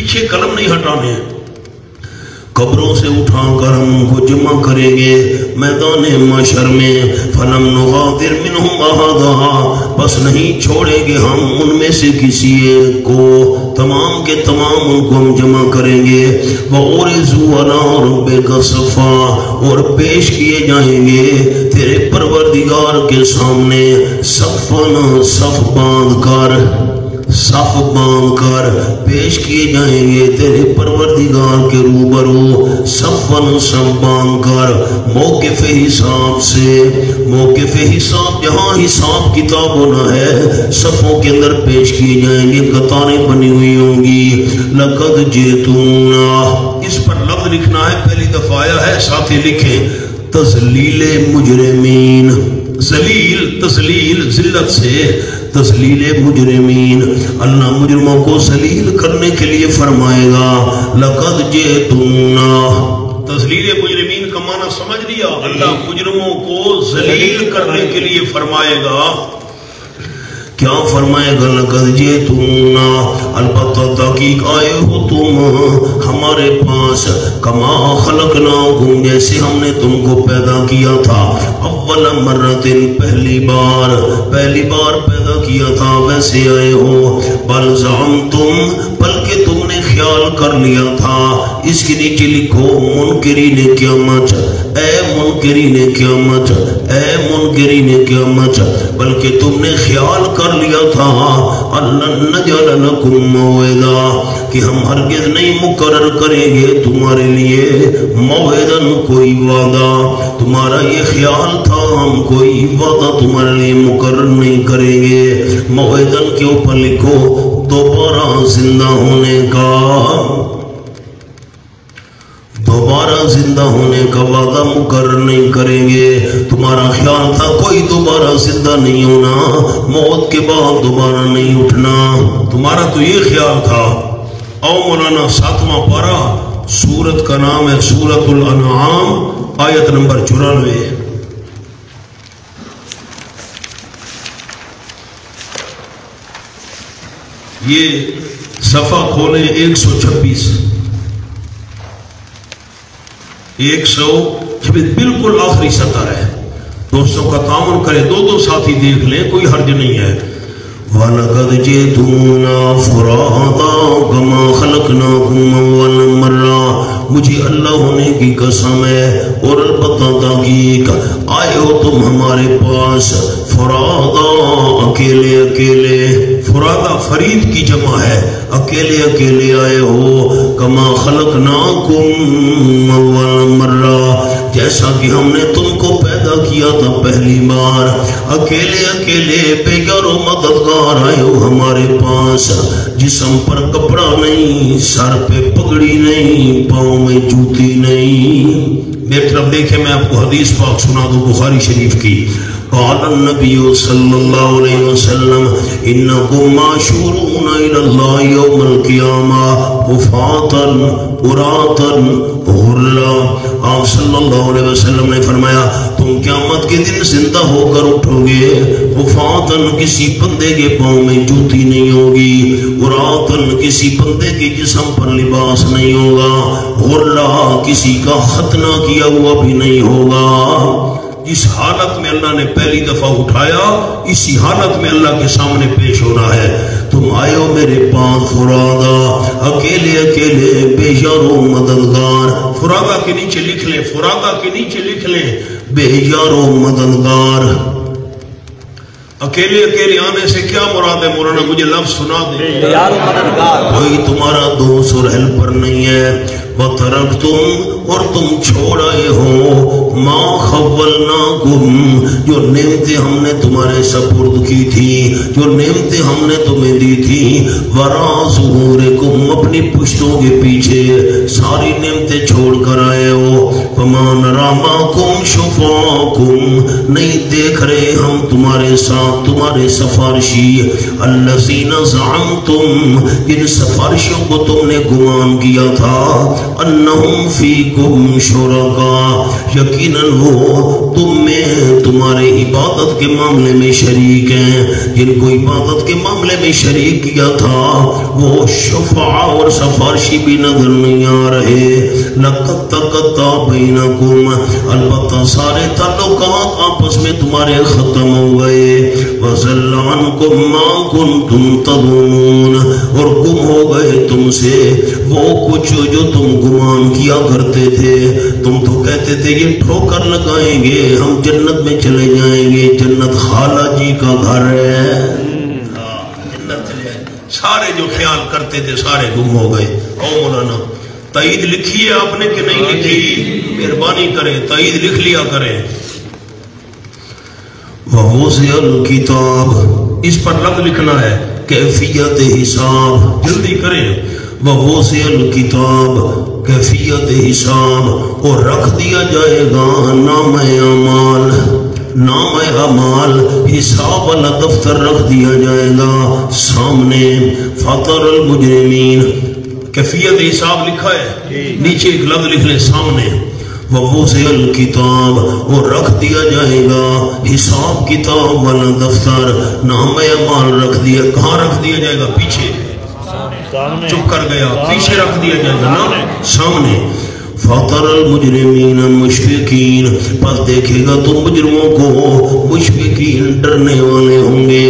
Speaker 1: پیچھے قلم نہیں ہٹانے، قبروں سے اٹھا کر ہم کو جمع کریں گے میدان محشر میں، فَلَمْ نُغَادِرْ مِنْهُمْ أَحَدًا، بس نہیں چھوڑیں گے ہم ان میں سے کسی ایک کو، تمام کے تمام ان کو ہم جمع کریں گے، وَعُرِضُوا عَلَىٰ رَبِّكَ صَفًّا، اور پیش کیے جائیں گے تیرے پروردگار کے سامنے صفاً، صف باندھ کر، صف باندھ کر پیش کیے جائیں گے تیرے پروردگار کے روبرو، صفاً صف باندھ کر، موقف حساب سے، موقف حساب جہاں حساب کتاب ہونا ہے، صفوں کے اندر پیش کیے جائیں گے، قطاریں بنی ہوئی ہوں گی، لَقَدْ جِئْتُمُونَا، اس پر لفظ لکھنا ہے، پہلی دفعہ آیا ہے، ساتھی لکھیں تذلیل مجرمین، ذلیل تذلیل ذلت سے، تذلیل مجرمین، اللہ مجرموں کو ذلیل کرنے کے لیے فرمائے گا، لَقَدْ جِئْتُمُونَا، تذلیل مجرمین کا معنی سمجھ لیا، اللہ مجرموں کو ذلیل کرنے کے لیے فرمائے گا، کیا فرمائے گا؟ لَقَدْ جِئْتُمُونَا، البتہ تحقیق آئے ہو تم ہمارے پاس، کما خلقناکم، جیسے ہم نے تم کو پیدا کیا تھا، اول مرتن، پہلی بار، پہلی بار پیدا کیا تھا ویسے آئے ہو، بل زعمتم، بلکہ تم نے خیال کر لیا تھا، اس کے نیچے لکھو منکرین قیامت، اے منکرین قیامت، اے منکرین قیامت، بلکہ تم نے خیال کر لیا تھا اللہ نجعل لکم موعدا، کہ ہم ہرگز نہیں مقرر کریں گے تمہارے لیے موعدن، کوئی وعدہ، تمہارا یہ خیال تھا ہم کوئی وعدہ تمہارے لیے مقرر نہیں کریں گے، موعدن کے اوپر لکھو دوبارہ زندہ ہونے کا، دوبارہ زندہ ہونے کا وعدہ مقرر نہیں کریں گے، تمہارا خیال تھا کوئی دوبارہ زندہ نہیں ہونا، موت کے بعد دوبارہ نہیں اٹھنا، تمہارا تو یہ خیال تھا۔ او مولانا ساتواں پارہ، سورت کا نام ہے سورت الانعام، آیت نمبر چورانوے، یہ صفحہ کھولیں ایک سو چھبیس، ایک سو چھبیس، بالکل آخری سطر ہے، دوستوں کا تعاون کرے، دو دو ساتھی دیکھ لیں، کوئی حرج نہیں ہے۔ وَلَقَدْ جِئْتُمُونَا فُرَادًا كَمَا خَلَقْنَاكُمْ أَوَّلَ مَرَّةٍ، مجھے اللہ ہونے کی قسم ہے اور البتہ تحقیق آئے ہو تم ہمارے پاس فرادا، اکیلے اکیلے، فرادا فرید کی جمع ہے، اکیلے اکیلے آئے ہو، کما خلقناکم اول مرہ، جیسا کہ ہم نے تم کو پیدا کیا تھا پہلی بار، اکیلے اکیلے بے یار و مددگار آئے ہو ہمارے پاس، جسم پر کپڑا نہیں، سر پہ پگڑی نہیں، پاؤں میں جوتی نہیں۔ میری طرف دیکھیں، میں آپ کو حدیث پاک سنا دوں بخاری شریف کی، قال النبی صلی اللہ علیہ وسلم انکم معشورون الی اللہ یوم القیامہ حفاۃ عراۃ غرلا، آپ صلی اللہ علیہ وسلم نے فرمایا تم قیامت کے دن زندہ ہو کر اٹھو گے، حفاۃ، کسی بندے کے پاؤں میں جوتی نہیں ہوگی، عراۃ، کسی بندے کے جسم پر لباس نہیں ہوگا، غرلا، کسی کا ختنہ کیا ہوا بھی نہیں ہوگا۔ جس حالت میں اللہ نے پہلی دفعہ اٹھایا، اسی حالت میں اللہ کے سامنے پیش ہونا ہے۔ تم آئے ہو میرے پاس فرادا، اکیلے اکیلے بے یار و مددگار، فرادا کے نیچے لکھ لیں، فرادا کے نیچے لکھ لیں بے یار و مددگار۔ اکیلے اکیلے آنے سے کیا مراد ہے مولانا؟ مجھے لفظ سنا دیں۔
Speaker 2: یار و مددگار،
Speaker 1: کوئی تمہارا دوست اور ہیلپر نہیں ہے۔ وَتَرَكْتُمْ، اور تم چھوڑ آئے ہو، مَا خَوَّلْنَاكُمْ، جو نعمتیں ہم نے تمہارے سپرد کی تھی، جو نعمتیں ہم نے تمہیں دی تھی، وَرَا ظُهُورِكُمْ، اپنی پشتوں کے پیچھے ساری نعمتیں چھوڑ کر آئے ہو۔ فما نرى معكم شفعاءكم نہیں دیکھ رہے ہم تمہارے ساتھ تمہارے سفارشی الذین زعمتم ان سفارشوں کو تم نے گمان کیا تھا انہم فیکم شرکاء یقیناً وہ تم میں تمہارے عبادت کے معاملے میں شریک ہیں جن کو عبادت کے معاملے میں شریک کیا تھا وہ شفعاء اور سفارشی بھی نظر نہیں آ رہے لقد تقطع بینکم البتہ سارے تعلقات آپس میں تمہارے ختم ہو گئے وَضَلَّ عَنْكُمْ مَا كُنْتُمْ تَظُنُّونَ اور گم ہو گئے تم سے وہ کچھ جو تم گمان کیا کرتے تھے تم تو کہتے تھے یہ ٹھوکر لگائیں گے ہم جنت میں چلے جائیں گے جنت خالہ جی کا گھر ہے جنت چلے سارے جو خیال کرتے تھے سارے گم ہو گئے او مولانا تائید لکھی ہے آپ نے کہ نہیں لکھی مہربانی کریں تائید لکھ لیا کریں وَوُضِعَ الْكِتَابِ اس پر لفظ لکھنا ہے کیفیت حساب جلدی کریں وَوُضِعَ الْكِتَابِ کیفیت حساب اور رکھ دیا جائے گا نام اعمال نام اعمال حساب والا دفتر رکھ دیا جائے گا سامنے فَتَرَ الْمُجْرِمِينَ کیفیت حساب لکھا ہے نیچے ایک لفظ لکھ لیں سامنے وَوُضِعَ الْكِتَابِ اور رکھ دیا جائے گا حساب کتاب والا دفتر نام اعمال رکھ دیا کہاں رکھ دیا جائے گا پیچھے چپ کر گیا پیچھے رکھ دیا جائے گا نا سامنے فَتَرَ الْمُجْرِمِينَ مُشْفِقِينَ پس دیکھے گا تو مجرموں کو مشفقین ڈرنے والے ہوں گے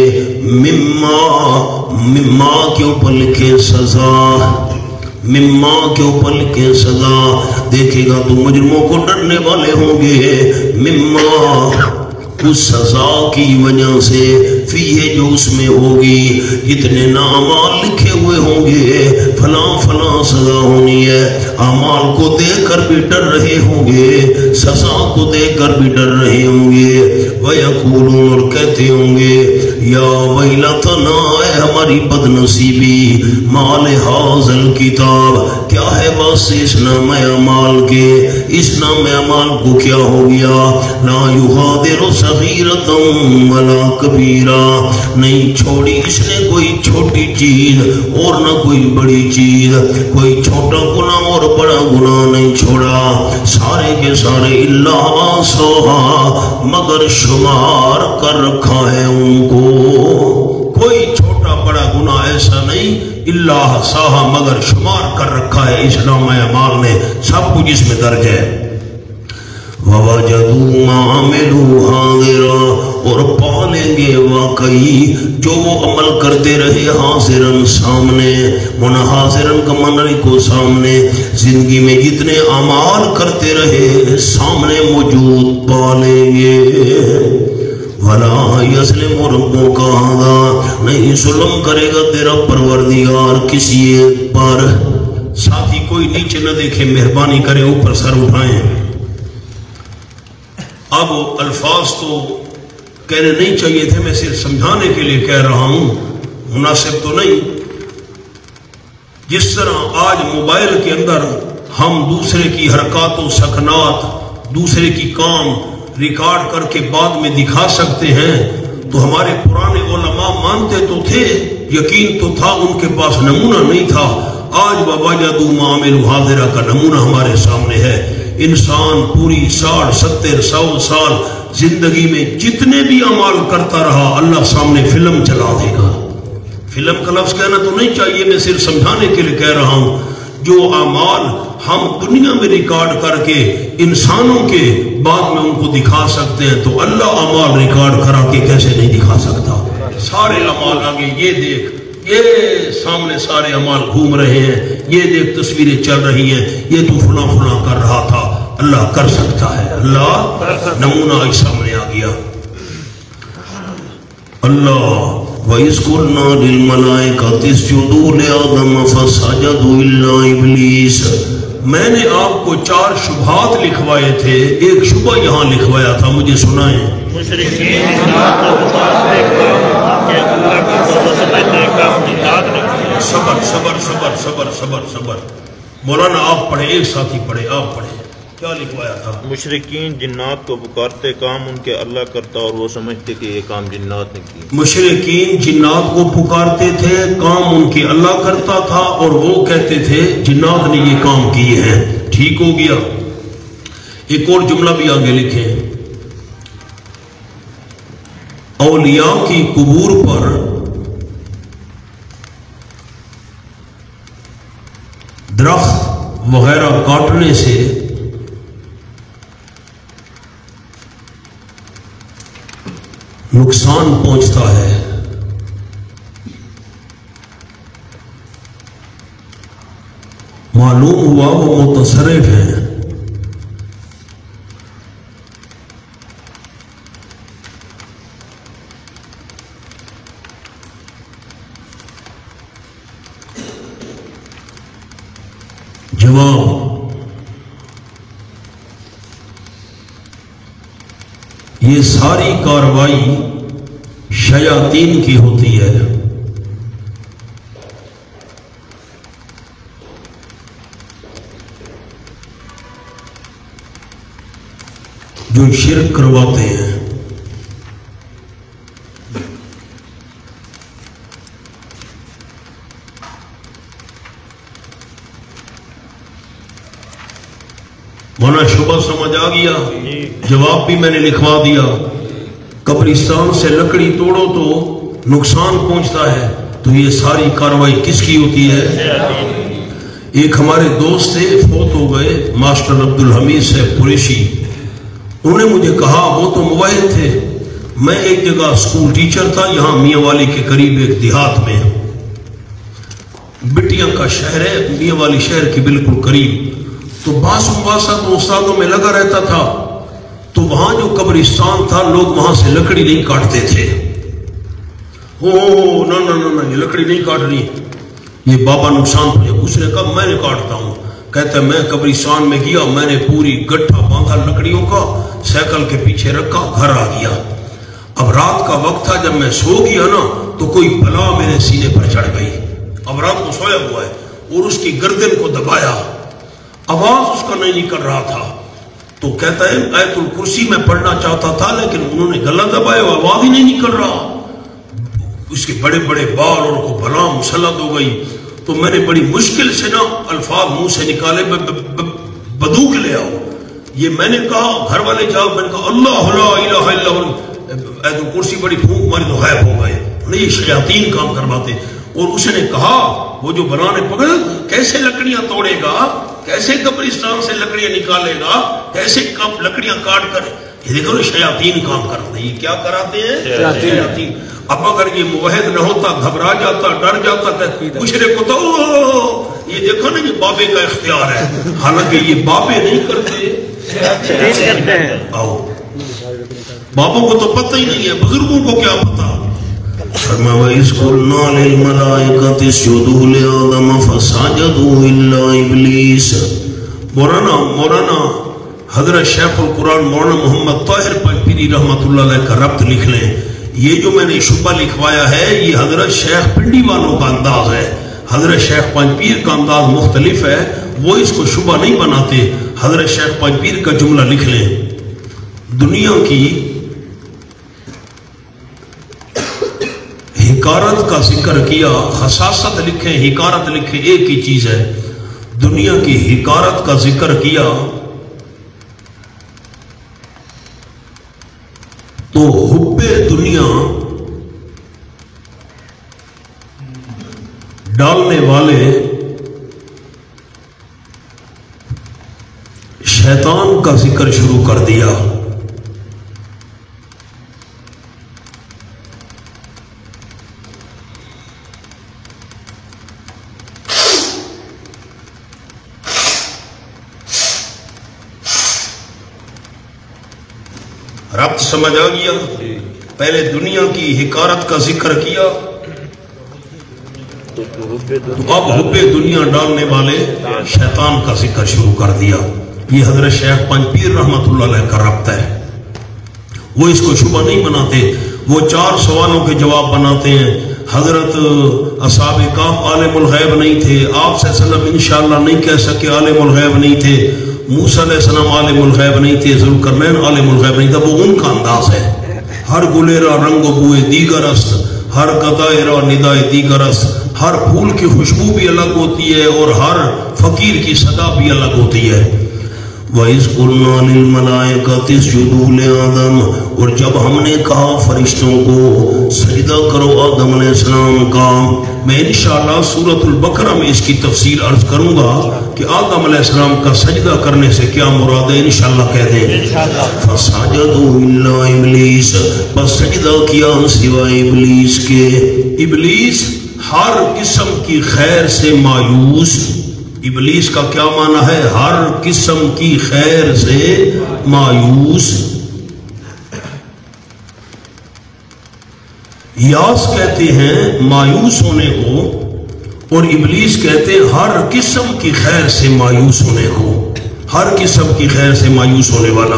Speaker 1: مما مما کے اوپر لکھے سزا مما کے اوپر لکھے سزا دیکھے گا تو مجرموں کو ڈرنے والے ہوں گے مما اس سزا کی وجہ سے فیہ جو اس میں ہوگی جتنے نامال لکھے ہوئے ہوں گے فلاں فلاں سزا ہونی ہے اعمال کو دیکھ کر بھی ڈر رہے ہوں گے سزا کو دیکھ کر بھی ڈر رہے ہوں گے وَيَقُولُونَ اور کہتے ہوں گے یا ویلتنا اے ہماری بدنصیبی مال حاضر الکتاب کیا ہے بس اس نام اعمال کے اس نام اعمال کو کیا ہو گیا لا یغادر صغیرۃ ولا کبیرہ نہیں چھوڑی اس نے کوئی چھوٹی چیز اور نہ کوئی بڑی چیز کوئی چھوٹا گناہ اور بڑا گناہ نہیں چھوڑا سارے کے سارے اللہ سوہا مگر شمار کر رکھا ہے ان کو کوئی چھوٹا بڑا گناہ ایسا نہیں اللہ ساہا مگر شمار کر رکھا ہے اس نام اعمال نے سب کچھ اس میں درج ہے وَوَجَدُوا مَا عَمِلُوا حَاضِرًا اور پالیں گے واقعی جو وہ عمل کرتے رہے حاضراً سامنے من حاضراً کا معنی کو سامنے زندگی میں جتنے اعمال کرتے رہے سامنے موجود پالیں گے وَلَا يَظْلِمُ رَبُّكَ أَحَدًا نہیں ظلم کرے گا تیرا پروردگار کسی ایک پر ساتھی کوئی نیچے نہ دیکھے مہربانی کرے اوپر سر اٹھائیں اب الفاظ تو کہنے نہیں چاہیے تھے میں صرف سمجھانے کے لیے کہہ رہا ہوں مناسب تو نہیں جس طرح آج موبائل کے اندر ہم دوسرے کی حرکات و سکنات دوسرے کی کام ریکارڈ کر کے بعد میں دکھا سکتے ہیں تو ہمارے پرانے علماء مانتے تو تھے یقین تو تھا ان کے پاس نمونہ نہیں تھا آج وَوَجَدُوا مَا عَمِلُوا حَاضِرًا کا نمونہ ہمارے سامنے ہے انسان پوری ساٹھ ستر سو سال زندگی میں جتنے بھی اعمال کرتا رہا اللہ سامنے فلم چلا دے گا فلم کا لفظ کہنا تو نہیں چاہیے میں صرف سمجھانے کے لیے کہہ رہا ہوں جو اعمال ہم دنیا میں ریکارڈ کر کے انسانوں کے بعد میں ان کو دکھا سکتے ہیں تو اللہ اعمال ریکارڈ کرا کے کیسے نہیں دکھا سکتا سارے اعمال آگے یہ دیکھ یہ سامنے سارے اعمال گھوم رہے ہیں یہ دیکھ تصویریں چل رہی ہیں یہ تو فلاں فلاں کر رہا تھا اللہ کر سکتا ہے اللہ نمونہ ایک سامنے آ گیا اللہ وَإِذْ قُلْنَا لِلْمَلَائِكَةِ اسْجُدُوا لِآدَمَ فَسَجَدُوا إِلَّا إِبْلِيسَ میں نے آپ کو چار شبہات لکھوائے تھے ایک شبہ یہاں لکھوایا تھا مجھے سنائیں مشرکین صبر صبر صبر صبر صبر صبر مولانا آپ پڑھے ایک ساتھی پڑھے آپ پڑھے کیا لکھوایا تھا؟
Speaker 3: مشرکین جنات کو پکارتے، کام ان کے اللہ کرتا اور وہ سمجھتے کہ یہ کام جنات نے کی۔
Speaker 1: مشرکین جنات کو پکارتے تھے، کام ان کے اللہ کرتا تھا اور وہ کہتے تھے جنات نے یہ کام کیے ہیں۔ ٹھیک ہو گیا۔ ایک اور جملہ بھی آگے لکھیں، اولیاء کی قبور پر درخت وغیرہ کاٹنے سے نقصان پہنچتا ہے۔ معلوم ہوا وہ متصرف ہیں۔ جواب، یہ ساری کاروائی شیاطین کی ہوتی ہے جو شرک کرواتے ہیں۔ مولانا شبہ سمجھ آ گیا؟ جواب بھی میں نے لکھوا دیا۔ قبرستان سے لکڑی توڑو تو نقصان پہنچتا ہے، تو یہ ساری کاروائی کس کی ہوتی ہے؟ ایک ہمارے دوست تھے، فوت ہو گئے، ماسٹر عبدالحمید صاحب قریشی۔ انہوں نے مجھے کہا، وہ تو موحد تھے، میں ایک جگہ سکول ٹیچر تھا یہاں میاں والی کے قریب ایک دیہات میں، بٹیاں کا شہر ہے، میاں والی شہر کے بالکل قریب۔ تو باس مباحثہ تو استادوں میں لگا رہتا تھا، تو وہاں جو قبرستان تھا لوگ وہاں سے لکڑی نہیں کاٹتے تھے۔ او نہ نہ نہ یہ لکڑی نہیں کاٹنی، یہ بابا نقصان پہنچے۔ اس نے کہا میں نے کاٹتا ہوں۔ کہتے میں قبرستان میں گیا، میں نے پوری گٹھا باندھا لکڑیوں کا، سائیکل کے پیچھے رکھا، گھر آ گیا۔ اب رات کا وقت تھا، جب میں سو گیا نا تو کوئی بلا میرے سینے پر چڑھ گئی۔ اب رات کو سویا ہوا ہے اور اس کی گردن کو دبایا، آواز اس کا نہیں نکل رہا تھا۔ تو کہتا ہے آیت الکرسی میں پڑھنا چاہتا تھا لیکن انہوں نے گلا دبایا، آواز ہی نہیں نکل رہا۔ اس کے بڑے بڑے بال اور کو بلا مسلط ہو گئی۔ تو میں نے بڑی مشکل سے نا الفاظ منہ سے نکالے، بدوک لے آؤ۔ یہ میں نے کہا، گھر والے جاؤ، میں نے کہا اللہ لا الہ الا اللہ، آیت الکرسی بڑی پھونک ماری تو غائب ہو گئے۔ یہ شیاطین کام کرواتے۔ اور اس نے کہا، وہ جو بلا نے پکڑا، کیسے لکڑیاں توڑے گا، کیسے قبرستان سے لکڑیاں نکالے گا، کیسے لکڑیاں کاٹ کر، یہ دیکھو شیاطین کام کرتے ہیں۔ یہ کیا کراتے ہیں؟ شیاطین۔ اب اگر یہ موحد نہ ہوتا، گھبرا جاتا، ڈر جاتا، مشرک ہوتا، یہ دیکھو نا یہ بابے کا اختیار ہے، حالانکہ یہ بابے نہیں کرتے، آؤ بابوں کو تو پتہ ہی نہیں ہے، بزرگوں کو کیا پتا۔ فرمایا وَإِذْ قُلْنَا لِلْمَلَائِكَةِ اسْجُدُوا لِآدَمَ فَسَجَدُوا إِلَّا إِبْلِيسَ۔ مولانا مولانا حضرت شیخ القرآن مولانا محمد طاہر پنجپیری رحمۃ اللہ علیہ کا ربط لکھ لیں۔ یہ جو میں نے شبہ لکھوایا ہے یہ حضرت شیخ پنڈی والوں کا انداز ہے، حضرت شیخ پنجپیر کا انداز مختلف ہے، وہ اس کو شبہ نہیں بناتے۔ حضرت شیخ پنجپیر کا جملہ لکھ لیں، دنیا کی حکارت کا ذکر کیا، خصاصت لکھیں، حکارت لکھیں، ایک ہی چیز ہے۔ دنیا کی حکارت کا ذکر کیا تو حب دنیا ڈالنے والے شیطان کا ذکر شروع کر دیا۔ ربط سمجھ آ گیا؟ پہلے دنیا کی حکارت کا ذکر کیا تو اب حب دنیا ڈالنے والے شیطان کا ذکر شروع کر دیا۔ یہ حضرت شیخ پنجپیر رحمت اللہ علیہ کا ربط ہے، وہ اس کو شبہ نہیں بناتے، وہ چار سوالوں کے جواب بناتے ہیں۔ حضرت اصحاب کہف عالم الغیب نہیں تھے، آپ صلی اللہ علیہ وسلم انشاءاللہ نہیں کہہ سکے عالم الغیب نہیں تھے، موسیٰ علیہ السلام عالم الغیب نہیں تھے، ذوالقرنین عالم الغیب نہیں تھا، وہ ان کا انداز ہے. ہر گلیرا رنگ و بوئے دیگر است، ہر قطائے را ندائے دیگر است. ہر پھول کی خوشبو بھی الگ ہوتی ہے اور ہر فقیر کی صدا بھی الگ ہوتی ہے. وَإِذْ قُلْنَا لِلْمَلَائِكَةِ اسْجُدُوا لِآدَمَ، اور جب ہم نے کہا فرشتوں کو سجدہ کرو آدم علیہ السلام کا. میں انشاءاللہ سورۃ البقرہ میں اس کی تفسیر عرض کروں گا کہ آدم علیہ السلام کا سجدہ کرنے سے کیا مراد ہے، انشاءاللہ کہہ دیں. فَسَجَدُوا إِلَّا إِبْلِيسَ، بس سجدہ کیا سوائے ابلیس کے. ابلیس ہر قسم کی خیر سے مایوس. ابلیس کا کیا معنی ہے؟ ہر قسم کی خیر سے مایوس. یاس کہتے ہیں مایوس ہونے کو، اور ابلیس کہتے ہیں ہر قسم کی خیر سے مایوس ہونے کو. ہر قسم کی خیر سے مایوس ہونے والا.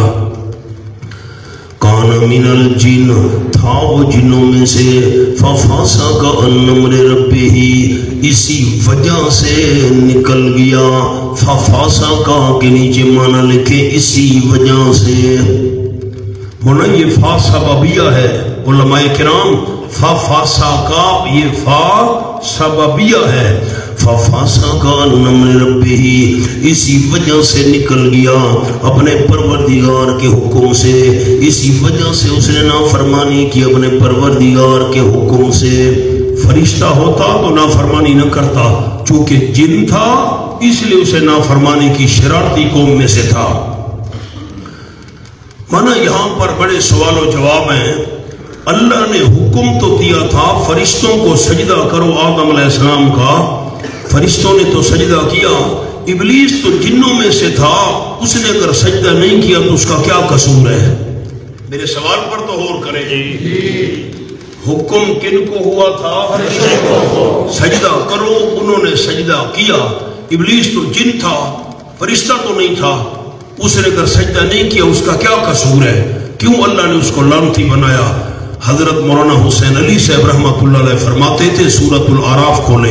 Speaker 1: کان من الجن، تھا وہ جنوں میں سے. ففاسق عن امر ربہ، اسی وجہ سے نکل گیا. ففاسق کے نیچے معنی لکھے اسی وجہ سے. ہونا یہ فا سببیہ ہے علماء کرام. ففاسق یہ فا سببیہ ہے. ففاسق عن امر ربہ، اسی وجہ سے نکل گیا اپنے پروردگار کے حکم سے. اسی وجہ سے اس نے نافرمانی کی اپنے پروردگار کے حکم سے. فرشتہ ہوتا تو نافرمانی نہ کرتا، چونکہ جن تھا اس لیے اسے نافرمانی کی شرارتی قوم میں سے تھا. مانا یہاں پر بڑے سوال و جواب ہیں. اللہ نے حکم تو دیا تھا فرشتوں کو سجدہ کرو آدم علیہ السلام کا، فرشتوں نے تو سجدہ کیا. ابلیس تو جنوں میں سے تھا، اس نے اگر سجدہ نہیں کیا تو اس کا کیا قصور ہے؟ میرے سوال پر تو غور کریں. حکم کن کو ہوا تھا؟ فرشتوں کو سجدہ کرو، انہوں نے سجدہ کیا. ابلیس تو جن تھا، فرشتہ تو نہیں تھا. اس نے اگر سجدہ نہیں کیا اس کا کیا قصور ہے؟ کیوں اللہ نے اس کو لعنتی بنایا؟ حضرت مولانا حسین علی صاحب رحمۃ اللہ علیہ فرماتے تھے، سورۃ الاعراف کھولے،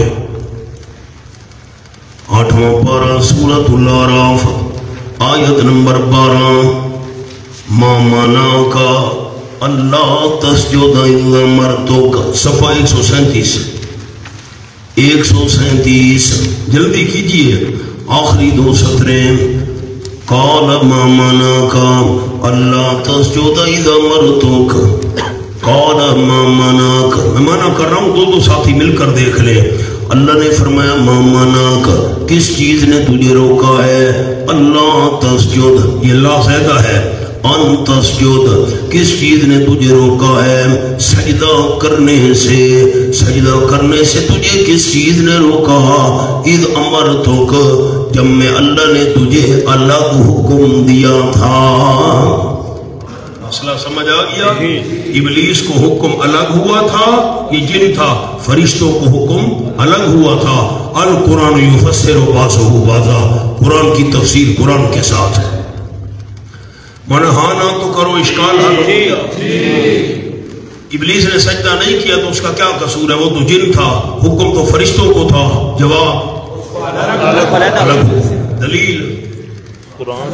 Speaker 1: آٹھواں پارہ سورۃ الاعراف آیت نمبر بارہ. ما منعک اللہ تسجد اذ امرتک، صفحہ ایک سو سینتیس ایک سو سینتیس جلدی کیجئے آخری دو سطریں. قال ما منعک اللہ تسجد اذ امرتک، قال ما منعک، میں مانا کر رہا ہوں، دو دو ساتھی مل کر دیکھ لیں. اللہ نے فرمایا ما منعک، کس چیز نے تجھے روکا ہے؟ اللہ تسجد، یہ لا زیادہ ہے. ان تسجد، کس چیز نے تجھے روکا ہے سجدہ کرنے سے؟ سجدہ کرنے سے تجھے کس چیز نے روکا؟ اذ امرتک، جب میں اللہ نے تجھے الگ حکم دیا تھا. مسئلہ سمجھ آ گیا؟ ابلیس کو حکم الگ ہوا تھا، یہ جن تھا. فرشتوں کو حکم الگ ہوا تھا. القرآن یفسر بعضہ بعضا، قرآن کی تفسیر قرآن کے ساتھ ہے. مانا ہاں نہ تو کرو، اشکال حل ہو گیا. ابلیس نے سجدہ نہیں کیا تو اس کا کیا قصور ہے؟ وہ تو جن تھا، حکم تو فرشتوں کو تھا. جواب الگ. دلیل قرآن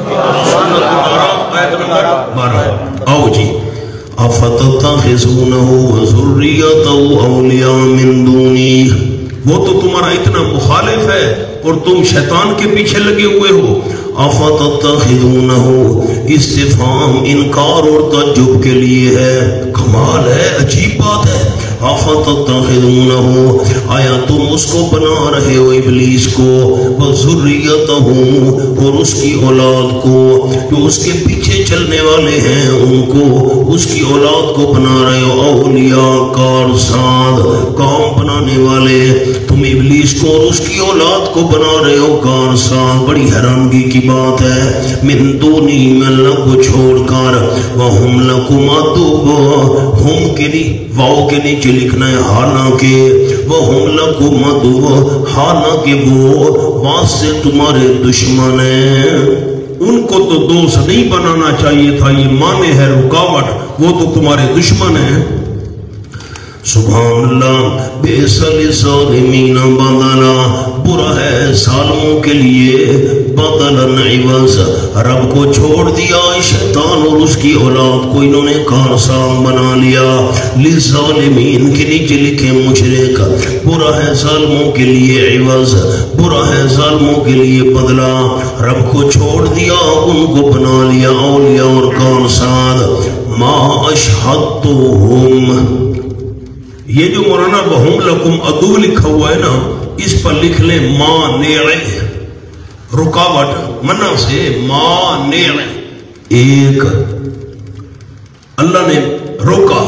Speaker 1: بارہ. آؤ جی. افتتخذونہ وذریتہ اولیاء من دونی، وہ تو تمہارا اتنا مخالف ہے اور تم شیطان کے پیچھے لگے ہوئے ہو. افتتخذونہ، استفہام انکار اور تعجب کے لیے ہے. کمال ہے، عجیب بات ہے. افتتخذونہ، آیا تم اس کو بنا رہے ہو ابلیس کو، وذریتہ، اور اس کی اولاد کو، جو اس کے پیچھے چلنے والے ہیں ان کو، اس کی اولاد کو بنا رہے ہو اولیاء، کارساز، کام بنانے والے. تم ابلیس کو اور اس کی اولاد کو بنا رہے ہو کارساز. بڑی حیرانگی کی بات ہے. من دونی، میں اللہ کو چھوڑ کر. وہم لکم عدو، ہم کے نہیں واؤ کے نیچے لکھنا ہے حالانکہ. وہم لکم عدو، حالانکہ وہ واسطے تمہارے دشمن ہیں. ان کو تو دوست نہیں بنانا چاہیے تھا، یہ مانے ہے رکاوٹ، وہ تو تمہارے دشمن ہیں. سبحان اللہ. بئس للظالمین بدلا، برا ہے ظالموں کے لیے بدلا عوضا، رب کو چھوڑ دیا شیطان اور اس کی اولاد کو انہوں نے کارسان بنا لیا. للظالمین کے نیچے لکھے مشرک، برا ہے ظالموں کے لیے عوض، برا ہے ظالموں کے لیے بدلہ. رب کو چھوڑ دیا، ان کو بنا لیا اولیاء اور کارسان. ما اشہدتہم، یہ جو مولانا وہم لکم عدو لکھا ہوا ہے نا، اس پر لکھ لیں مانع، رکاوٹ، منع سے مانع، ایک اللہ نے روکا.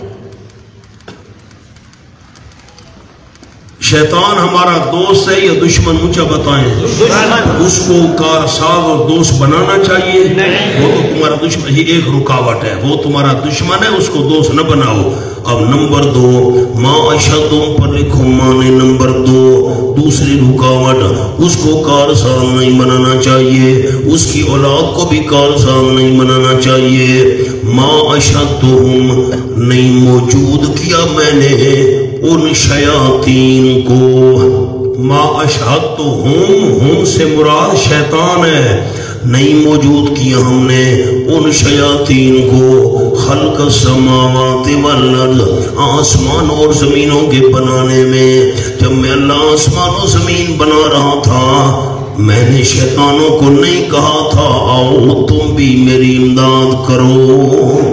Speaker 1: شیطان ہمارا دوست ہے یا دشمن؟ اونچا بتائیں. اس کو کارساز اور دوست بنانا چاہیے؟ وہ تو تمہارا دشمن ہی، ایک رکاوٹ ہے، وہ تمہارا دشمن ہے، اس کو دوست نہ بناؤ. اب نمبر دو، ما اشہدتہم پر لکھو مانے نمبر دو، دوسری رکاوٹ، اس کو کارساز نہیں بنانا چاہیے، اس کی اولاد کو بھی کارساز نہیں بنانا چاہیے. ما اشہدتہم، نہیں موجود کیا میں نے ان شیاطین کو. ما اشہدتہم، ہم سے مراد شیطان ہے، نہیں موجود کیا ہم نے ان شیاطین کو. خلق السماوات والارض، آسمان اور زمینوں کے بنانے میں. جب میں اللہ آسمان و زمین بنا رہا تھا، میں نے شیطانوں کو نہیں کہا تھا آؤ تم بھی میری امداد کرو.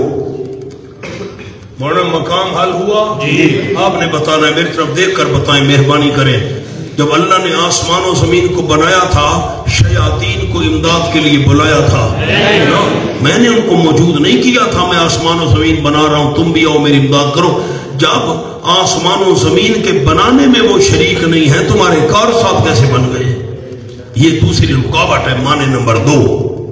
Speaker 1: مولانا مقام حل ہوا؟ جی. آپ نے بتانا ہے، میری طرف دیکھ کر بتائیں، مہربانی کریں. جب اللہ نے آسمان و زمین کو بنایا تھا، شیاطین کو امداد کے لیے بلایا تھا. میں نے ان کو موجود نہیں کیا تھا، میں آسمان و زمین بنا رہا ہوں، تم بھی آؤ میری امداد کرو. جب آسمان و زمین کے بنانے میں وہ شریک نہیں ہیں، تمہارے کارساز کیسے بن گئے؟ یہ دوسری رکاوٹ ہے، معنی نمبر دو.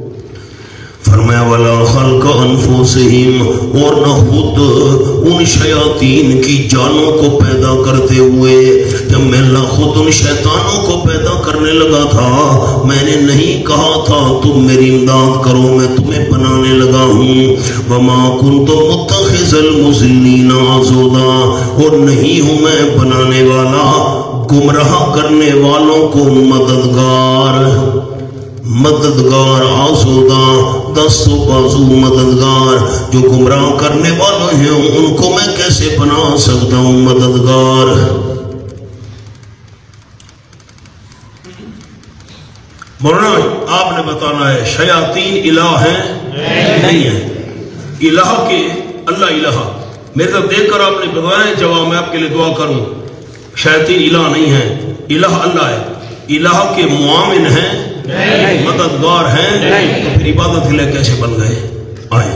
Speaker 1: فرمایا وَلَا خَلْقَ أَنفُسِهِمْ، اور نہ خود ان شیاطین کی جانوں کو پیدا کرتے ہوئے. جب میں اللہ خود ان شیطانوں کو پیدا کرنے لگا تھا، میں نے نہیں کہا تھا تم میری امداد کرو، میں تمہیں بنانے لگا ہوں. وَمَا كُنْتُ مُتَّخِذَ الْمُضِلِّينَ عَضُدًا، اور نہیں ہوں میں بنانے والا گمراہ کرنے والوں کو مددگار. مددگار آسودہ، دست و بازو مددگار. جو گمراہ کرنے والے ہیں ان کو میں کیسے بنا سکتا ہوں مددگار؟ مولانا آپ نے بتانا ہے شیاطین الہ ہیں؟ نہیں ہیں. الہ کے اللہ الہ، میرے طرف دیکھ کر آپ نے بتایا جواب میں آپ کے لیے دعا کروں. شیاطین الہ نہیں ہیں، الہ اللہ ہے. الہ کے معاون ہیں، مددگار ہیں، تو پھر عبادت کے لیے کیسے بن گئے؟ آئیں.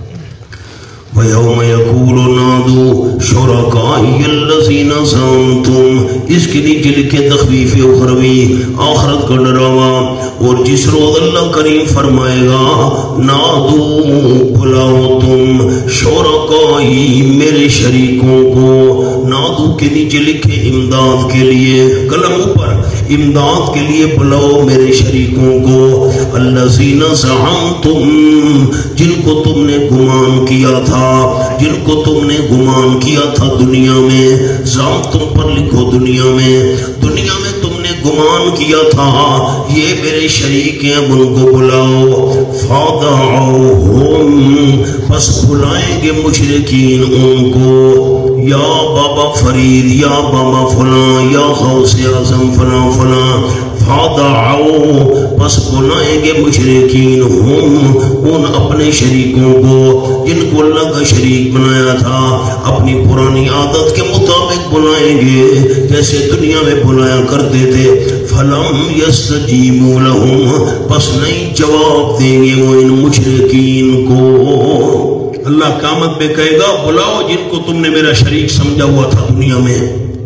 Speaker 1: وَيَوْمَ يَقُولُ نَادُوا شُرَكَائِيَ الَّذِينَ زَعَمْتُمْ، اس کے نیچے لکھے تخفیف اخروی، آخرت کا ڈراوا. اور جس روز اللہ کریم فرمائے گا نادو، بلاؤ تم شرکائی، میرے شریکوں کو. نادو کے نیچے لکھے امداد کے لیے، قلم اوپر، امداد کے لیے بلاؤ میرے شریکوں کو. الذین زعمتم، جن کو تم نے گمان کیا تھا، جن کو تم نے گمان کیا تھا دنیا میں. زعم تم پر لکھو دنیا میں، دنیا میں تم نے گمان کیا تھا یہ میرے شریک ہیں، اب ان کو بلاؤ. فَدَعَوْهُمْ، پس بلائیں گے مشرکین ان کو. یا بابا فرید، یا بابا فلاں، یا غوث اعظم فلاں فلاں. فَدَعَوْ، پس بلائیں گے مشرکین ہم، ان اپنے شریکوں کو جن کو اللہ کا شریک بنایا تھا. اپنی پرانی عادت کے مطابق بلائیں گے جیسے دنیا میں بلایا کرتے تھے. فَلَمْ يَسْتَجِيبُوا لَهُمْ، پس نہیں جواب دیں گے وہ ان مشرکین کو. اللہ قیامت میں کہے گا بلاؤ جن کو تم نے میرا شریک سمجھا ہوا تھا دنیا میں.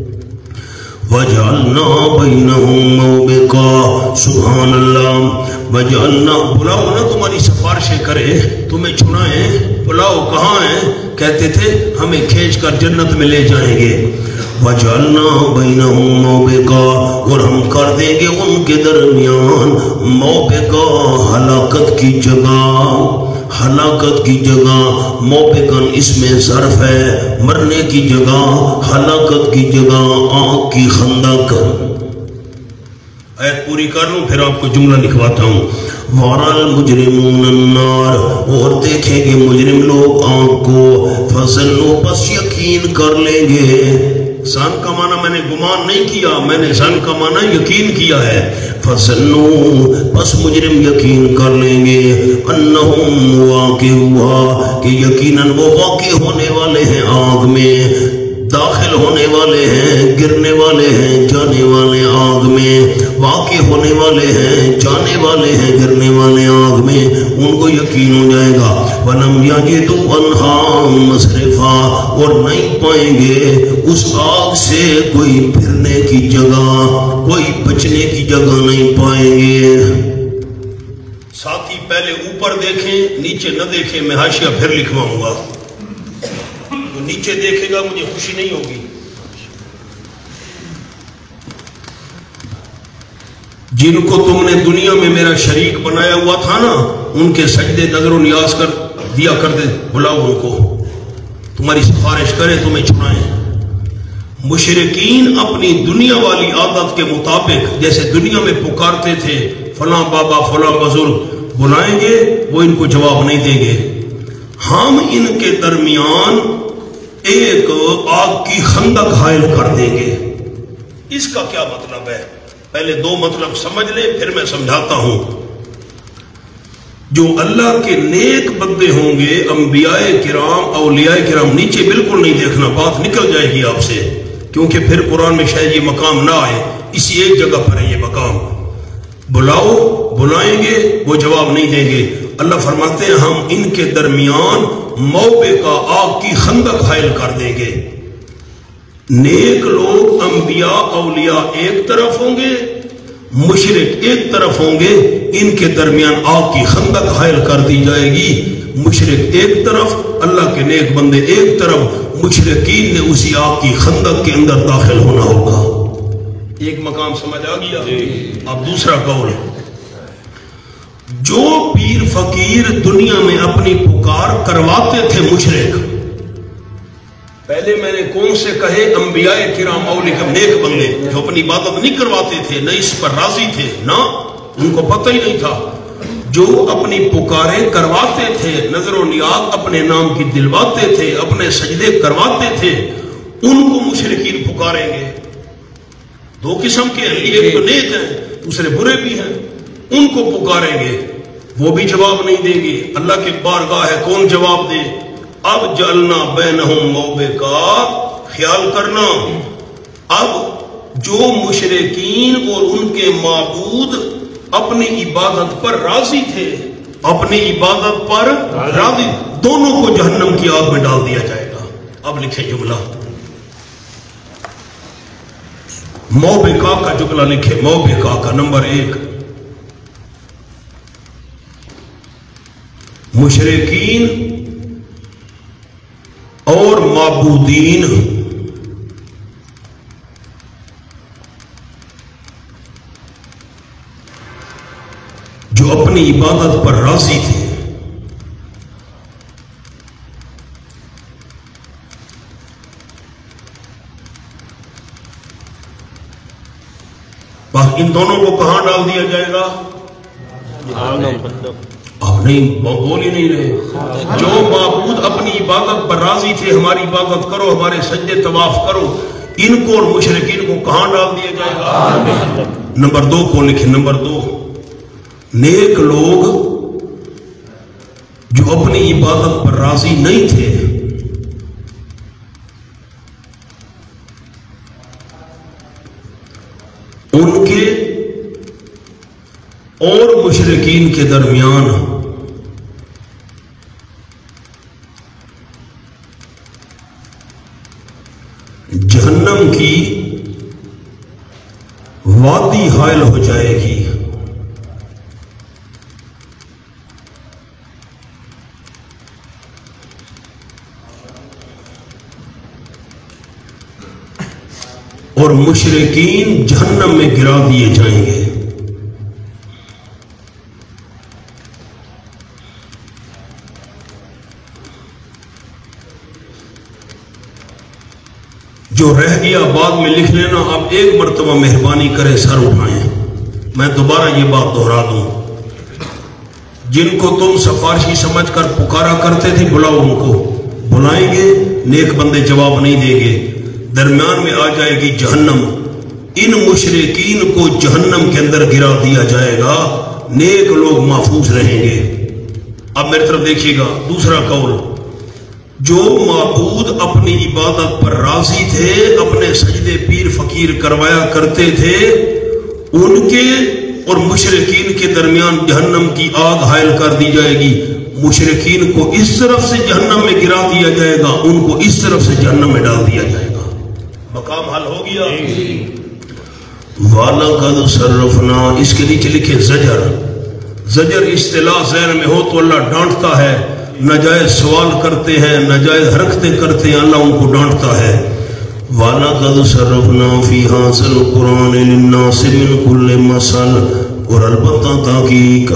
Speaker 1: وَجَعَلْنَا بَيْنَهُمْ مَوْبِقًا، سبحان اللہ. وَجَعَلْنَا، بلاؤ نہ تمہاری سفارشیں کرے، تمہیں چھنائیں، بلاؤ کہاں ہیں؟ کہتے تھے ہمیں کھینچ کر جنت میں لے جائیں گے. وَجَعَلْنَا بَيْنَهُمْ مَوْبِقًا، اور ہم کر دیں گے ان کے درمیان موبقا، ہلاکت کی جگہ. ہلاکت کی جگہ، موبقن اس میں ظرف ہے، مرنے کی جگہ، ہلاکت کی جگہ، آگ کی خندق. آیت پوری کر لوں پھر آپ کو جملہ لکھواتا ہوں. وَرَى الْمُجْرِمُونَ النَّارِ اور دیکھیں گے مجرم لوگ آگ کو. فَظَنُّوا بس یقین کر لیں گے. سن کا معنی میں نے گمان نہیں کیا, میں نے سن کا معنی یقین کیا ہے. فَظَنُّوا بس مجرم یقین کر لیں گے. أَنَّهُمْ وَاقِعُوهَا کہ یقیناً وہ واقع ہونے والے ہیں آگ میں, داخل ہونے والے ہیں, گرنے والے ہیں, جانے والے آگ میں, واقع ہونے والے ہیں, جانے والے ہیں, گرنے والے آگ میں. ان کو یقین ہو جائے گا. وَلَمْ يَجِدُوا عَنْهَا مَصْرِفًا اور نہیں پائیں گے اس آگ سے کوئی پھرنے کی جگہ, کوئی بچنے کی جگہ نہیں پائیں گے. ساتھی پہلے اوپر دیکھیں نیچے نہ دیکھیں, میں حاشیہ پھر لکھواؤں گا. نیچے دیکھے گا مجھے خوشی نہیں ہوگی. جن کو تم نے دنیا میں میرا شریک بنایا ہوا تھا نا, ان کے سجدے نظر و نیاز کر دیا کر دے, بلاؤ ان کو, تمہاری سفارش کرے تمہیں چھڑائیں. مشرکین اپنی دنیا والی عادت کے مطابق جیسے دنیا میں پکارتے تھے فلاں بابا فلاں بزرگ, بلائیں گے وہ ان کو جواب نہیں دیں گے. ہم ان کے درمیان ایک آگ کی خندق حائل کر دیں گے. اس کا کیا مطلب ہے؟ پہلے دو مطلب سمجھ لیں پھر میں سمجھاتا ہوں. جو اللہ کے نیک بندے ہوں گے, انبیاء کرام, اولیاء کرام, نیچے بالکل نہیں دیکھنا, بات نکل جائے گی آپ سے, کیونکہ پھر قرآن میں شاید یہ مقام نہ آئے, اسی ایک جگہ پر ہے یہ مقام. بلاؤ, بلائیں گے وہ جواب نہیں دیں گے. اللہ فرماتے ہیں ہم ان کے درمیان موبے کا آگ کی خندق حائل کر دیں گے. نیک لوگ انبیاء اولیاء ایک طرف ہوں گے, مشرک ایک طرف ہوں گے, ان کے درمیان آگ کی خندق حائل کر دی جائے گی. مشرک ایک طرف, اللہ کے نیک بندے ایک طرف. مشرکین نے اسی آگ کی خندق کے اندر داخل ہونا ہوگا. ایک مقام سمجھ آ گیا. اب دوسرا قول, جو پیر فقیر دنیا میں اپنی پکار کرواتے تھے مشرک, پہلے میں نے کون سے کہے, انبیاء کرام اولیاء نیک بندے جو اپنی عبادت نہیں کرواتے تھے, نہ اس پر راضی تھے, نہ ان کو پتہ ہی نہیں تھا. جو اپنی پکاریں کرواتے تھے, نظر و نیاز اپنے نام کی دلواتے تھے, اپنے سجدے کرواتے تھے, ان کو مشرکین پکاریں گے. دو قسم کے ہیں, ایک تو نیک ہیں, دوسرے برے بھی ہیں. ان کو پکاریں گے, وہ بھی جواب نہیں دیں گے. اللہ کی بارگاہ ہے, کون جواب دے؟ اب جعلنا بینہم موبے کا خیال کرنا. اب جو مشرکین اور ان کے معبود اپنی عبادت پر راضی تھے, اپنی عبادت پر راضی, دونوں کو جہنم کی آگ میں ڈال دیا جائے گا. اب لکھیں جملہ, موبے کا کا جملہ لکھیں. موبے کا کا نمبر ایک, مشرکین اور معبودین جو اپنی عبادت پر راضی تھے, ان دونوں کو کہاں ڈال دیا جائے گا؟ آپ نہیں بول ہی نہیں رہے. جو معبود اپنی عبادت پر راضی تھے, ہماری عبادت کرو, ہمارے سجدے طواف کرو, ان کو اور مشرکین کو کہاں ڈال دیا جائے گا؟ نمبر دو کو لکھیں. نمبر دو, نیک لوگ جو اپنی عبادت پر راضی نہیں تھے, ان کے اور مشرکین کے درمیان جہنم کی وادی حائل ہو جائے گی. اور مشرکین جہنم میں گرا دیے جائیں گے. جو رہ گیا بعد میں لکھ لینا. آپ ایک مرتبہ مہربانی کریں سر اٹھائیں. میں دوبارہ یہ بات دہرا دوں، جن کو تم سفارشی سمجھ کر پکارا کرتے تھے بلاؤ ان کو، بلائیں گے نیک بندے جواب نہیں دیں گے، درمیان میں آ جائے گی جہنم، ان مشرکین کو جہنم کے اندر گرا دیا جائے گا، نیک لوگ محفوظ رہیں گے۔ اب میری طرف دیکھیے گا دوسرا قول، جو معبود اپنی عبادت پر راضی تھے، اپنے سجدے پیر فقیر کروایا کرتے تھے، ان کے اور مشرکین کے درمیان جہنم کی آگ حائل کر دی جائے گی، مشرکین کو اس طرف سے جہنم میں گرا دیا جائے گا، ان کو اس طرف سے جہنم میں ڈال دیا جائے گا۔ مقام حل ہو گیا۔ وَلَقَدْ صَرَّفْنَا، اس کے نیچے لکھے زجر، زجر اصطلاح ذہن میں ہو تو اللہ ڈانٹتا ہے، ناجائز سوال کرتے ہیں، ناجائز حرکتیں کرتے ہیں، اللہ ان کو ڈانٹتا ہے۔ وَلَقَدْ صَرَّفْنَا فِي هَذَا الْقُرْآنِ لِلنَّاسِ مِنْ كُلِّ مَثَلٍ، اور البتہ تحقیق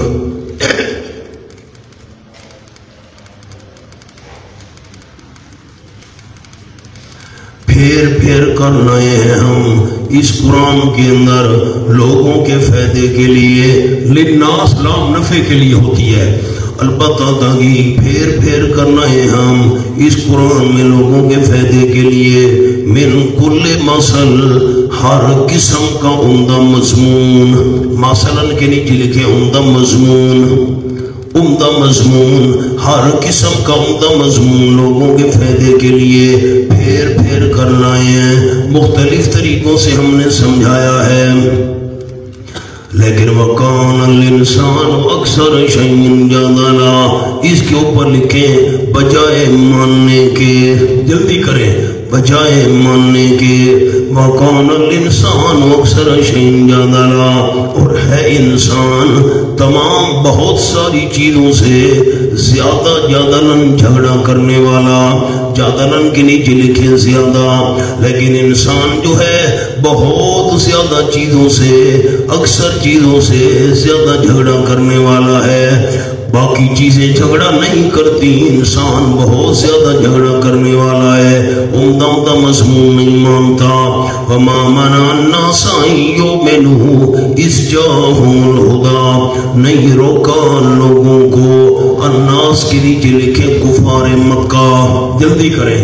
Speaker 1: پھیر پھیر کر لائے ہیں ہم اس قرآن کے اندر لوگوں کے فائدے کے لیے، للناس لام نفع کے لیے ہوتی ہے، البتہ تحقیق پھیر پھیر کرنا ہے ہم اس قرآن میں لوگوں کے فائدے کے لیے، من کل مثل، ہر قسم کا عمدہ مضمون، مثلا کے نیچے لکھے عمدہ مضمون، عمدہ مضمون، ہر قسم کا عمدہ مضمون لوگوں کے فائدے کے لیے پھیر پھیر کر لائے ہیں، مختلف طریقوں سے ہم نے سمجھایا ہے، لیکن وَقَانَ الْإِنسَانُ أَكْثَرَ شَيْءٍ جَدَلًا، اس کے اوپر لکھیں بجائے ماننے کے، جلدی کریں، بجائے ماننے کے، وَقَانَ الْإِنسَانُ أَكْثَرَ شَيْءٍ جَدَلًا، اور ہے انسان تمام بہت ساری چیزوں سے زیادہ جادلن جھگڑا کرنے والا، جادلن کے نیچے لکھیں زیادہ، لیکن انسان جو ہے بہت زیادہ چیزوں سے، اکثر چیزوں سے زیادہ جھگڑا کرنے والا ہے، باقی چیزیں جھگڑا نہیں کرتی، انسان بہت زیادہ جھگڑا کرنے والا ہے، عمدہ عمدہ مضمون نہیں مانتا۔ وَمَا مَنَعَ النَّاسَ أَن يُؤْمِنُوا إِذْ جَاءَهُمُ الْهُدَىٰ، نہیں روکا لوگوں کو، الناس کے نیچے لکھے کفار مکہ، جلدی کریں۔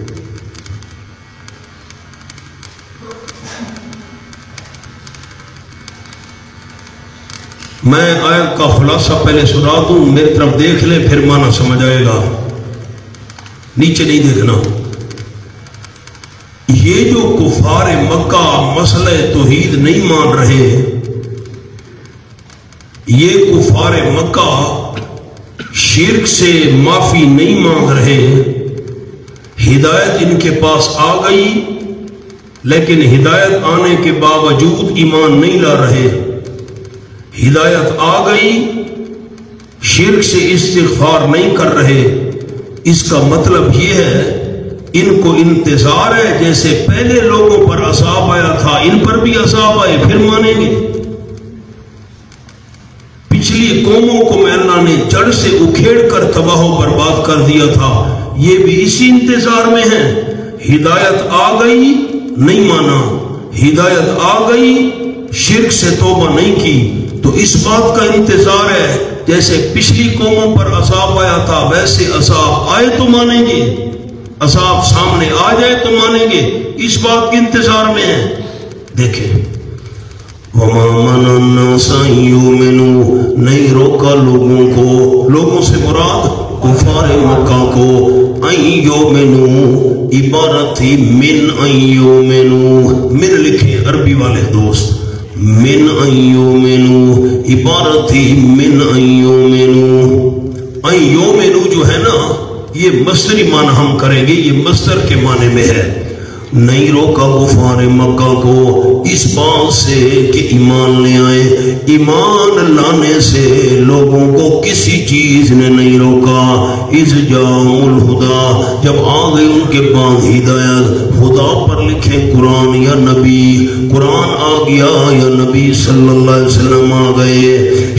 Speaker 1: میں آیت کا خلاصہ پہلے سنا دوں، میری طرف دیکھ لیں پھر معنی سمجھ آئے گا، نیچے نہیں دیکھنا۔ یہ جو کفار مکہ مسئلہ توحید نہیں مان رہے، یہ کفار مکہ شرک سے معافی نہیں مانگ رہے، ہدایت ان کے پاس آ گئی لیکن ہدایت آنے کے باوجود ایمان نہیں لا رہے، ہدایت آ گئی شرک سے استغفار نہیں کر رہے، اس کا مطلب یہ ہے ان کو انتظار ہے جیسے پہلے لوگوں پر عذاب آیا تھا ان پر بھی عذاب آئے پھر مانیں گے۔ پچھلی قوموں کو میں اللہ نے جڑ سے اکھیڑ کر تباہ و برباد کر دیا تھا، یہ بھی اسی انتظار میں ہیں، ہدایت آ گئی نہیں مانا، ہدایت آ گئی شرک سے توبہ نہیں کی، تو اس بات کا انتظار ہے جیسے پچھلی قوموں پر عذاب آیا تھا ویسے عذاب آئے تو مانیں گے، عذاب سامنے آ جائے تو مانیں گے، اس بات کے انتظار میں ہیں۔ دیکھیں وَمَا مَنَعَ النَّاسَ أَن يُؤْمِنُوا، نہیں روکا لوگوں کو، لوگوں سے مراد کفار مکہ کو، أَن يُؤْمِنُوا عبارت تھی من أَن يُؤْمِنُوا، من لکھیں عربی والے دوست، من أَن يُؤْمِنُوا عبارت تھی من أَن يُؤْمِنُوا، أَن يُؤْمِنُوا جو ہے نا یہ مصدری معنی ہم کریں گے، یہ مصدر کے معنی میں ہے، نہیں روکا کفار مکہ کو اس بات سے کہ ایمان لے آئے، ایمان لانے سے لوگوں کو کسی چیز نے نہیں روکا، اذ جاءہم الہدیٰ جب آ گئی ان کے پاس ہدایت، خدا پر لکھیں قرآن یا نبی، قرآن آ گیا یا نبی صلی اللہ علیہ وسلم آ گئے،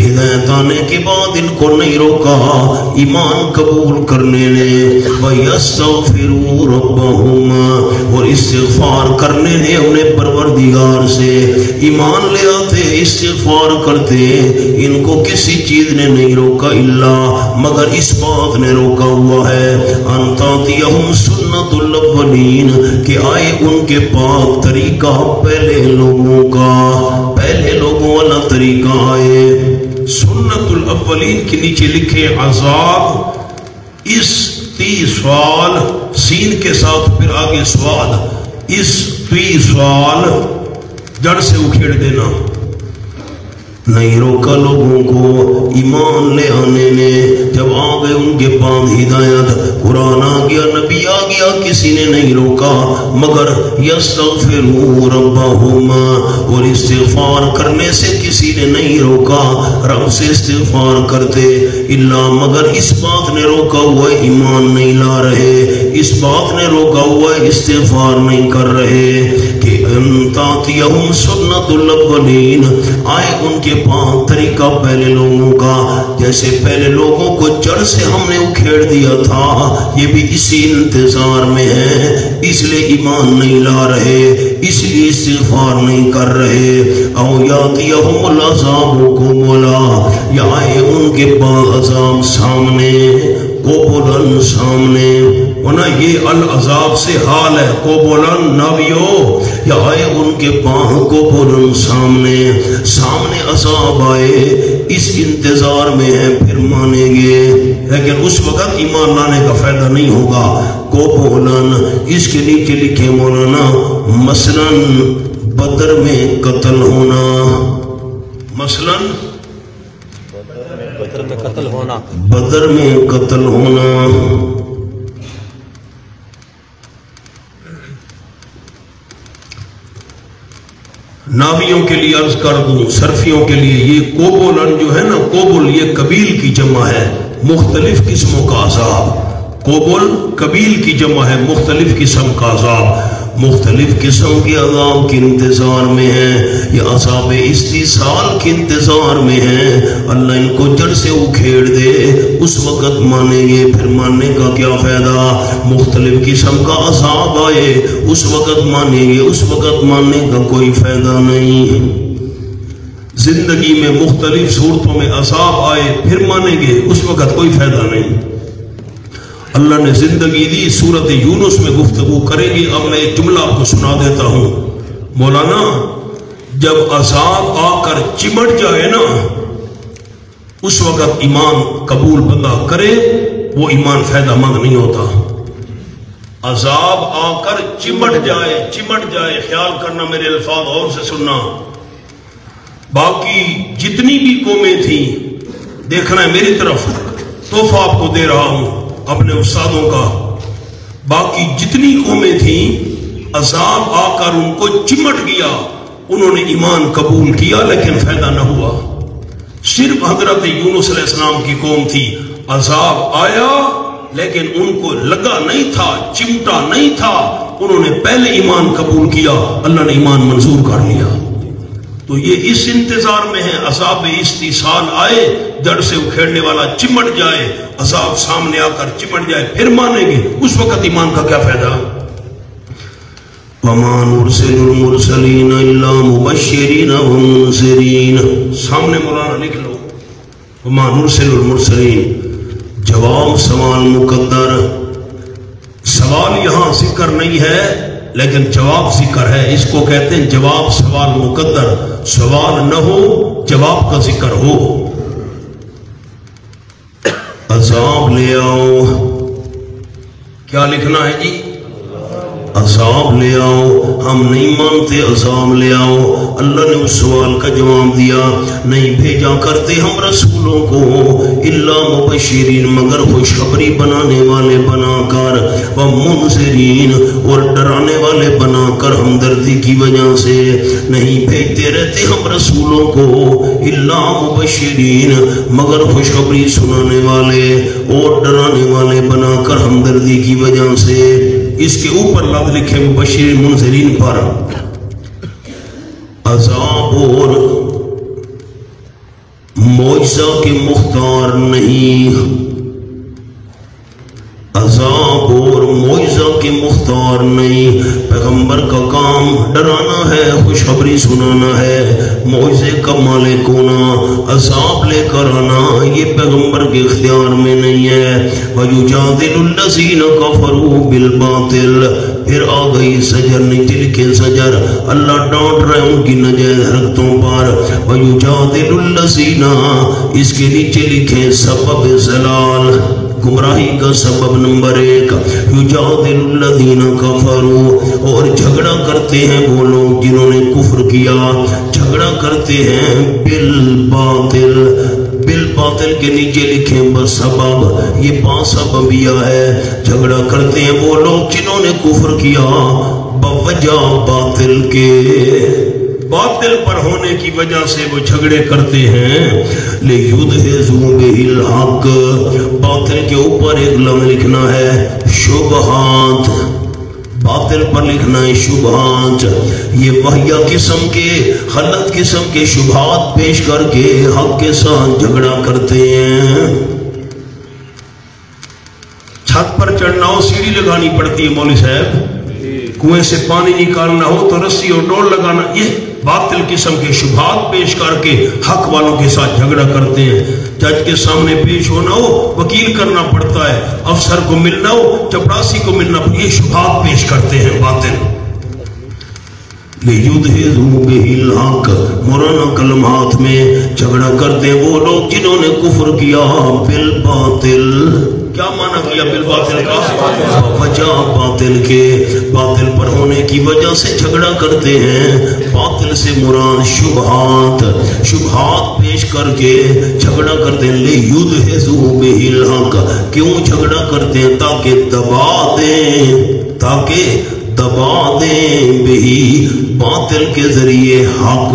Speaker 1: ہدایت آنے کے بعد ان کو نہیں روکا ایمان قبول کرنے نے، وَيَسْتَغْفِرُوا رَبَّهُمْ، اور استغفار کرنے نے انہیں پروردگار سے۔ ایمان لے آتے، استغفار کرتے، ان کو کسی چیز نے نہیں روکا الا مگر اس بات نے روکا ہوا ہے ان تاتیہم سنت الاولین، کہ آئے ان کے پاس طریقہ پہلے لوگوں کا، پہلے لوگوں والا طریقہ آئے۔ سنت الاولین کے نیچے لکھے عذاب، اس تی سوال سین کے ساتھ پھر آگے سوال، اس تی سوال جڑ سے اکھیڑ دینا، نہیں روکا لوگوں کو ایمان لے آنے نے۔ جب آ گئے ان کے پاس ہدایت، قرآن آ گیا، نبی آ گیا، کسی نے نہیں روکا مگر یستغفروا ربہم، اور استغفار کرنے سے کسی نے نہیں روکا، رب سے استغفار کرتے، الا مگر اس بات نے روکا ہوا ہے ایمان نہیں لا رہے، اس بات نے روکا ہوا ہے استغفار نہیں کر رہے، کہ ان تاتیہم سنت الاولین، آئے ان کے پاس طریقہ پہلے لوگوں کا، جیسے پہلے لوگوں کو جڑ سے ہم نے اکھیڑ دیا تھا، یہ بھی اسی انتظار میں ہے، اس لیے ایمان نہیں لا رہے، اس لیے استغفار نہیں کر رہے۔ او یاتیہم العذاب قبلا، یا آئے ان کے پاس عذاب سامنے، قبلا سامنے، ورنہ یہ العذاب سے حال ہے، قبلا نبیو، یا آئے ان کے پاس قبلا سامنے، سامنے عذاب آئے، اس انتظار میں ہے پھر مانیں گے، لیکن اس وقت ایمان لانے کا فائدہ نہیں ہوگا۔ قبلا، اس کے نیچے لکھے مولانا مثلا بدر میں قتل ہونا، مثلا
Speaker 2: بدر میں قتل ہونا،
Speaker 1: بدر میں قتل ہونا، ناویوں کے لیے عرض کر دوں، صرفیوں کے لیے یہ کوبولن جو ہے نا، کوبل یہ قبیل کی جمع ہے، مختلف قسموں کا عذاب، کوبل قبیل کی جمع ہے، مختلف قسم کا عذاب، مختلف قسم کے عذاب کے انتظار میں ہیں، یہ عذاب استیصال کے انتظار میں ہیں، اللہ ان کو جڑ سے اکھیڑ دے، اس وقت مانیں گے، پھر ماننے کا کیا فائدہ، مختلف قسم کا عذاب آئے، اس وقت مانیں گے، اس وقت ماننے کا کوئی فائدہ نہیں۔ زندگی میں مختلف صورتوں میں عذاب آئے، پھر مانیں گے، اس وقت کوئی فائدہ نہیں۔ اللہ نے زندگی دی، سورت یونس میں گفتگو کرے گی، اب میں ایک جملہ آپ کو سنا دیتا ہوں۔ مولانا جب عذاب آ کر چمٹ جائے نا، اس وقت ایمان قبول بندہ کرے، وہ ایمان فائدہ مند نہیں ہوتا۔ عذاب آ کر چمٹ جائے، چمٹ جائے، خیال کرنا میرے الفاظ اور سے سننا، باقی جتنی بھی قومیں تھیں، دیکھنا ہے میری طرف، تحفہ آپ کو دے رہا ہوں اپنے استادوں کا، باقی جتنی قومیں تھیں، عذاب آ کر ان کو چمٹ گیا، انہوں نے ایمان قبول کیا لیکن فائدہ نہ ہوا۔ صرف حضرت یونس علیہ السلام کی قوم تھی، عذاب آیا لیکن ان کو لگا نہیں تھا، چمٹا نہیں تھا، انہوں نے پہلے ایمان قبول کیا، اللہ نے ایمان منظور کر لیا۔ تو یہ اس انتظار میں ہے، عذاب استیصال آئے، جڑ سے اکھیڑنے والا چمٹ جائے، عذاب سامنے آ کر چمٹ جائے، پھر مانیں گے، اس وقت ایمان کا کیا فائدہ۔ وَمَا نُرْسِلُ الْمُرْسَلِينَ إِلَّا مُبَشِّرِينَ وَمُنذِرِينَ، سامنے مولانا لکھ لو، وَمَا نُرْسِلُ الْمُرْسَلِينَ، جواب سوال مقدر، سوال یہاں ذکر نہیں ہے لیکن جواب ذکر ہے، اس کو کہتے ہیں جواب سوال مقدر، سوال نہ ہو جواب کا ذکر ہو۔ عذاب لے آؤ، کیا لکھنا ہے جی، عذاب لے آؤ، ہم نہیں مانتے عذاب لے آؤ۔ اللہ نے اس سوال کا جواب دیا، نہیں بھیجا کرتے ہم رسولوں کو الا مبشرین، مگر خوشخبری بنانے والے بنا کر، ومنذرین، اور ڈرانے والے بنا کر، ہمدردی کی وجہ سے نہیں بھیجتے رہتے ہم رسولوں کو الا مبشرین، مگر خوشخبری سنانے والے اور ڈرانے والے بنا کر، ہمدردی کی وجہ سے۔ اس کے اوپر لفظ لکھے مبشرین منذرین پر، عذاب اور معجزہ کے مختار نہیں، عذاب اور معجزہ کے مختار نہیں۔ پیغمبر کا کام ڈرانا ہے، خوشخبری سنانا ہے، معجزے کا مالک ہونا، عذاب لے کر آنا یہ پیغمبر کے اختیار میں نہیں ہے۔ وَيُجَادِلُ الَّذِينَ كَفَرُوا بِالْبَاطِلِ، پھر آ گئی زجر، نیچے لکھے زجر، اللہ ڈانٹ رہے ہیں ان کی ناجائز حرکتوں پر۔ وَيُجَادِلُ الَّذِينَ، اس کے نیچے لکھے سبب زلال، گمراہی کا سبب نمبر ایک، یجادل الذین کفروا، اور جھگڑا کرتے ہیں وہ لوگ جنہوں نے کفر کیا، جھگڑا کرتے ہیں بالباطل، بالباطل کے نیچے لکھیں بس سبب، یہ پانچ سببیہ ہے۔ جھگڑا کرتے ہیں وہ لوگ جنہوں نے کفر کیا بوجہ باطل کے، باطل پر ہونے کی وجہ سے وہ جھگڑے کرتے ہیں۔ لِيُدْحِضُوا بِهِ الْحَقِّ، باطل کے اوپر ایک لفظ لکھنا ہے شبہات، باطل پر لکھنا ہے شبہات، یہ وحیہ قسم کے غلط قسم کے شبہات پیش کر کے حق کے ساتھ جھگڑا کرتے ہیں۔ چھت پر چڑھنا ہو سیڑھی لگانی پڑتی ہے مولوی صاحب، کنویں سے پانی نکالنا ہو تو رسی اور ڈول لگانا، یہ باطل قسم کے شبہات پیش کر کے حق والوں کے ساتھ جھگڑا کرتے ہیں۔ جج کے سامنے پیش ہونا ہو وکیل کرنا پڑتا ہے، افسر کو ملنا ہو چپڑاسی کو ملنا پڑتا ہے، یہ شبہات پیش کرتے ہیں باطل۔ لِيُدْحِضُوا بِهِ الْحَقِّ، مولانا کلمات میں جھگڑا کرتے ہیں وہ لوگ جنہوں نے کفر کیا بالباطل، کیا معنی کیا بالباطل کا؟ وجہ باطل کے، باطل پر ہونے کی وجہ سے جھگڑا کرتے ہیں۔ باطل سے مراد شبہات، شبہات پیش کر کے جھگڑا کرتے ہیں۔ لِيُدْحِضُوا بِهِ الْحَقِّ، کیوں جھگڑا کرتے ہیں؟ تاکہ دبا دیں، تاکہ دبا دیں بہی، باطل کے ذریعے حق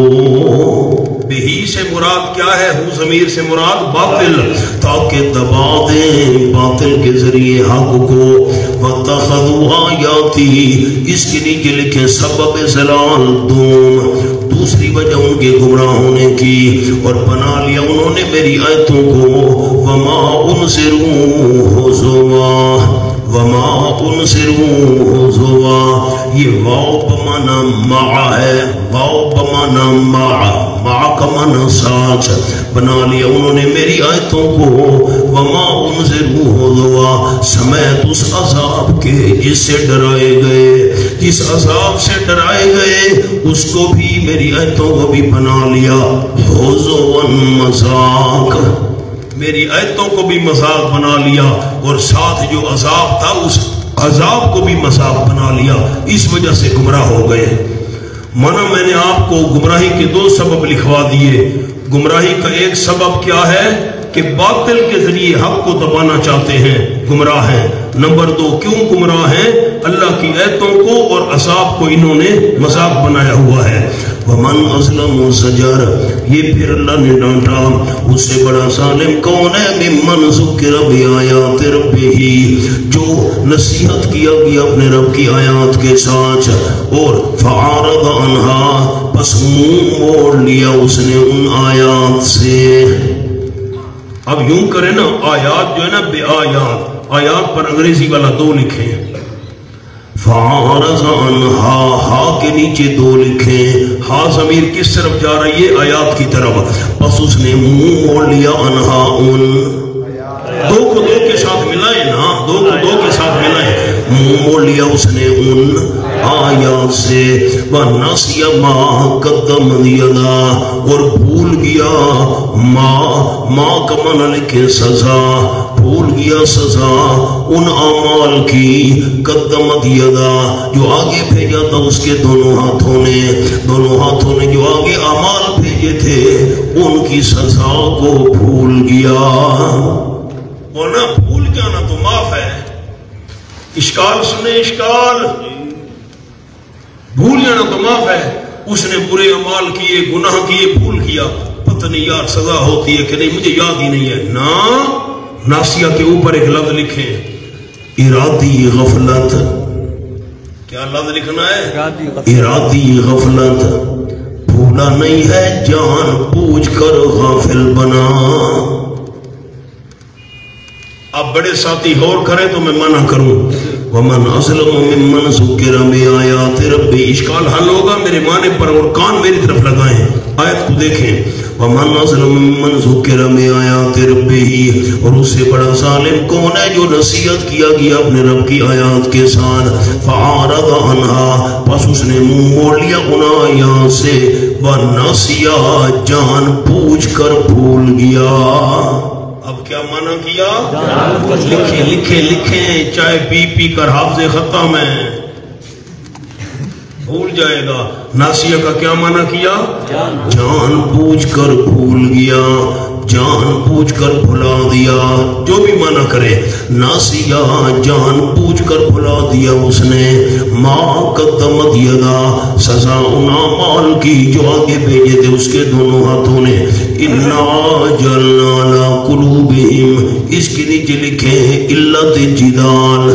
Speaker 1: کو، بہی سے مراد کیا ہے؟ ہو ضمیر سے مراد باطل، تاکہ دبا دیں باطل کے ذریعے حق کو۔ وَاتَّخَذُوا آیَاتِهِ، اس کے نیچے لکھیں سبب زلال دوم، دوسری وجہ ان کے گمراہ ہونے کی، اور بنا لیا انہوں نے میری آیتوں کو وَمَا أُنذِرُوا هُزُوًا، وَمَا أُنذِرُوا هُزُوًا، یہ واو بمعنی مع ہے، واو بمعنی مع، مع کا معنی ساتھ، بنا لیا انہوں نے میری آیتوں کو وَمَا أُنذِرُوا هُزُوًا، سمیت اس عذاب کے جس سے ڈرائے گئے، جس عذاب سے ڈرائے گئے اس کو بھی، میری آیتوں کو بھی بنا لیا ہُزُوًا، مذاق، میری آیتوں کو بھی مذاق بنا لیا، اور ساتھ جو عذاب تھا اس عذاب کو بھی مذاق بنا لیا، اس وجہ سے گمراہ ہو گئے۔ مانا میں نے آپ کو گمراہی کے دو سبب لکھوا دیے۔ گمراہی کا ایک سبب کیا ہے کہ باطل کے ذریعے حق کو دبانا چاہتے ہیں، گمراہ ہیں۔ نمبر دو، کیوں گمراہ ہیں؟ اللہ کی آیتوں کو اور عذاب کو انہوں نے مذاق بنایا ہوا ہے۔ وَمَنْ أَظْلَمُ زَجَرَ، یہ پھر اللہ نے ڈانٹا، اس سے بڑا ظالم کون ہے؟ مِمَّنْ ذُكِّرَ بِآيَاتِ رَبِّهِ، جو نصیحت کیا گیا اپنے رب کی آیات کے ساتھ، اور فَعَارَضَ عَنْهَا، پس منہ موڑ لیا اس نے ان آیات سے۔ اب یوں کریں نا، آیات جو ہے نا بے آیات، آیات پر انگریزی والا دو لکھیں، فَعَارَضَ عَنْهَا، ہا کے نیچے دو لکھیں، ہا ضمیر کس طرف جا رہی ہے؟ آیات کی طرف، پس اس نے منہ موڑ لیا عَنْهَا، ان دو کو دو کے ساتھ ملائیں نا، دو کو دو کے ساتھ ملائیں، منہ موڑ لیا اس نے ان آیات سے۔ وَنَسِيَ مَا قَدَّمَتْ يَدَاهُ، اور بھول گیا ما، ما کا معنی لکھے سزا، بھول گیا سزا ان اعمال کی، قدمت یدا، جو آگے بھیجا تھا اس کے دونوں ہاتھوں نے، دونوں ہاتھوں نے جو آگے اعمال بھیجے تھے ان کی سزا کو بھول گیا۔ اور نہ بھول جانا تو معاف ہے، اشکال سنے اشکال، بھول جانا تو معاف ہے۔ اس نے برے اعمال کیے، گناہ کیے، بھول کیا، پتہ نہیں یار سزا ہوتی ہے کہ نہیں، مجھے یاد ہی نہیں ہے نا۔ ناسیہ کے اوپر ایک لفظ لکھیں، ارادی غفلت، کیا لفظ لکھنا ہے؟ ارادی غفلت، بھول بھولا نہیں ہے جان بوجھ کر غافل بنا. اب بڑے ساتھی غور کریں تو میں منع کروں. وَمَنْ أَظْلَمُ مِمَّنْ ذُكِّرَ بِآيَاتِ رَبِّهِ. اشکال حل ہوگا میرے معنی پر اور کان میری طرف لگائیں. آیت کو دیکھیں. وَمَنْ أَظْلَمُ مِمَّنْ ذُكِّرَ بِآيَاتِ رَبِّهِ. اور اس سے بڑا ظالم کون ہے جو نصیحت کیا گیا اپنے رب کی آیات کے ساتھ. فَعَارَضَ عَنْهَا. پس اس نے منہ موڑ لیا ان آیات سے. وَنَسِيَا. جان بوجھ کر بھول گیا. اب کیا معنی کیا؟ لکھیں لکھیں لکھیں چائے پی پی کر حافظ ختم ہے بھول جائے گا. ناسیہ کا کیا معنی کیا؟ جان بوجھ کر بھول گیا جان بوجھ کر بھلا دیا. جو بھی معنی کرے ناسیہ جان بوجھ کر بھلا دیا اس نے. ما قدمت یدا. سزا انا مال کی جو آگے بھیجے تھے اس کے دونوں ہاتھوں نے. انا جلنا لا قلوبہم. اس کے نیچے لکھیں علت جدال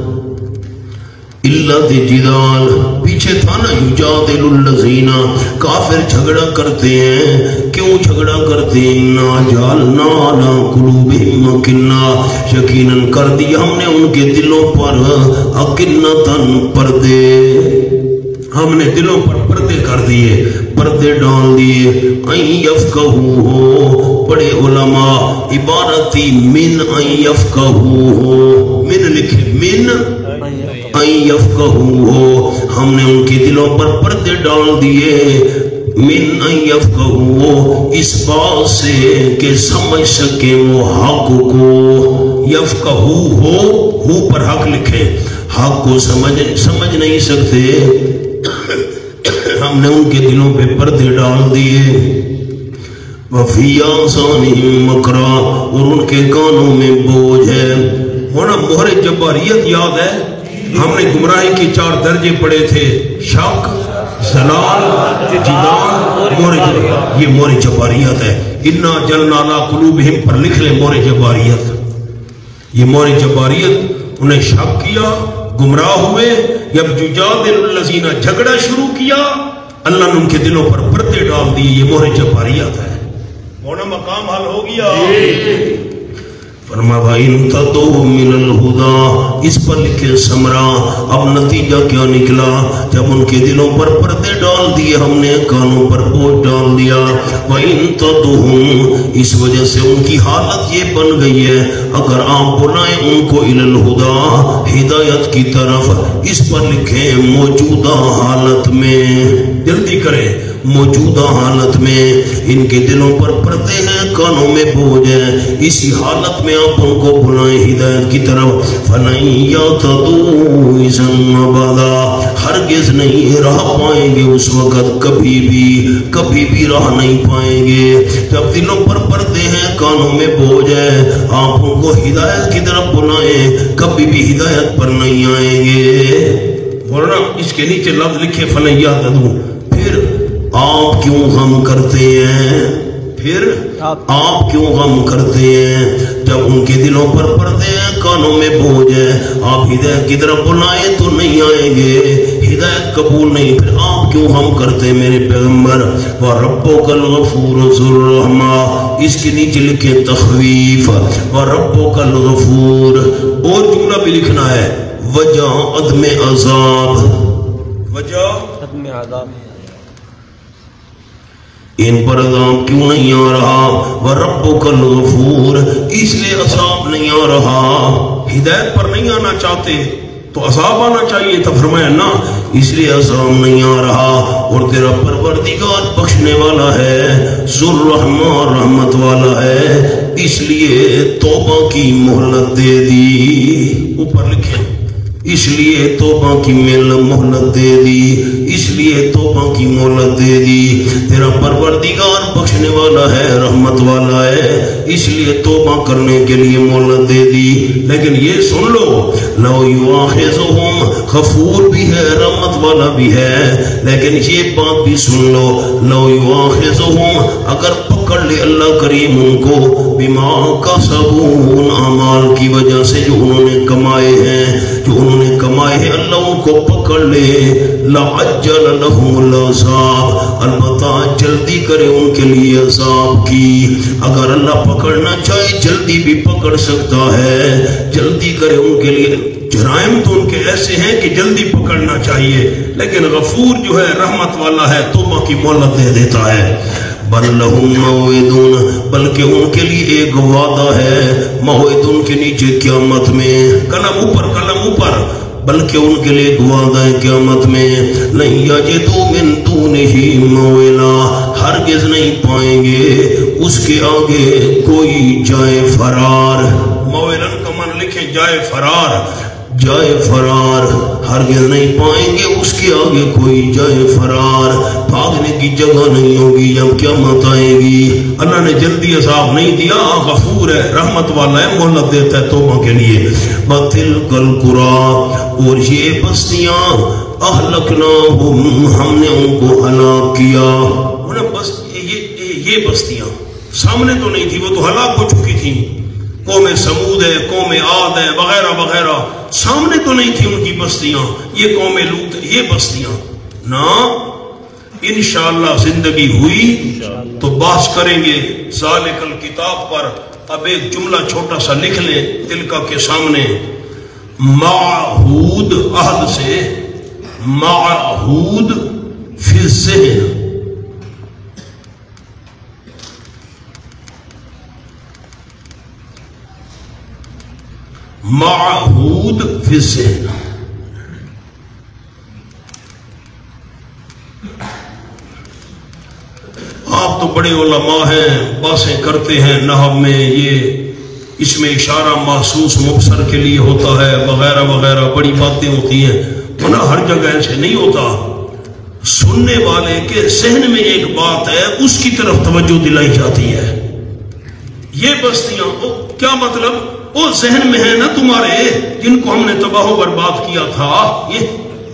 Speaker 1: علت جدال. پیچھے تھا نا یجادل الذین. کافر جھگڑا کرتے ہیں. کیوں جھگڑا کرتے ہیں؟ انا جعلنا علی قلوبہم اکنہ. یقیناً کر دیا ہم نے ان کے دلوں پر اکنتاً پردے. ہم نے دلوں پر پردے کر دیے پردے ڈال دیے. این یفقہو ہو. بڑے علماء عبارتی من این یفقہو ہو. من لکھے من این یفقہو ہو. ہم نے ان کے دلوں پر پردے ڈال دیے. من این یفقہو ہو. اس بات سے کہ سمجھ سکیں وہ حق کو. یفقہو ہو ہو پر حق لکھیں. حق کو سمجھ سمجھ نہیں سکتے. ہم نے ان کے دلوں پہ پردے ڈال دیے. وَفِي آذَانِهِمْ وَقْرٌ. اور ان کے کانوں میں بوجھ ہے. ہونا مہر جباریت یاد ہے. ہم نے گمراہی کی چار درجے پڑھے تھے. شک زلال جدال مہر جباریت. یہ مہر جباریت ہے. انا جلنا علی قلوبہم پر لکھ لیں مہر جباریت. یہ مہر جباریت. انہیں شک کیا گمراہ ہوئے. جب یجادل الذین جھگڑا شروع کیا اللہ نے ان کے دلوں پر پردے ڈال دیے. یہ مہر جباریت ہے. ہونا مقام حل ہو گیا. فرما وَإِن تَدْعُوا مِنَ الْهُدَىٰ. اس پر لکھے سمرا. اب نتیجہ کیا نکلا؟ جب ان کے دلوں پر پردے ڈال دیے ہم نے کانوں پر بوجھ ڈال دیا. وَإِن تَدْعُوهُمْ. اس وجہ سے ان کی حالت یہ بن گئی ہے اگر آپ بلائیں ان کو إِلَى الْهُدَىٰ ہدایت کی طرف. اس پر لکھیں موجودہ حالت میں. جلدی کریں. موجودہ حالت میں ان کے دلوں پر پردے ہیں کانوں میں بوجھ ہے. اسی حالت میں آپ ان کو بلائیں ہدایت کی طرف. فَلَن يَهْتَدُوا إِذًا أَبَدًا. ہرگز نہیں راہ پائیں گے اس وقت کبھی بھی کبھی بھی راہ نہیں پائیں گے. جب دلوں پر پردے ہیں کانوں میں بوجھ ہے آپ ان کو ہدایت کی طرف بلائیں کبھی بھی ہدایت پر نہیں آئیں گے. ورنہ اس کے نیچے لفظ لکھے فَلَن يَهْتَدُوا. پھر آپ کیوں غم کرتے ہیں پھر آپ کیوں غم کرتے ہیں جب ان کے دلوں پر پردے ہیں کانوں میں بوجھ ہے. آپ ہدایت کی طرف بلائیں تو نہیں آئیں گے ہدایت قبول نہیں. پھر آپ کیوں غم کرتے ہیں میرے پیغمبر. وَرَبُّكَ الْغَفُورُ ذُو الرَّحْمَةِ. اس کے نیچے لکھے تخویف. وَرَبُّكَ الْغَفُورُ. اور جملہ بھی لکھنا ہے وجہ عدم عذاب. وجہ
Speaker 2: عدم عذاب.
Speaker 1: ان پر عذاب کیوں نہیں آ رہا؟ وَرَبُّكَ الْغَفُورُ. اس لیے عذاب نہیں آ رہا. ہدایت پر نہیں آنا چاہتے تو عذاب آنا چاہیے تھا. فرمایا نا اس لیے عذاب نہیں آ رہا. اور تیرا پروردگار بخشنے والا ہے ذو الرحمہ رحمت والا ہے اس لیے توبہ کی مہلت دے دی. اوپر لکھیں اس لیے توبہ کی مہلت دے دی. اس لیے توبہ کی مہلت دے دی. تیرا پروردگار بخشنے والا ہے رحمت والا ہے اس لیے توبہ کرنے کے لیے مہلت دے دی. لیکن یہ سن لو لو یواخذہم غفور بھی ہے رحمت والا بھی ہے. لیکن یہ بات بھی سن لو لو یواخذہم اگر پکڑ لے اللہ کریم ان کو بما کسبوا اعمال کی وجہ سے جو انہوں نے کمائے ہیں جو انہوں نے کمائے ہیں اللہ ان کو پکڑ لے لعجل لهم العذاب البتہ جلدی کرے ان کے لیے عذاب کی. اگر اللہ پکڑنا چاہے جلدی بھی پکڑ سکتا ہے, جلدی کرے ان کے لیے. جرائم تو ان کے ایسے ہیں کہ جلدی پکڑنا چاہیے, لیکن غفور جو ہے رحمت والا ہے, توبہ کی مہلت دے دیتا ہے. بل لہم موعدون بلکہ ان کے لیے ایک وعدہ ہے, موعدون کے نیچے قیامت میں, قلم اوپر قلم اوپر, بلکہ ان کے لیے ایک وعدہ ہے قیامت میں, لن یجدوا من دونہ موئلا ہرگز نہیں پائیں گے اس کے آگے کوئی جائے فرار. موئلن کا من لکھیں جائے فرار, جائے فرار ہرگز نہیں پائیں گے اس کے آگے کوئی جائے فرار, بھاگنے کی جگہ نہیں ہوگی جب قیامت آئے گی. اللہ نے جلدی عذاب نہیں دیا, غفور ہے رحمت والا ہے, مہلت دیتا ہے توبہ کے لیے. وَتِلْكَ الْقُرَىٰ اور یہ بستیاں اہلکناہم ہم نے ان کو ہلاک کیا. بس یہ یہ بستیاں سامنے تو نہیں تھی, وہ تو ہلاک ہو چکی تھیں. قوم سمود ہے, قوم عاد ہے, وغیرہ وغیرہ, سامنے تو نہیں تھی ان کی بستیاں. یہ قوم لوط, یہ بستیاں نا. انشاءاللہ زندگی ہوئی تو بحث کریں گے ذالک الکتاب پر. اب ایک جملہ چھوٹا سا لکھ لیں تلکا کے سامنے, معہود عہد سے, معہود فی الذہن, معہود فی الذہن. آپ تو بڑے علماء ہیں, باتیں کرتے ہیں نحو میں, یہ اس میں اشارہ محسوس مبصر کے لیے ہوتا ہے وغیرہ وغیرہ, بڑی باتیں ہوتی ہیں. ورنہ ہر جگہ ایسے نہیں ہوتا. سننے والے کے ذہن میں ایک بات ہے, اس کی طرف توجہ دلائی جاتی ہے. یہ بستیاں کیا مطلب, وہ ذہن میں ہے نا تمہارے جن کو ہم نے تباہ و برباد کیا تھا. یہ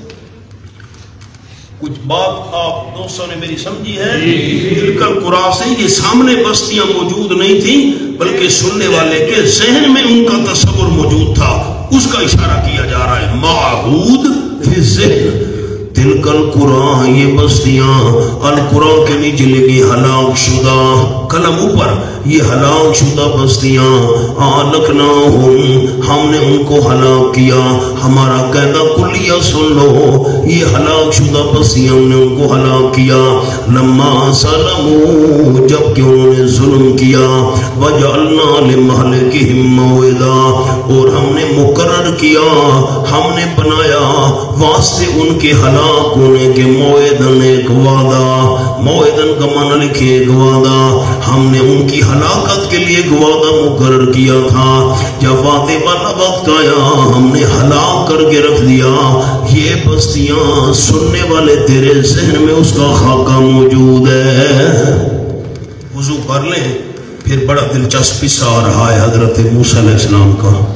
Speaker 1: کچھ بات آپ دوستوں نے میری سمجھی ہے. تلک القریٰ سے یہ سامنے بستیاں موجود نہیں تھیں, بلکہ سننے والے کے ذہن میں ان کا تصور موجود تھا, اس کا اشارہ کیا جا رہا ہے. معہود فی الذہن, تلک القریٰ یہ بستیاں, القریٰ کے نیچے لگی ہلاک شدہ, قلم اوپر, یہ ہلاک شدہ بستیاں. اہلکناہم ہم نے ان کو ہلاک کیا. ہمارا قاعدہ کلیہ سن لو, یہ ہلاک شدہ بستیاں ہم نے ان کو ہلاک کیا. لما ظلموا جب کہ انہوں نے ظلم کیا. وجعلنا لمہلکہم موعدا اور ہم نے مقرر کیا, ہم نے بنایا واسطے ان کے ہلاک ہونے کے موعدن ایک وعدہ. موعدن کا معنی لکھے ایک وعدہ, ہم نے ان کی ہلاکت کے لیے ایک وعدہ مقرر کیا تھا. جب وعدے والا وقت آیا ہم نے ہلاک کر کے رکھ دیا. یہ بستیاں سننے والے تیرے ذہن میں اس کا خاکہ موجود ہے. وضو کر لیں, پھر بڑا دلچسپ قصہ آ رہا ہے حضرت موسیٰ علیہ السلام کا.